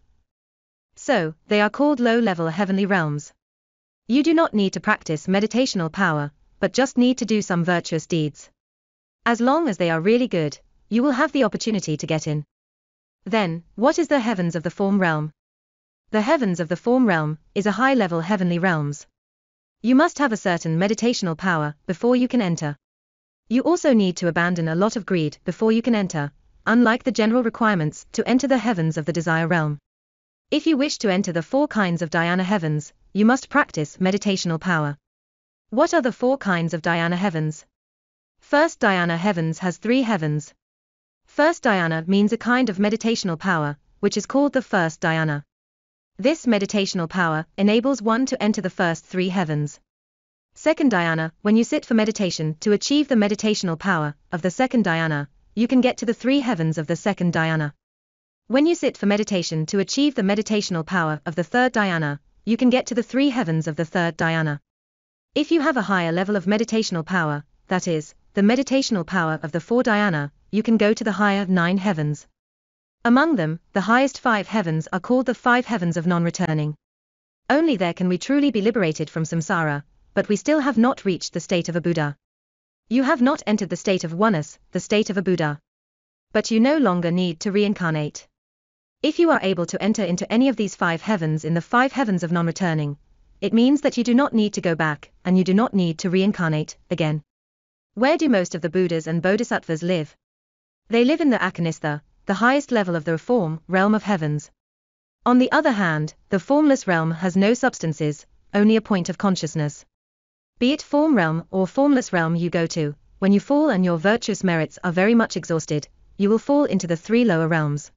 So, they are called low-level heavenly realms. You do not need to practice meditational power, but just need to do some virtuous deeds. As long as they are really good, you will have the opportunity to get in. Then, what is the heavens of the form realm? The heavens of the form realm is a high-level heavenly realms. You must have a certain meditational power before you can enter. You also need to abandon a lot of greed before you can enter, unlike the general requirements to enter the heavens of the desire realm. If you wish to enter the four kinds of dhyana heavens, you must practice meditational power. What are the four kinds of dhyana heavens? First dhyana heavens has three heavens. First dhyana means a kind of meditational power, which is called the first dhyana. This meditational power enables one to enter the first three heavens. Second dhyana, when you sit for meditation to achieve the meditational power of the second dhyana, you can get to the three heavens of the second dhyana. When you sit for meditation to achieve the meditational power of the third dhyana, you can get to the three heavens of the third dhyana. If you have a higher level of meditational power, that is, the meditational power of the four dhyana, you can go to the higher nine heavens. Among them, the highest five heavens are called the five heavens of non-returning. Only there can we truly be liberated from samsara, but we still have not reached the state of a Buddha. You have not entered the state of oneness, the state of a Buddha. But you no longer need to reincarnate. If you are able to enter into any of these five heavens in the five heavens of non-returning, it means that you do not need to go back, and you do not need to reincarnate again. Where do most of the Buddhas and Bodhisattvas live? They live in the Akanistha, the highest level of the form realm of heavens. On the other hand, the formless realm has no substances, only a point of consciousness. Be it form realm or formless realm you go to, when you fall and your virtuous merits are very much exhausted, you will fall into the three lower realms.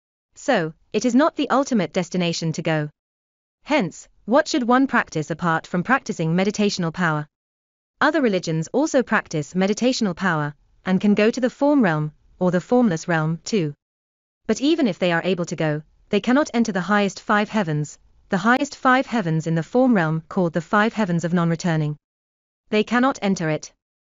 So, it is not the ultimate destination to go. Hence, what should one practice apart from practicing meditational power? Other religions also practice meditational power, and can go to the form realm, or the formless realm, too. But even if they are able to go, they cannot enter the highest five heavens, the highest five heavens in the form realm called the five heavens of non-returning. They cannot enter it.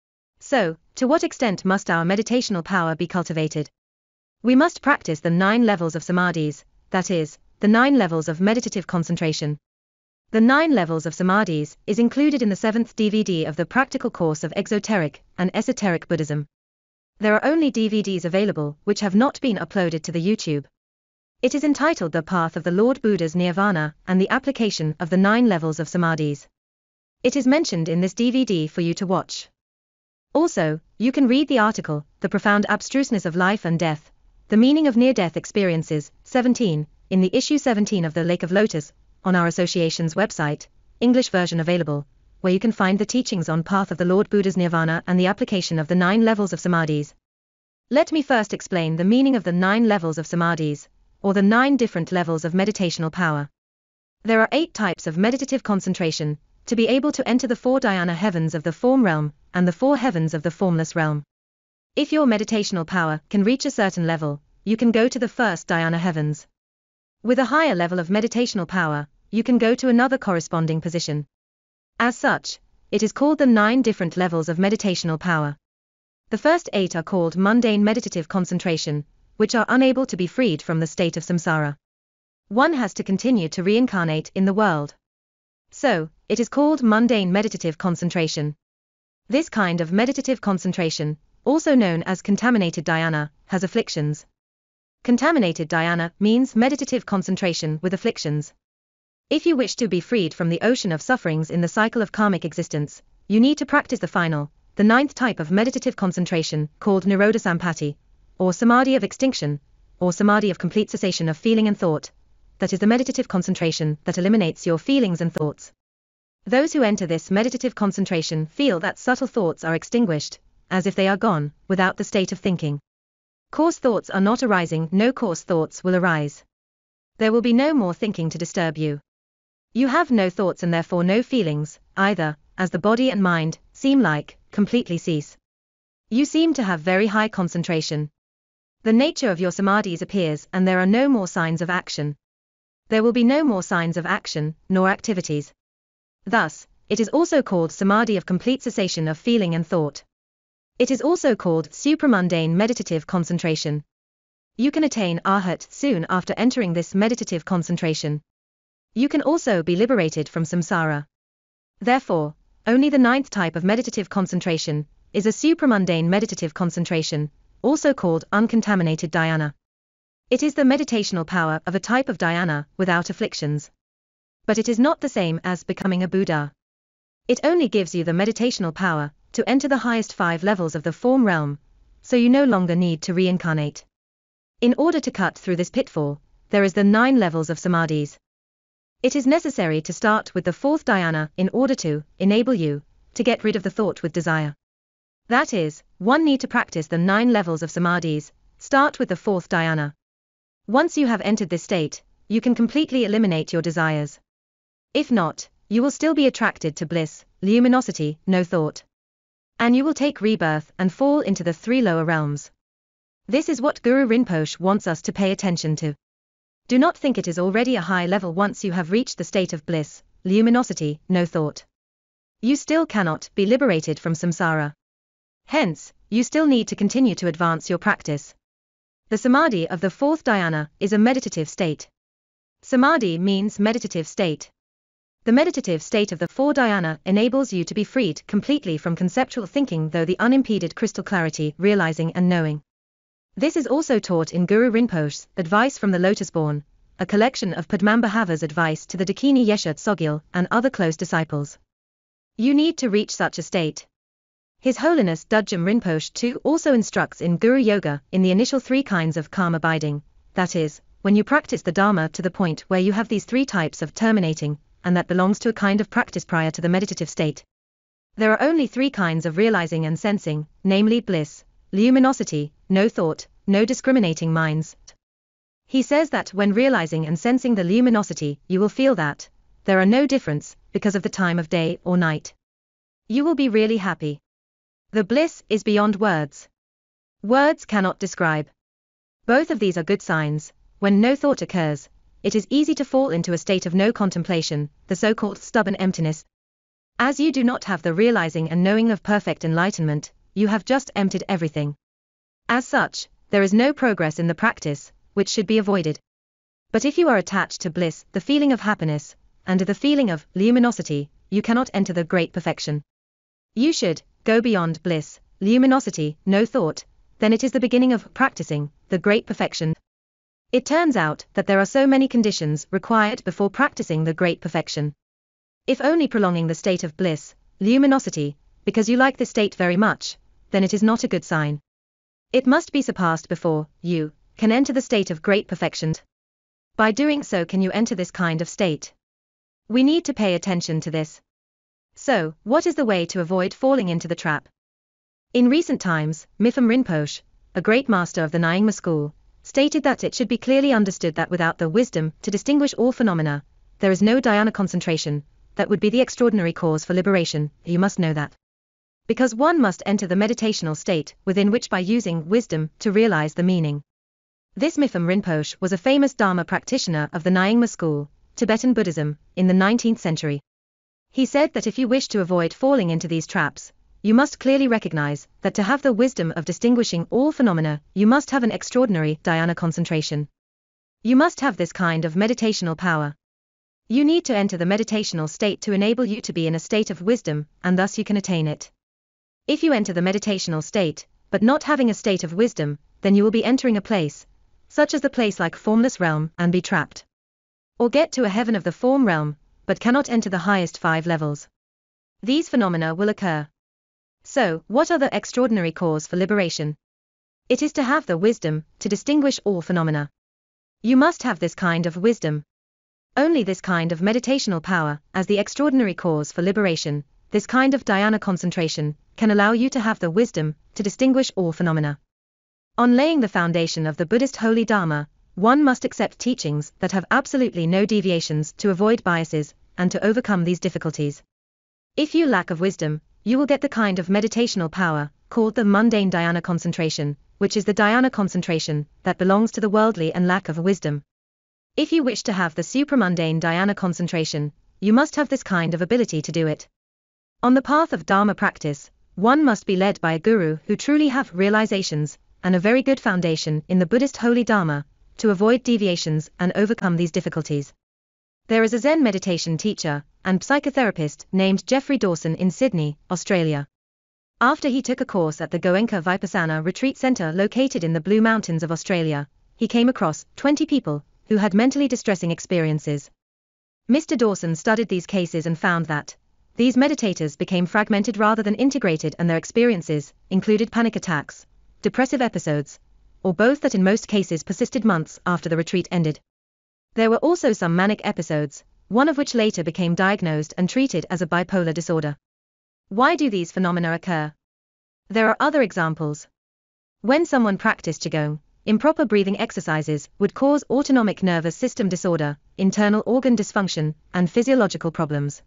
So, to what extent must our meditational power be cultivated? We must practice the nine levels of samadhis, that is, the nine levels of meditative concentration. The nine levels of samadhis is included in the seventh D V D of the Practical Course of Exoteric and Esoteric Buddhism. There are only D V Ds available which have not been uploaded to the YouTube. It is entitled The Path of the Lord Buddha's Nirvana and the Application of the Nine Levels of Samadhis. It is mentioned in this D V D for you to watch. Also, you can read the article, The Profound Abstruseness of Life and Death, The Meaning of Near-Death Experiences, seventeen, in the issue seventeen of the Lake of Lotus, on our association's website, English version available, where you can find the teachings on Path of the Lord Buddha's Nirvana and the application of the nine levels of samadhis. Let me first explain the meaning of the nine levels of samadhis, or the nine different levels of meditational power. There are eight types of meditative concentration, to be able to enter the four dhyana heavens of the form realm, and the four heavens of the formless realm. If your meditational power can reach a certain level, you can go to the first dhyana heavens. With a higher level of meditational power, you can go to another corresponding position. As such, it is called the nine different levels of meditational power. The first eight are called mundane meditative concentration, which are unable to be freed from the state of samsara. One has to continue to reincarnate in the world. So, it is called mundane meditative concentration. This kind of meditative concentration, also known as contaminated dhyana, has afflictions. Contaminated dhyana means meditative concentration with afflictions. If you wish to be freed from the ocean of sufferings in the cycle of karmic existence, you need to practice the final, the ninth type of meditative concentration, called nirodha sampatti, or samadhi of extinction, or samadhi of complete cessation of feeling and thought. That is the meditative concentration that eliminates your feelings and thoughts. Those who enter this meditative concentration feel that subtle thoughts are extinguished, as if they are gone, without the state of thinking. Coarse thoughts are not arising, no coarse thoughts will arise. There will be no more thinking to disturb you. You have no thoughts and therefore no feelings, either, as the body and mind seem like completely cease. You seem to have very high concentration. The nature of your samadhis appears and there are no more signs of action. There will be no more signs of action, nor activities. Thus, it is also called samadhi of complete cessation of feeling and thought. It is also called supramundane meditative concentration. You can attain arhat soon after entering this meditative concentration. You can also be liberated from samsara. Therefore, only the ninth type of meditative concentration is a supramundane meditative concentration, also called uncontaminated dhyana. It is the meditational power of a type of dhyana without afflictions. But it is not the same as becoming a Buddha. It only gives you the meditational power to enter the highest five levels of the form realm, so you no longer need to reincarnate. In order to cut through this pitfall, there is the nine levels of samadhis. It is necessary to start with the fourth dhyana in order to enable you to get rid of the thought with desire. That is, one need to practice the nine levels of samadhis, start with the fourth dhyana. Once you have entered this state, you can completely eliminate your desires. If not, you will still be attracted to bliss, luminosity, no thought. And you will take rebirth and fall into the three lower realms. This is what Guru Rinpoche wants us to pay attention to. Do not think it is already a high level once you have reached the state of bliss, luminosity, no thought. You still cannot be liberated from samsara. Hence, you still need to continue to advance your practice. The samadhi of the fourth dhyana is a meditative state. Samadhi means meditative state. The meditative state of the four dhyana enables you to be freed completely from conceptual thinking through the unimpeded crystal clarity, realizing and knowing. This is also taught in Guru Rinpoche's Advice from the Lotus Born, a collection of Padmambhava's advice to the Dakini Yeshe Tsogil and other close disciples. You need to reach such a state. His Holiness Dudjom Rinpoche too also instructs in Guru Yoga in the initial three kinds of calm abiding, that is, when you practice the Dharma to the point where you have these three types of terminating, and that belongs to a kind of practice prior to the meditative state. There are only three kinds of realizing and sensing, namely bliss, luminosity, no thought, no discriminating minds. He says that when realizing and sensing the luminosity, you will feel that there are no difference because of the time of day or night. You will be really happy. The bliss is beyond words. Words cannot describe. Both of these are good signs. When no thought occurs, it is easy to fall into a state of no contemplation, the so-called stubborn emptiness. As you do not have the realizing and knowing of perfect enlightenment, you have just emptied everything. As such, there is no progress in the practice, which should be avoided. But if you are attached to bliss, the feeling of happiness, and to the feeling of luminosity, you cannot enter the great perfection. You should go beyond bliss, luminosity, no thought, then it is the beginning of practicing the great perfection. It turns out that there are so many conditions required before practicing the great perfection. If only prolonging the state of bliss, luminosity, because you like this state very much, then it is not a good sign. It must be surpassed before you can enter the state of great perfection. By doing so can you enter this kind of state. We need to pay attention to this. So, what is the way to avoid falling into the trap? In recent times, Mipham Rinpoche, a great master of the Nyingma school, stated that it should be clearly understood that without the wisdom to distinguish all phenomena, there is no dhyana concentration, that would be the extraordinary cause for liberation, you must know that. Because one must enter the meditational state within which by using wisdom to realize the meaning. This Mipham Rinpoche was a famous Dharma practitioner of the Nyingma school, Tibetan Buddhism, in the nineteenth century. He said that if you wish to avoid falling into these traps, you must clearly recognize that to have the wisdom of distinguishing all phenomena, you must have an extraordinary dhyana concentration. You must have this kind of meditational power. You need to enter the meditational state to enable you to be in a state of wisdom, and thus you can attain it. If you enter the meditational state, but not having a state of wisdom, then you will be entering a place, such as the place like formless realm, and be trapped. Or get to a heaven of the form realm, but cannot enter the highest five levels. These phenomena will occur. So, what are the extraordinary cause for liberation? It is to have the wisdom to distinguish all phenomena. You must have this kind of wisdom. Only this kind of meditational power, as the extraordinary cause for liberation, this kind of dhyana concentration, can allow you to have the wisdom to distinguish all phenomena. On laying the foundation of the Buddhist Holy Dharma, one must accept teachings that have absolutely no deviations to avoid biases, and to overcome these difficulties. If you lack of wisdom, you will get the kind of meditational power, called the mundane dhyana concentration, which is the dhyana concentration that belongs to the worldly and lack of wisdom. If you wish to have the supramundane dhyana concentration, you must have this kind of ability to do it. On the path of Dharma practice, one must be led by a guru who truly have realizations, and a very good foundation in the Buddhist Holy Dharma, to avoid deviations and overcome these difficulties. There is a Zen meditation teacher and psychotherapist named Jeffrey Dawson in Sydney, Australia. After he took a course at the Goenka Vipassana Retreat Center located in the Blue Mountains of Australia, he came across twenty people who had mentally distressing experiences. Mister Dawson studied these cases and found that these meditators became fragmented rather than integrated, and their experiences included panic attacks, depressive episodes, or both that in most cases persisted months after the retreat ended. There were also some manic episodes, one of which later became diagnosed and treated as a bipolar disorder. Why do these phenomena occur? There are other examples. When someone practiced Qigong, improper breathing exercises would cause autonomic nervous system disorder, internal organ dysfunction, and physiological problems.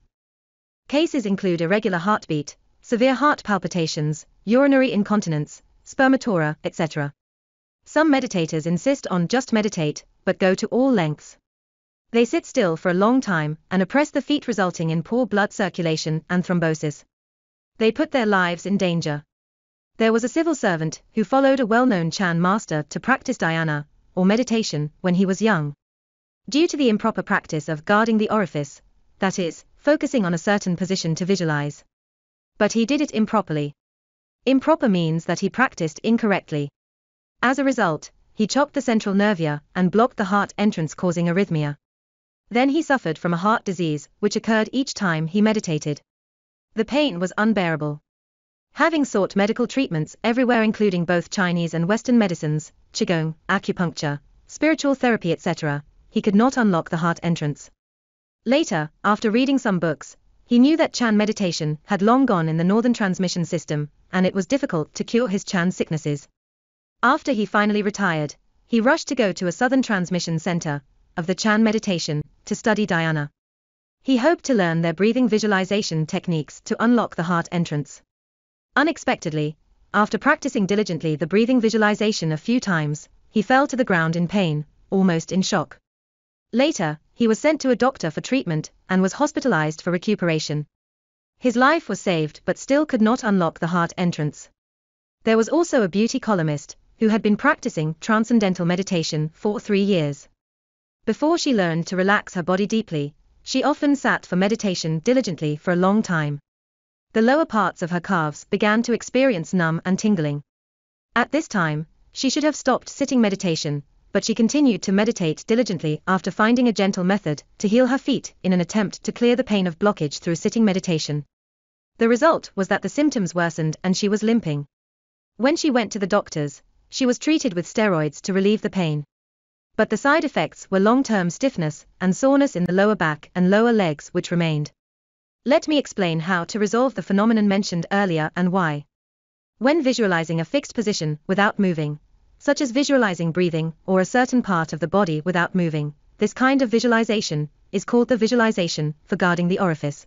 Cases include irregular heartbeat, severe heart palpitations, urinary incontinence, spermatora, et cetera. Some meditators insist on just meditate, but go to all lengths. They sit still for a long time and oppress the feet, resulting in poor blood circulation and thrombosis. They put their lives in danger. There was a civil servant who followed a well-known Chan master to practice dhyana, or meditation, when he was young. Due to the improper practice of guarding the orifice, that is, focusing on a certain position to visualize. But he did it improperly. Improper means that he practiced incorrectly. As a result, he chopped the central nervia and blocked the heart entrance, causing arrhythmia. Then he suffered from a heart disease, which occurred each time he meditated. The pain was unbearable. Having sought medical treatments everywhere, including both Chinese and Western medicines, Qigong, acupuncture, spiritual therapy, et cetera, he could not unlock the heart entrance. Later, after reading some books, he knew that Chan meditation had long gone in the northern transmission system, and it was difficult to cure his Chan sicknesses. After he finally retired, he rushed to go to a southern transmission center of the Chan meditation to study dhyana. He hoped to learn their breathing visualization techniques to unlock the heart entrance. Unexpectedly, after practicing diligently the breathing visualization a few times, he fell to the ground in pain, almost in shock. Later, he was sent to a doctor for treatment and was hospitalized for recuperation. His life was saved, but still could not unlock the heart entrance. There was also a beauty columnist who had been practicing transcendental meditation for three years. Before she learned to relax her body deeply, she often sat for meditation diligently for a long time. The lower parts of her calves began to experience numb and tingling. At this time, she should have stopped sitting meditation, but she continued to meditate diligently after finding a gentle method to heal her feet in an attempt to clear the pain of blockage through sitting meditation. The result was that the symptoms worsened and she was limping. When she went to the doctors, she was treated with steroids to relieve the pain. But the side effects were long-term stiffness and soreness in the lower back and lower legs, which remained. Let me explain how to resolve the phenomenon mentioned earlier and why. When visualizing a fixed position without moving, such as visualizing breathing or a certain part of the body without moving, this kind of visualization is called the visualization for guarding the orifice.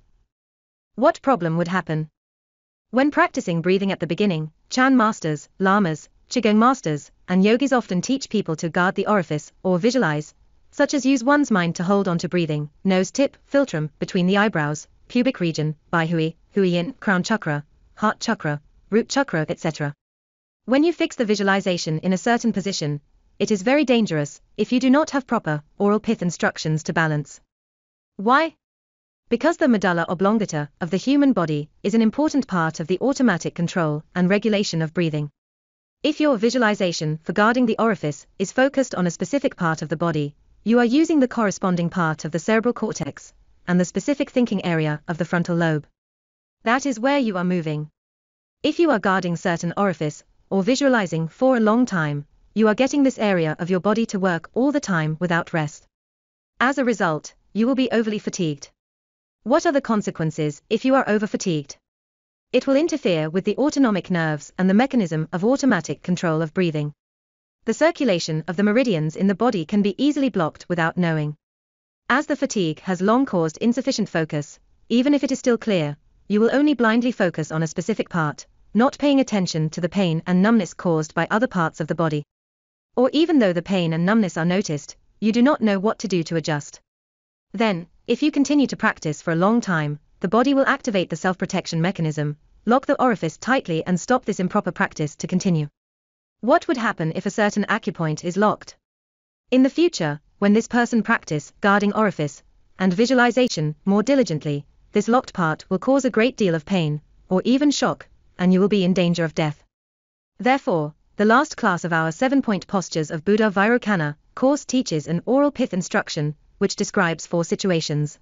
What problem would happen? When practicing breathing at the beginning, Chan masters, lamas, Qigong masters, and yogis often teach people to guard the orifice or visualize, such as use one's mind to hold on to breathing, nose tip, philtrum, between the eyebrows, pubic region, baihui, huiyin, crown chakra, heart chakra, root chakra, et cetera. When you fix the visualization in a certain position, it is very dangerous if you do not have proper oral pith instructions to balance. Why? Because the medulla oblongata of the human body is an important part of the automatic control and regulation of breathing. If your visualization for guarding the orifice is focused on a specific part of the body, you are using the corresponding part of the cerebral cortex and the specific thinking area of the frontal lobe. That is where you are moving. If you are guarding certain orifice or visualizing for a long time, you are getting this area of your body to work all the time without rest. As a result, you will be overly fatigued. What are the consequences if you are over-fatigued? It will interfere with the autonomic nerves and the mechanism of automatic control of breathing. The circulation of the meridians in the body can be easily blocked without knowing. As the fatigue has long caused insufficient focus, even if it is still clear, you will only blindly focus on a specific part, not paying attention to the pain and numbness caused by other parts of the body. Or even though the pain and numbness are noticed, you do not know what to do to adjust. Then, if you continue to practice for a long time, the body will activate the self-protection mechanism, lock the orifice tightly and stop this improper practice to continue. What would happen if a certain acupoint is locked? In the future, when this person practice guarding orifice and visualization more diligently, this locked part will cause a great deal of pain, or even shock, and you will be in danger of death. Therefore, the last class of our seven-point postures of Buddha Vairocana course teaches an oral pith instruction, which describes four situations.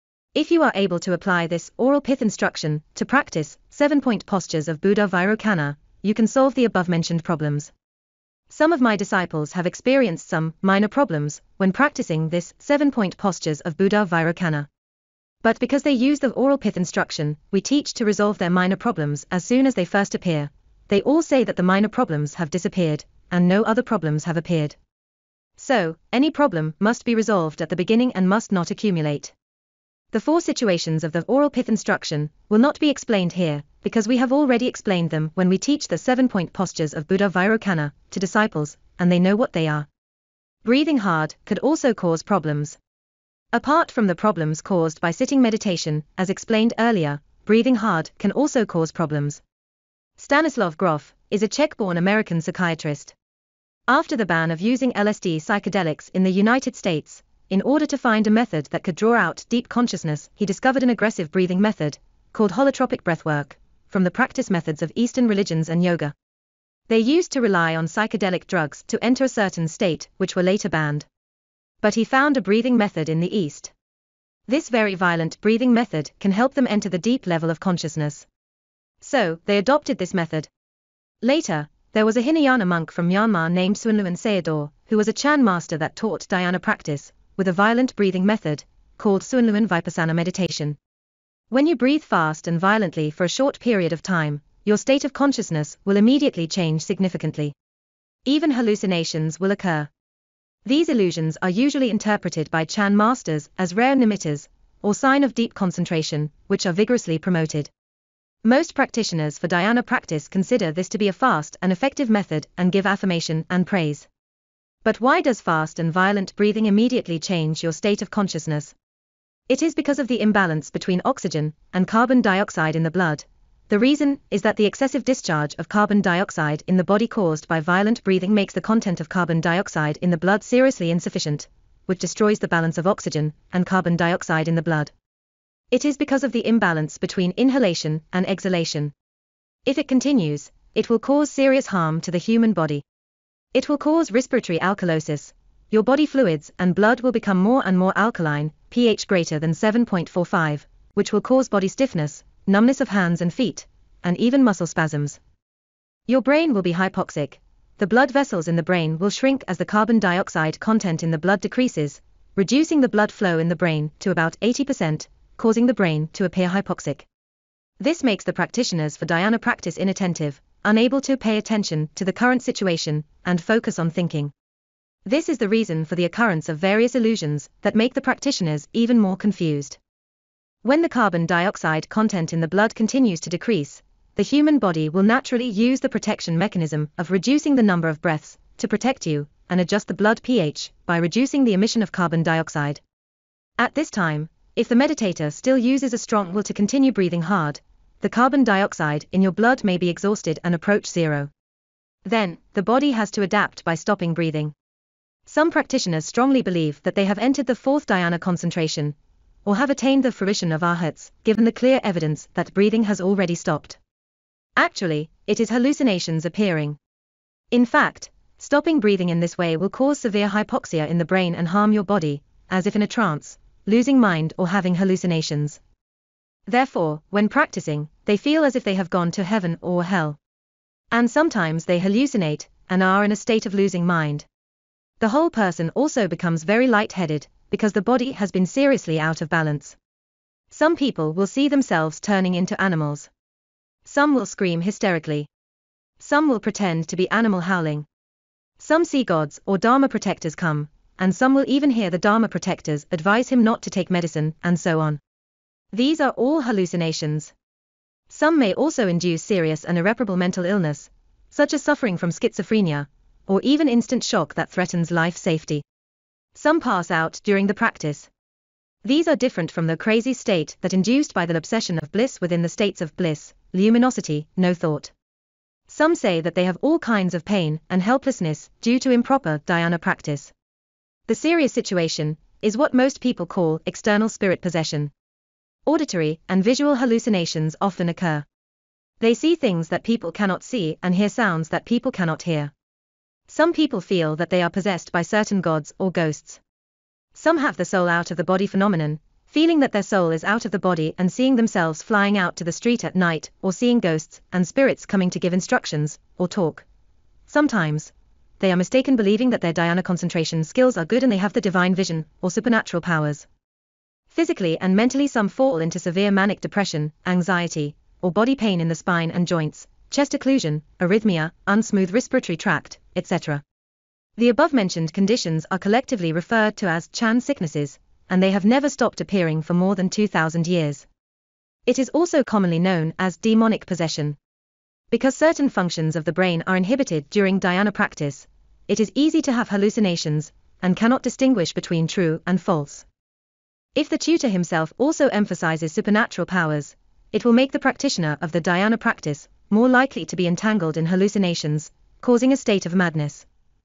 If you are able to apply this oral pith instruction to practice seven-point postures of Buddha Vairocana, you can solve the above-mentioned problems. Some of my disciples have experienced some minor problems when practicing this seven-point postures of Buddha Vairocana. But because they use the oral pith instruction we teach to resolve their minor problems as soon as they first appear, they all say that the minor problems have disappeared, and no other problems have appeared. So, any problem must be resolved at the beginning and must not accumulate. The four situations of the oral pith instruction will not be explained here, because we have already explained them when we teach the seven-point postures of Buddha Vairocana to disciples, and they know what they are. Breathing hard could also cause problems. Apart from the problems caused by sitting meditation, as explained earlier, breathing hard can also cause problems. Stanislav Grof is a Czech-born American psychiatrist. After the ban of using L S D psychedelics in the United States, in order to find a method that could draw out deep consciousness, he discovered an aggressive breathing method, called holotropic breathwork, from the practice methods of Eastern religions and yoga. They used to rely on psychedelic drugs to enter a certain state, which were later banned. But he found a breathing method in the East. This very violent breathing method can help them enter the deep level of consciousness. So, they adopted this method. Later, there was a Hinayana monk from Myanmar named Sunluan Sayadaw, who was a Chan master that taught Dhyana practice, with a violent breathing method, called Sunluan Vipassana meditation. When you breathe fast and violently for a short period of time, your state of consciousness will immediately change significantly. Even hallucinations will occur. These illusions are usually interpreted by Chan masters as rare nimittas, or sign of deep concentration, which are vigorously promoted. Most practitioners for Dhyana practice consider this to be a fast and effective method and give affirmation and praise. But why does fast and violent breathing immediately change your state of consciousness? It is because of the imbalance between oxygen and carbon dioxide in the blood. The reason is that the excessive discharge of carbon dioxide in the body caused by violent breathing makes the content of carbon dioxide in the blood seriously insufficient, which destroys the balance of oxygen and carbon dioxide in the blood. It is because of the imbalance between inhalation and exhalation. If it continues, it will cause serious harm to the human body. It will cause respiratory alkalosis. Your body fluids and blood will become more and more alkaline, pH greater than seven point four five, which will cause body stiffness, numbness of hands and feet, and even muscle spasms. Your brain will be hypoxic. The blood vessels in the brain will shrink as the carbon dioxide content in the blood decreases, reducing the blood flow in the brain to about eighty percent, causing the brain to appear hypoxic. This makes the practitioners for Dhyana practice inattentive, unable to pay attention to the current situation, and focus on thinking. This is the reason for the occurrence of various illusions that make the practitioners even more confused. When the carbon dioxide content in the blood continues to decrease, the human body will naturally use the protection mechanism of reducing the number of breaths to protect you and adjust the blood pH by reducing the emission of carbon dioxide. At this time, if the meditator still uses a strong will to continue breathing hard, the carbon dioxide in your blood may be exhausted and approach zero. Then, the body has to adapt by stopping breathing. Some practitioners strongly believe that they have entered the fourth dhyana concentration, or have attained the fruition of arhats, given the clear evidence that breathing has already stopped. Actually, it is hallucinations appearing. In fact, stopping breathing in this way will cause severe hypoxia in the brain and harm your body, as if in a trance, losing mind or having hallucinations. Therefore, when practicing, they feel as if they have gone to heaven or hell. And sometimes they hallucinate, and are in a state of losing mind. The whole person also becomes very light-headed, because the body has been seriously out of balance. Some people will see themselves turning into animals. Some will scream hysterically. Some will pretend to be animal howling. Some see gods or Dharma protectors come, and some will even hear the Dharma protectors advise him not to take medicine, and so on. These are all hallucinations. Some may also induce serious and irreparable mental illness, such as suffering from schizophrenia, or even instant shock that threatens life safety. Some pass out during the practice. These are different from the crazy state that induced by the obsession of bliss within the states of bliss, luminosity, no thought. Some say that they have all kinds of pain and helplessness due to improper dhyana practice. The serious situation is what most people call external spirit possession. Auditory and visual hallucinations often occur. They see things that people cannot see and hear sounds that people cannot hear. Some people feel that they are possessed by certain gods or ghosts. Some have the soul out of the body phenomenon, feeling that their soul is out of the body and seeing themselves flying out to the street at night, or seeing ghosts and spirits coming to give instructions or talk. Sometimes, they are mistaken believing that their dhyana concentration skills are good and they have the divine vision or supernatural powers. Physically and mentally, some fall into severe manic depression, anxiety, or body pain in the spine and joints, chest occlusion, arrhythmia, unsmooth respiratory tract, et cetera. The above-mentioned conditions are collectively referred to as Chan sicknesses, and they have never stopped appearing for more than two thousand years. It is also commonly known as demonic possession. Because certain functions of the brain are inhibited during dhyana practice, it is easy to have hallucinations, and cannot distinguish between true and false. If the tutor himself also emphasizes supernatural powers, it will make the practitioner of the dhyana practice more likely to be entangled in hallucinations, causing a state of madness.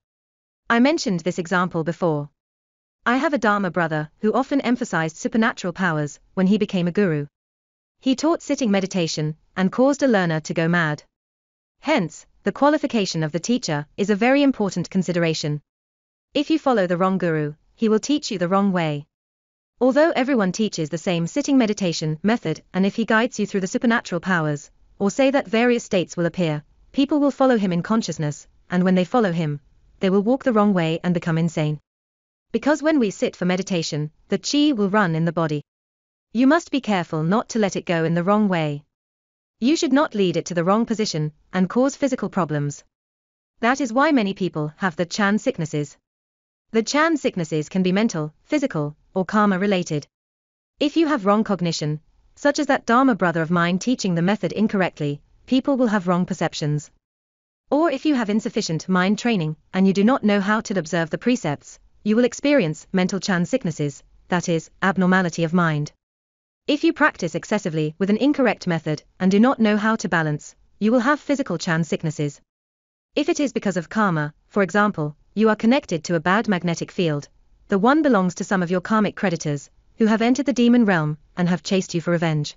I mentioned this example before. I have a Dharma brother who often emphasized supernatural powers when he became a guru. He taught sitting meditation and caused a learner to go mad. Hence, the qualification of the teacher is a very important consideration. If you follow the wrong guru, he will teach you the wrong way. Although everyone teaches the same sitting meditation method, and if he guides you through the supernatural powers, or say that various states will appear, people will follow him in consciousness, and when they follow him, they will walk the wrong way and become insane. Because when we sit for meditation, the chi will run in the body. You must be careful not to let it go in the wrong way. You should not lead it to the wrong position and cause physical problems. That is why many people have the Chan sicknesses. The Chan sicknesses can be mental, physical, or karma related. If you have wrong cognition, such as that Dharma brother of mine teaching the method incorrectly, people will have wrong perceptions. Or if you have insufficient mind training, and you do not know how to observe the precepts, you will experience mental Chan sicknesses, that is, abnormality of mind. If you practice excessively with an incorrect method, and do not know how to balance, you will have physical Chan sicknesses. If it is because of karma, for example, you are connected to a bad magnetic field, the one belongs to some of your karmic creditors, who have entered the demon realm, and have chased you for revenge.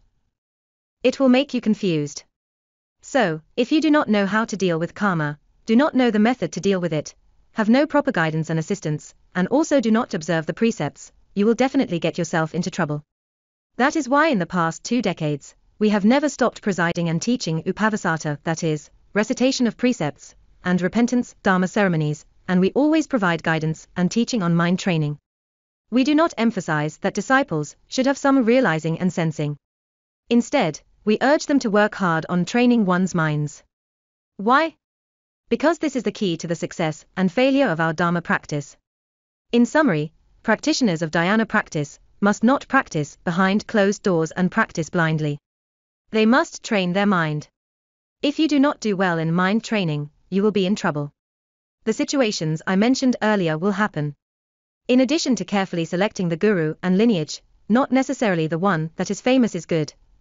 It will make you confused. So, if you do not know how to deal with karma, do not know the method to deal with it, have no proper guidance and assistance, and also do not observe the precepts, you will definitely get yourself into trouble. That is why in the past two decades, we have never stopped presiding and teaching upavasata, that is, recitation of precepts, and repentance, dharma ceremonies, and we always provide guidance and teaching on mind training. We do not emphasize that disciples should have some realizing and sensing. Instead, we urge them to work hard on training one's minds. Why? Because this is the key to the success and failure of our Dharma practice. In summary, practitioners of dhyana practice must not practice behind closed doors and practice blindly. They must train their mind. If you do not do well in mind training, you will be in trouble. The situations I mentioned earlier will happen. In addition to carefully selecting the guru and lineage, not necessarily the one that is famous is good,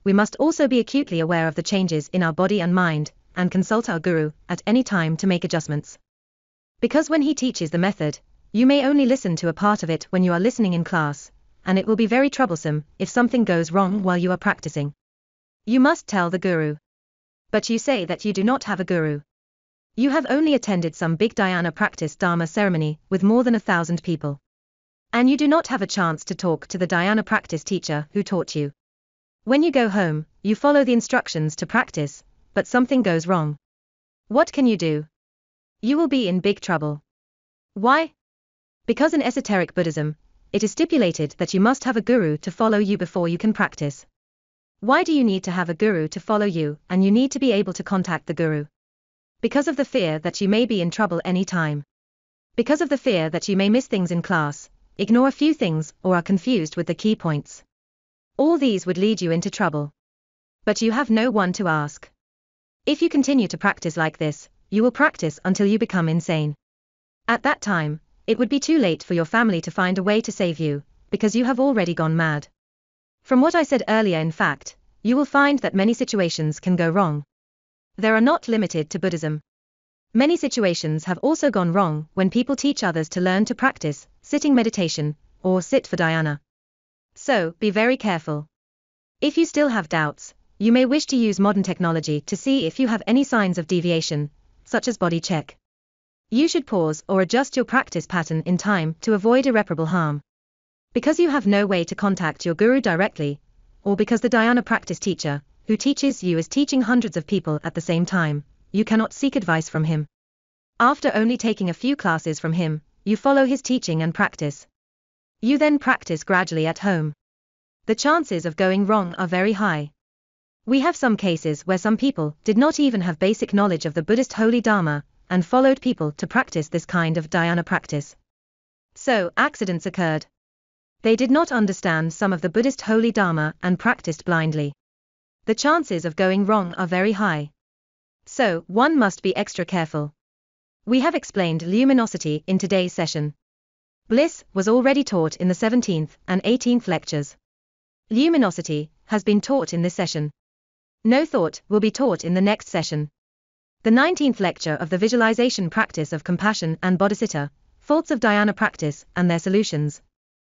we must also be acutely aware of the changes in our body and mind, and consult our guru at any time to make adjustments. Because when he teaches the method, you may only listen to a part of it when you are listening in class, and it will be very troublesome if something goes wrong while you are practicing. You must tell the guru. But you say that you do not have a guru. You have only attended some big Dhyana practice Dharma ceremony with more than a thousand people. And you do not have a chance to talk to the Dhyana practice teacher who taught you. When you go home, you follow the instructions to practice, but something goes wrong. What can you do? You will be in big trouble. Why? Because in esoteric Buddhism, it is stipulated that you must have a guru to follow you before you can practice. Why do you need to have a guru to follow you, and you need to be able to contact the guru? Because of the fear that you may be in trouble any time. Because of the fear that you may miss things in class, ignore a few things, or are confused with the key points. All these would lead you into trouble. But you have no one to ask. If you continue to practice like this, you will practice until you become insane. At that time, it would be too late for your family to find a way to save you, because you have already gone mad. From what I said earlier, in fact, you will find that many situations can go wrong. They are not limited to Buddhism. Many situations have also gone wrong when people teach others to learn to practice sitting meditation, or sit for dhyana. So, be very careful. If you still have doubts, you may wish to use modern technology to see if you have any signs of deviation, such as body check. You should pause or adjust your practice pattern in time to avoid irreparable harm. Because you have no way to contact your guru directly, or because the Dhyana practice teacher, who teaches you, is teaching hundreds of people at the same time, you cannot seek advice from him. After only taking a few classes from him, you follow his teaching and practice. You then practice gradually at home. The chances of going wrong are very high. We have some cases where some people did not even have basic knowledge of the Buddhist Holy Dharma, and followed people to practice this kind of dhyana practice. So, accidents occurred. They did not understand some of the Buddhist Holy Dharma and practiced blindly. The chances of going wrong are very high. So, one must be extra careful. We have explained luminosity in today's session. Bliss was already taught in the seventeenth and eighteenth lectures. Luminosity has been taught in this session. No thought will be taught in the next session. The nineteenth lecture of the visualization practice of compassion and Bodhicitta, faults of dhyana practice and their solutions.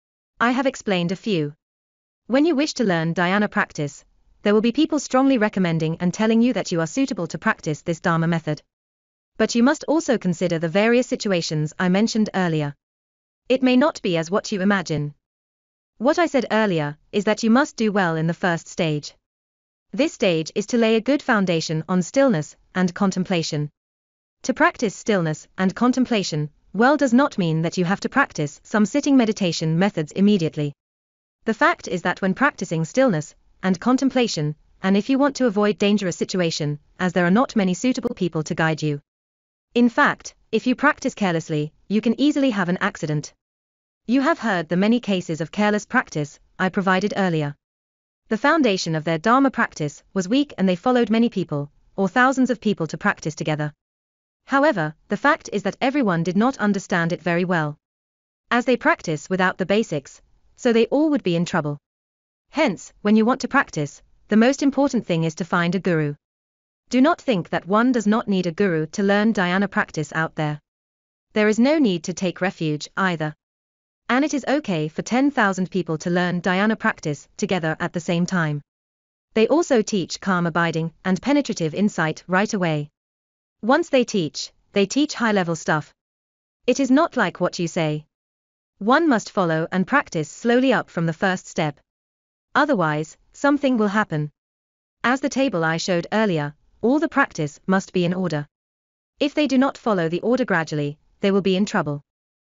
I have explained a few. When you wish to learn dhyana practice, there will be people strongly recommending and telling you that you are suitable to practice this Dharma method. But you must also consider the various situations I mentioned earlier. It may not be as what you imagine. What I said earlier is that you must do well in the first stage. This stage is to lay a good foundation on stillness and contemplation. To practice stillness and contemplation well does not mean that you have to practice some sitting meditation methods immediately. The fact is that when practicing stillness and contemplation, and if you want to avoid dangerous situation, as there are not many suitable people to guide you. In fact, if you practice carelessly, you can easily have an accident. You have heard the many cases of careless practice I provided earlier. The foundation of their Dharma practice was weak and they followed many people, or thousands of people to practice together. However, the fact is that everyone did not understand it very well. As they practice without the basics, so they all would be in trouble. Hence, when you want to practice, the most important thing is to find a guru. Do not think that one does not need a guru to learn dhyana practice out there. There is no need to take refuge either. And it is okay for ten thousand people to learn dhyana practice together at the same time. They also teach calm abiding and penetrative insight right away. Once they teach, they teach high-level stuff. It is not like what you say. One must follow and practice slowly up from the first step. Otherwise, something will happen. As the table I showed earlier, all the practice must be in order. If they do not follow the order gradually, they will be in trouble.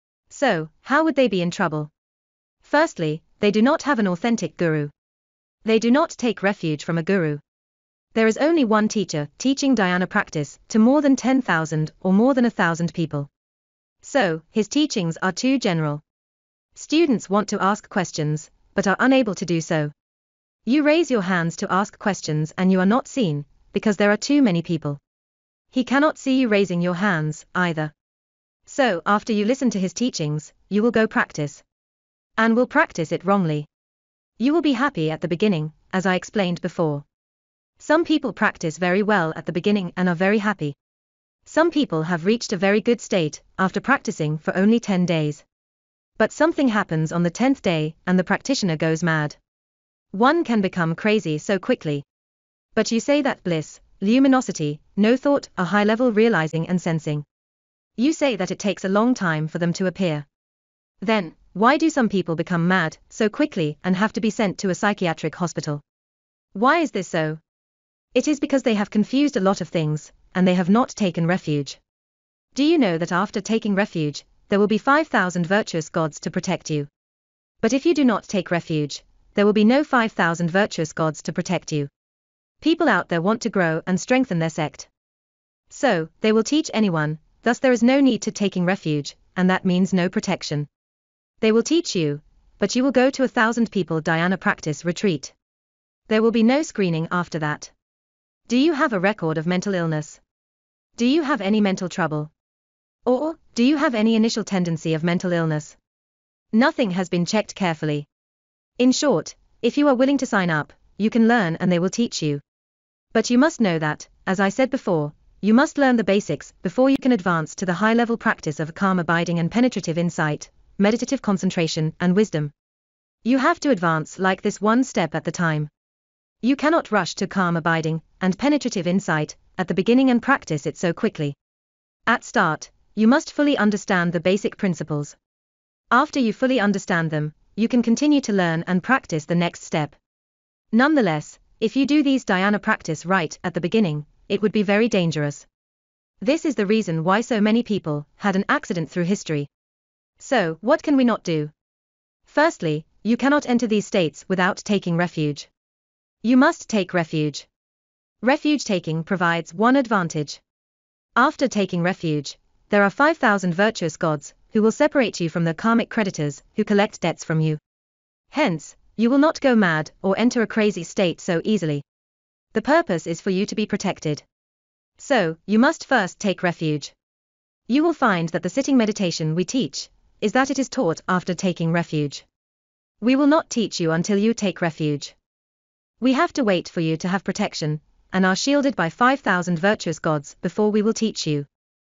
So, how would they be in trouble? Firstly, they do not have an authentic guru. They do not take refuge from a guru. There is only one teacher teaching dhyana practice to more than ten thousand or more than a thousand people. So, his teachings are too general. Students want to ask questions, but are unable to do so. You raise your hands to ask questions and you are not seen, because there are too many people. He cannot see you raising your hands, either. So, after you listen to his teachings, you will go practice. And will practice it wrongly. You will be happy at the beginning, as I explained before. Some people practice very well at the beginning and are very happy. Some people have reached a very good state after practicing for only ten days. But something happens on the tenth day and the practitioner goes mad. One can become crazy so quickly. But you say that bliss, luminosity, no thought, are high-level realizing and sensing. You say that it takes a long time for them to appear. Then, why do some people become mad so quickly and have to be sent to a psychiatric hospital? Why is this so? It is because they have confused a lot of things, and they have not taken refuge. Do you know that after taking refuge, there will be five thousand virtuous gods to protect you? But if you do not take refuge, there will be no five thousand virtuous gods to protect you. People out there want to grow and strengthen their sect. So, they will teach anyone, thus there is no need to taking refuge, and that means no protection. They will teach you, but you will go to a thousand people dhyana practice retreat. There will be no screening after that. Do you have a record of mental illness? Do you have any mental trouble? Or, do you have any initial tendency of mental illness? Nothing has been checked carefully. In short, if you are willing to sign up, you can learn and they will teach you. But you must know that, as I said before, you must learn the basics before you can advance to the high-level practice of calm abiding and penetrative insight, meditative concentration and wisdom. You have to advance like this one step at the time. You cannot rush to calm abiding and penetrative insight at the beginning and practice it so quickly. At start, you must fully understand the basic principles. After you fully understand them, you can continue to learn and practice the next step. Nonetheless, if you do these dhyana practice right at the beginning, it would be very dangerous. This is the reason why so many people had an accident through history. So, what can we not do? Firstly, you cannot enter these states without taking refuge. You must take refuge. Refuge taking provides one advantage. After taking refuge, there are five thousand virtuous gods who will separate you from the karmic creditors who collect debts from you. Hence, you will not go mad or enter a crazy state so easily. The purpose is for you to be protected. So, you must first take refuge. You will find that the sitting meditation we teach is that it is taught after taking refuge. We will not teach you until you take refuge. We have to wait for you to have protection, and are shielded by five thousand virtuous gods before we will teach you.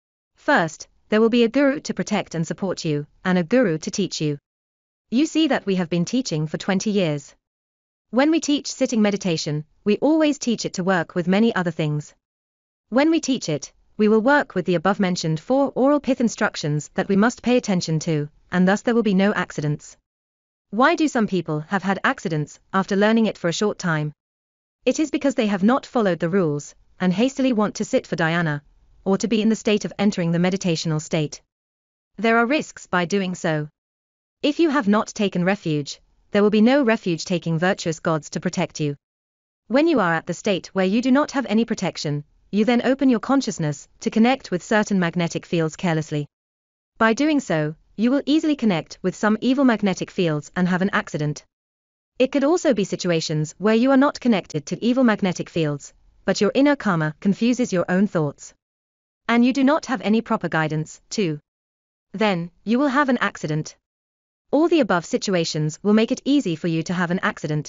First, there will be a guru to protect and support you, and a guru to teach you. You see that we have been teaching for twenty years. When we teach sitting meditation, we always teach it to work with many other things. When we teach it, we will work with the above-mentioned four oral pith instructions that we must pay attention to, and thus there will be no accidents. Why do some people have had accidents after learning it for a short time? It is because they have not followed the rules, and hastily want to sit for dhyana, or to be in the state of entering the meditational state. There are risks by doing so. If you have not taken refuge, there will be no refuge-taking virtuous gods to protect you. When you are at the state where you do not have any protection, you then open your consciousness to connect with certain magnetic fields carelessly. By doing so, you will easily connect with some evil magnetic fields and have an accident. It could also be situations where you are not connected to evil magnetic fields, but your inner karma confuses your own thoughts. And you do not have any proper guidance, too. Then, you will have an accident. All the above situations will make it easy for you to have an accident.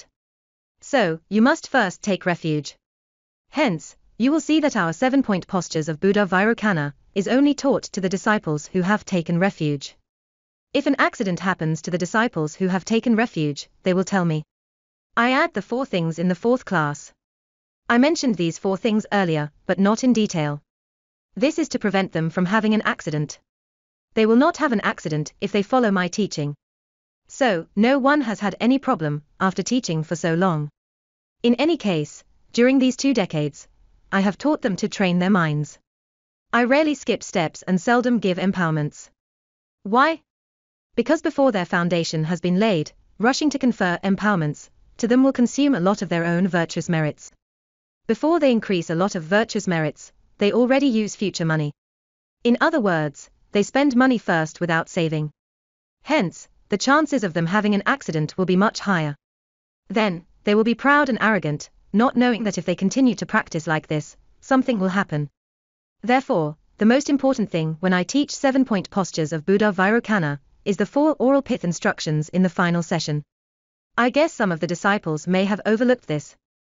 So, you must first take refuge. Hence, you will see that our seven-point postures of Buddha Vairocana is only taught to the disciples who have taken refuge. If an accident happens to the disciples who have taken refuge, they will tell me. I add the four things in the fourth class. I mentioned these four things earlier, but not in detail. This is to prevent them from having an accident. They will not have an accident if they follow my teaching. So, no one has had any problem after teaching for so long. In any case, during these two decades, I have taught them to train their minds. I rarely skip steps and seldom give empowerments. Why? Because before their foundation has been laid, rushing to confer empowerments to them will consume a lot of their own virtuous merits. Before they increase a lot of virtuous merits, they already use future money. In other words, they spend money first without saving. Hence, the chances of them having an accident will be much higher. Then, they will be proud and arrogant, not knowing that if they continue to practice like this, something will happen. Therefore, the most important thing when I teach seven-point postures of Buddha Vairocana is the four oral pith instructions in the final session. I guess some of the disciples may have overlooked this.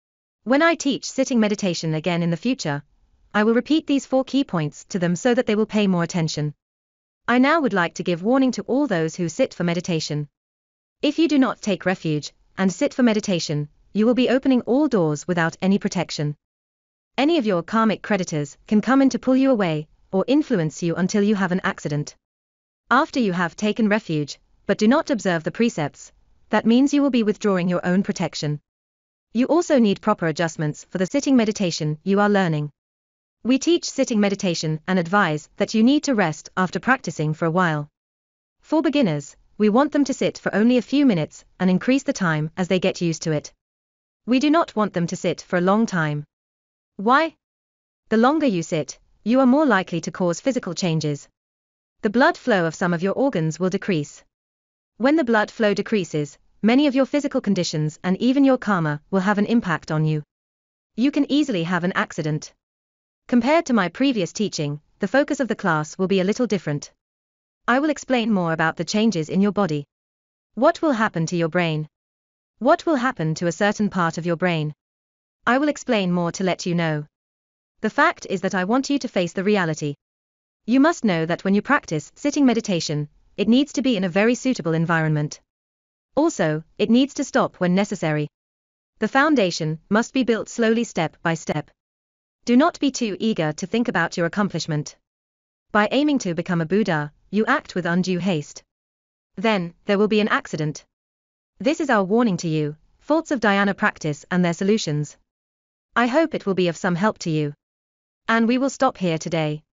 When I teach sitting meditation again in the future, I will repeat these four key points to them so that they will pay more attention. I now would like to give warning to all those who sit for meditation. If you do not take refuge and sit for meditation, you will be opening all doors without any protection. Any of your karmic creditors can come in to pull you away or influence you until you have an accident. After you have taken refuge, but do not observe the precepts, that means you will be withdrawing your own protection. You also need proper adjustments for the sitting meditation you are learning. We teach sitting meditation and advise that you need to rest after practicing for a while. For beginners, we want them to sit for only a few minutes and increase the time as they get used to it. We do not want them to sit for a long time. Why? The longer you sit, you are more likely to cause physical changes. The blood flow of some of your organs will decrease. When the blood flow decreases, many of your physical conditions and even your karma will have an impact on you. You can easily have an accident. Compared to my previous teaching, the focus of the class will be a little different. I will explain more about the changes in your body. What will happen to your brain? What will happen to a certain part of your brain? I will explain more to let you know. The fact is that I want you to face the reality. You must know that when you practice sitting meditation, it needs to be in a very suitable environment. Also, it needs to stop when necessary. The foundation must be built slowly step by step. Do not be too eager to think about your accomplishment. By aiming to become a Buddha, you act with undue haste. Then, there will be an accident. This is our warning to you, faults of Dhyana practice and their solutions. I hope it will be of some help to you. And we will stop here today.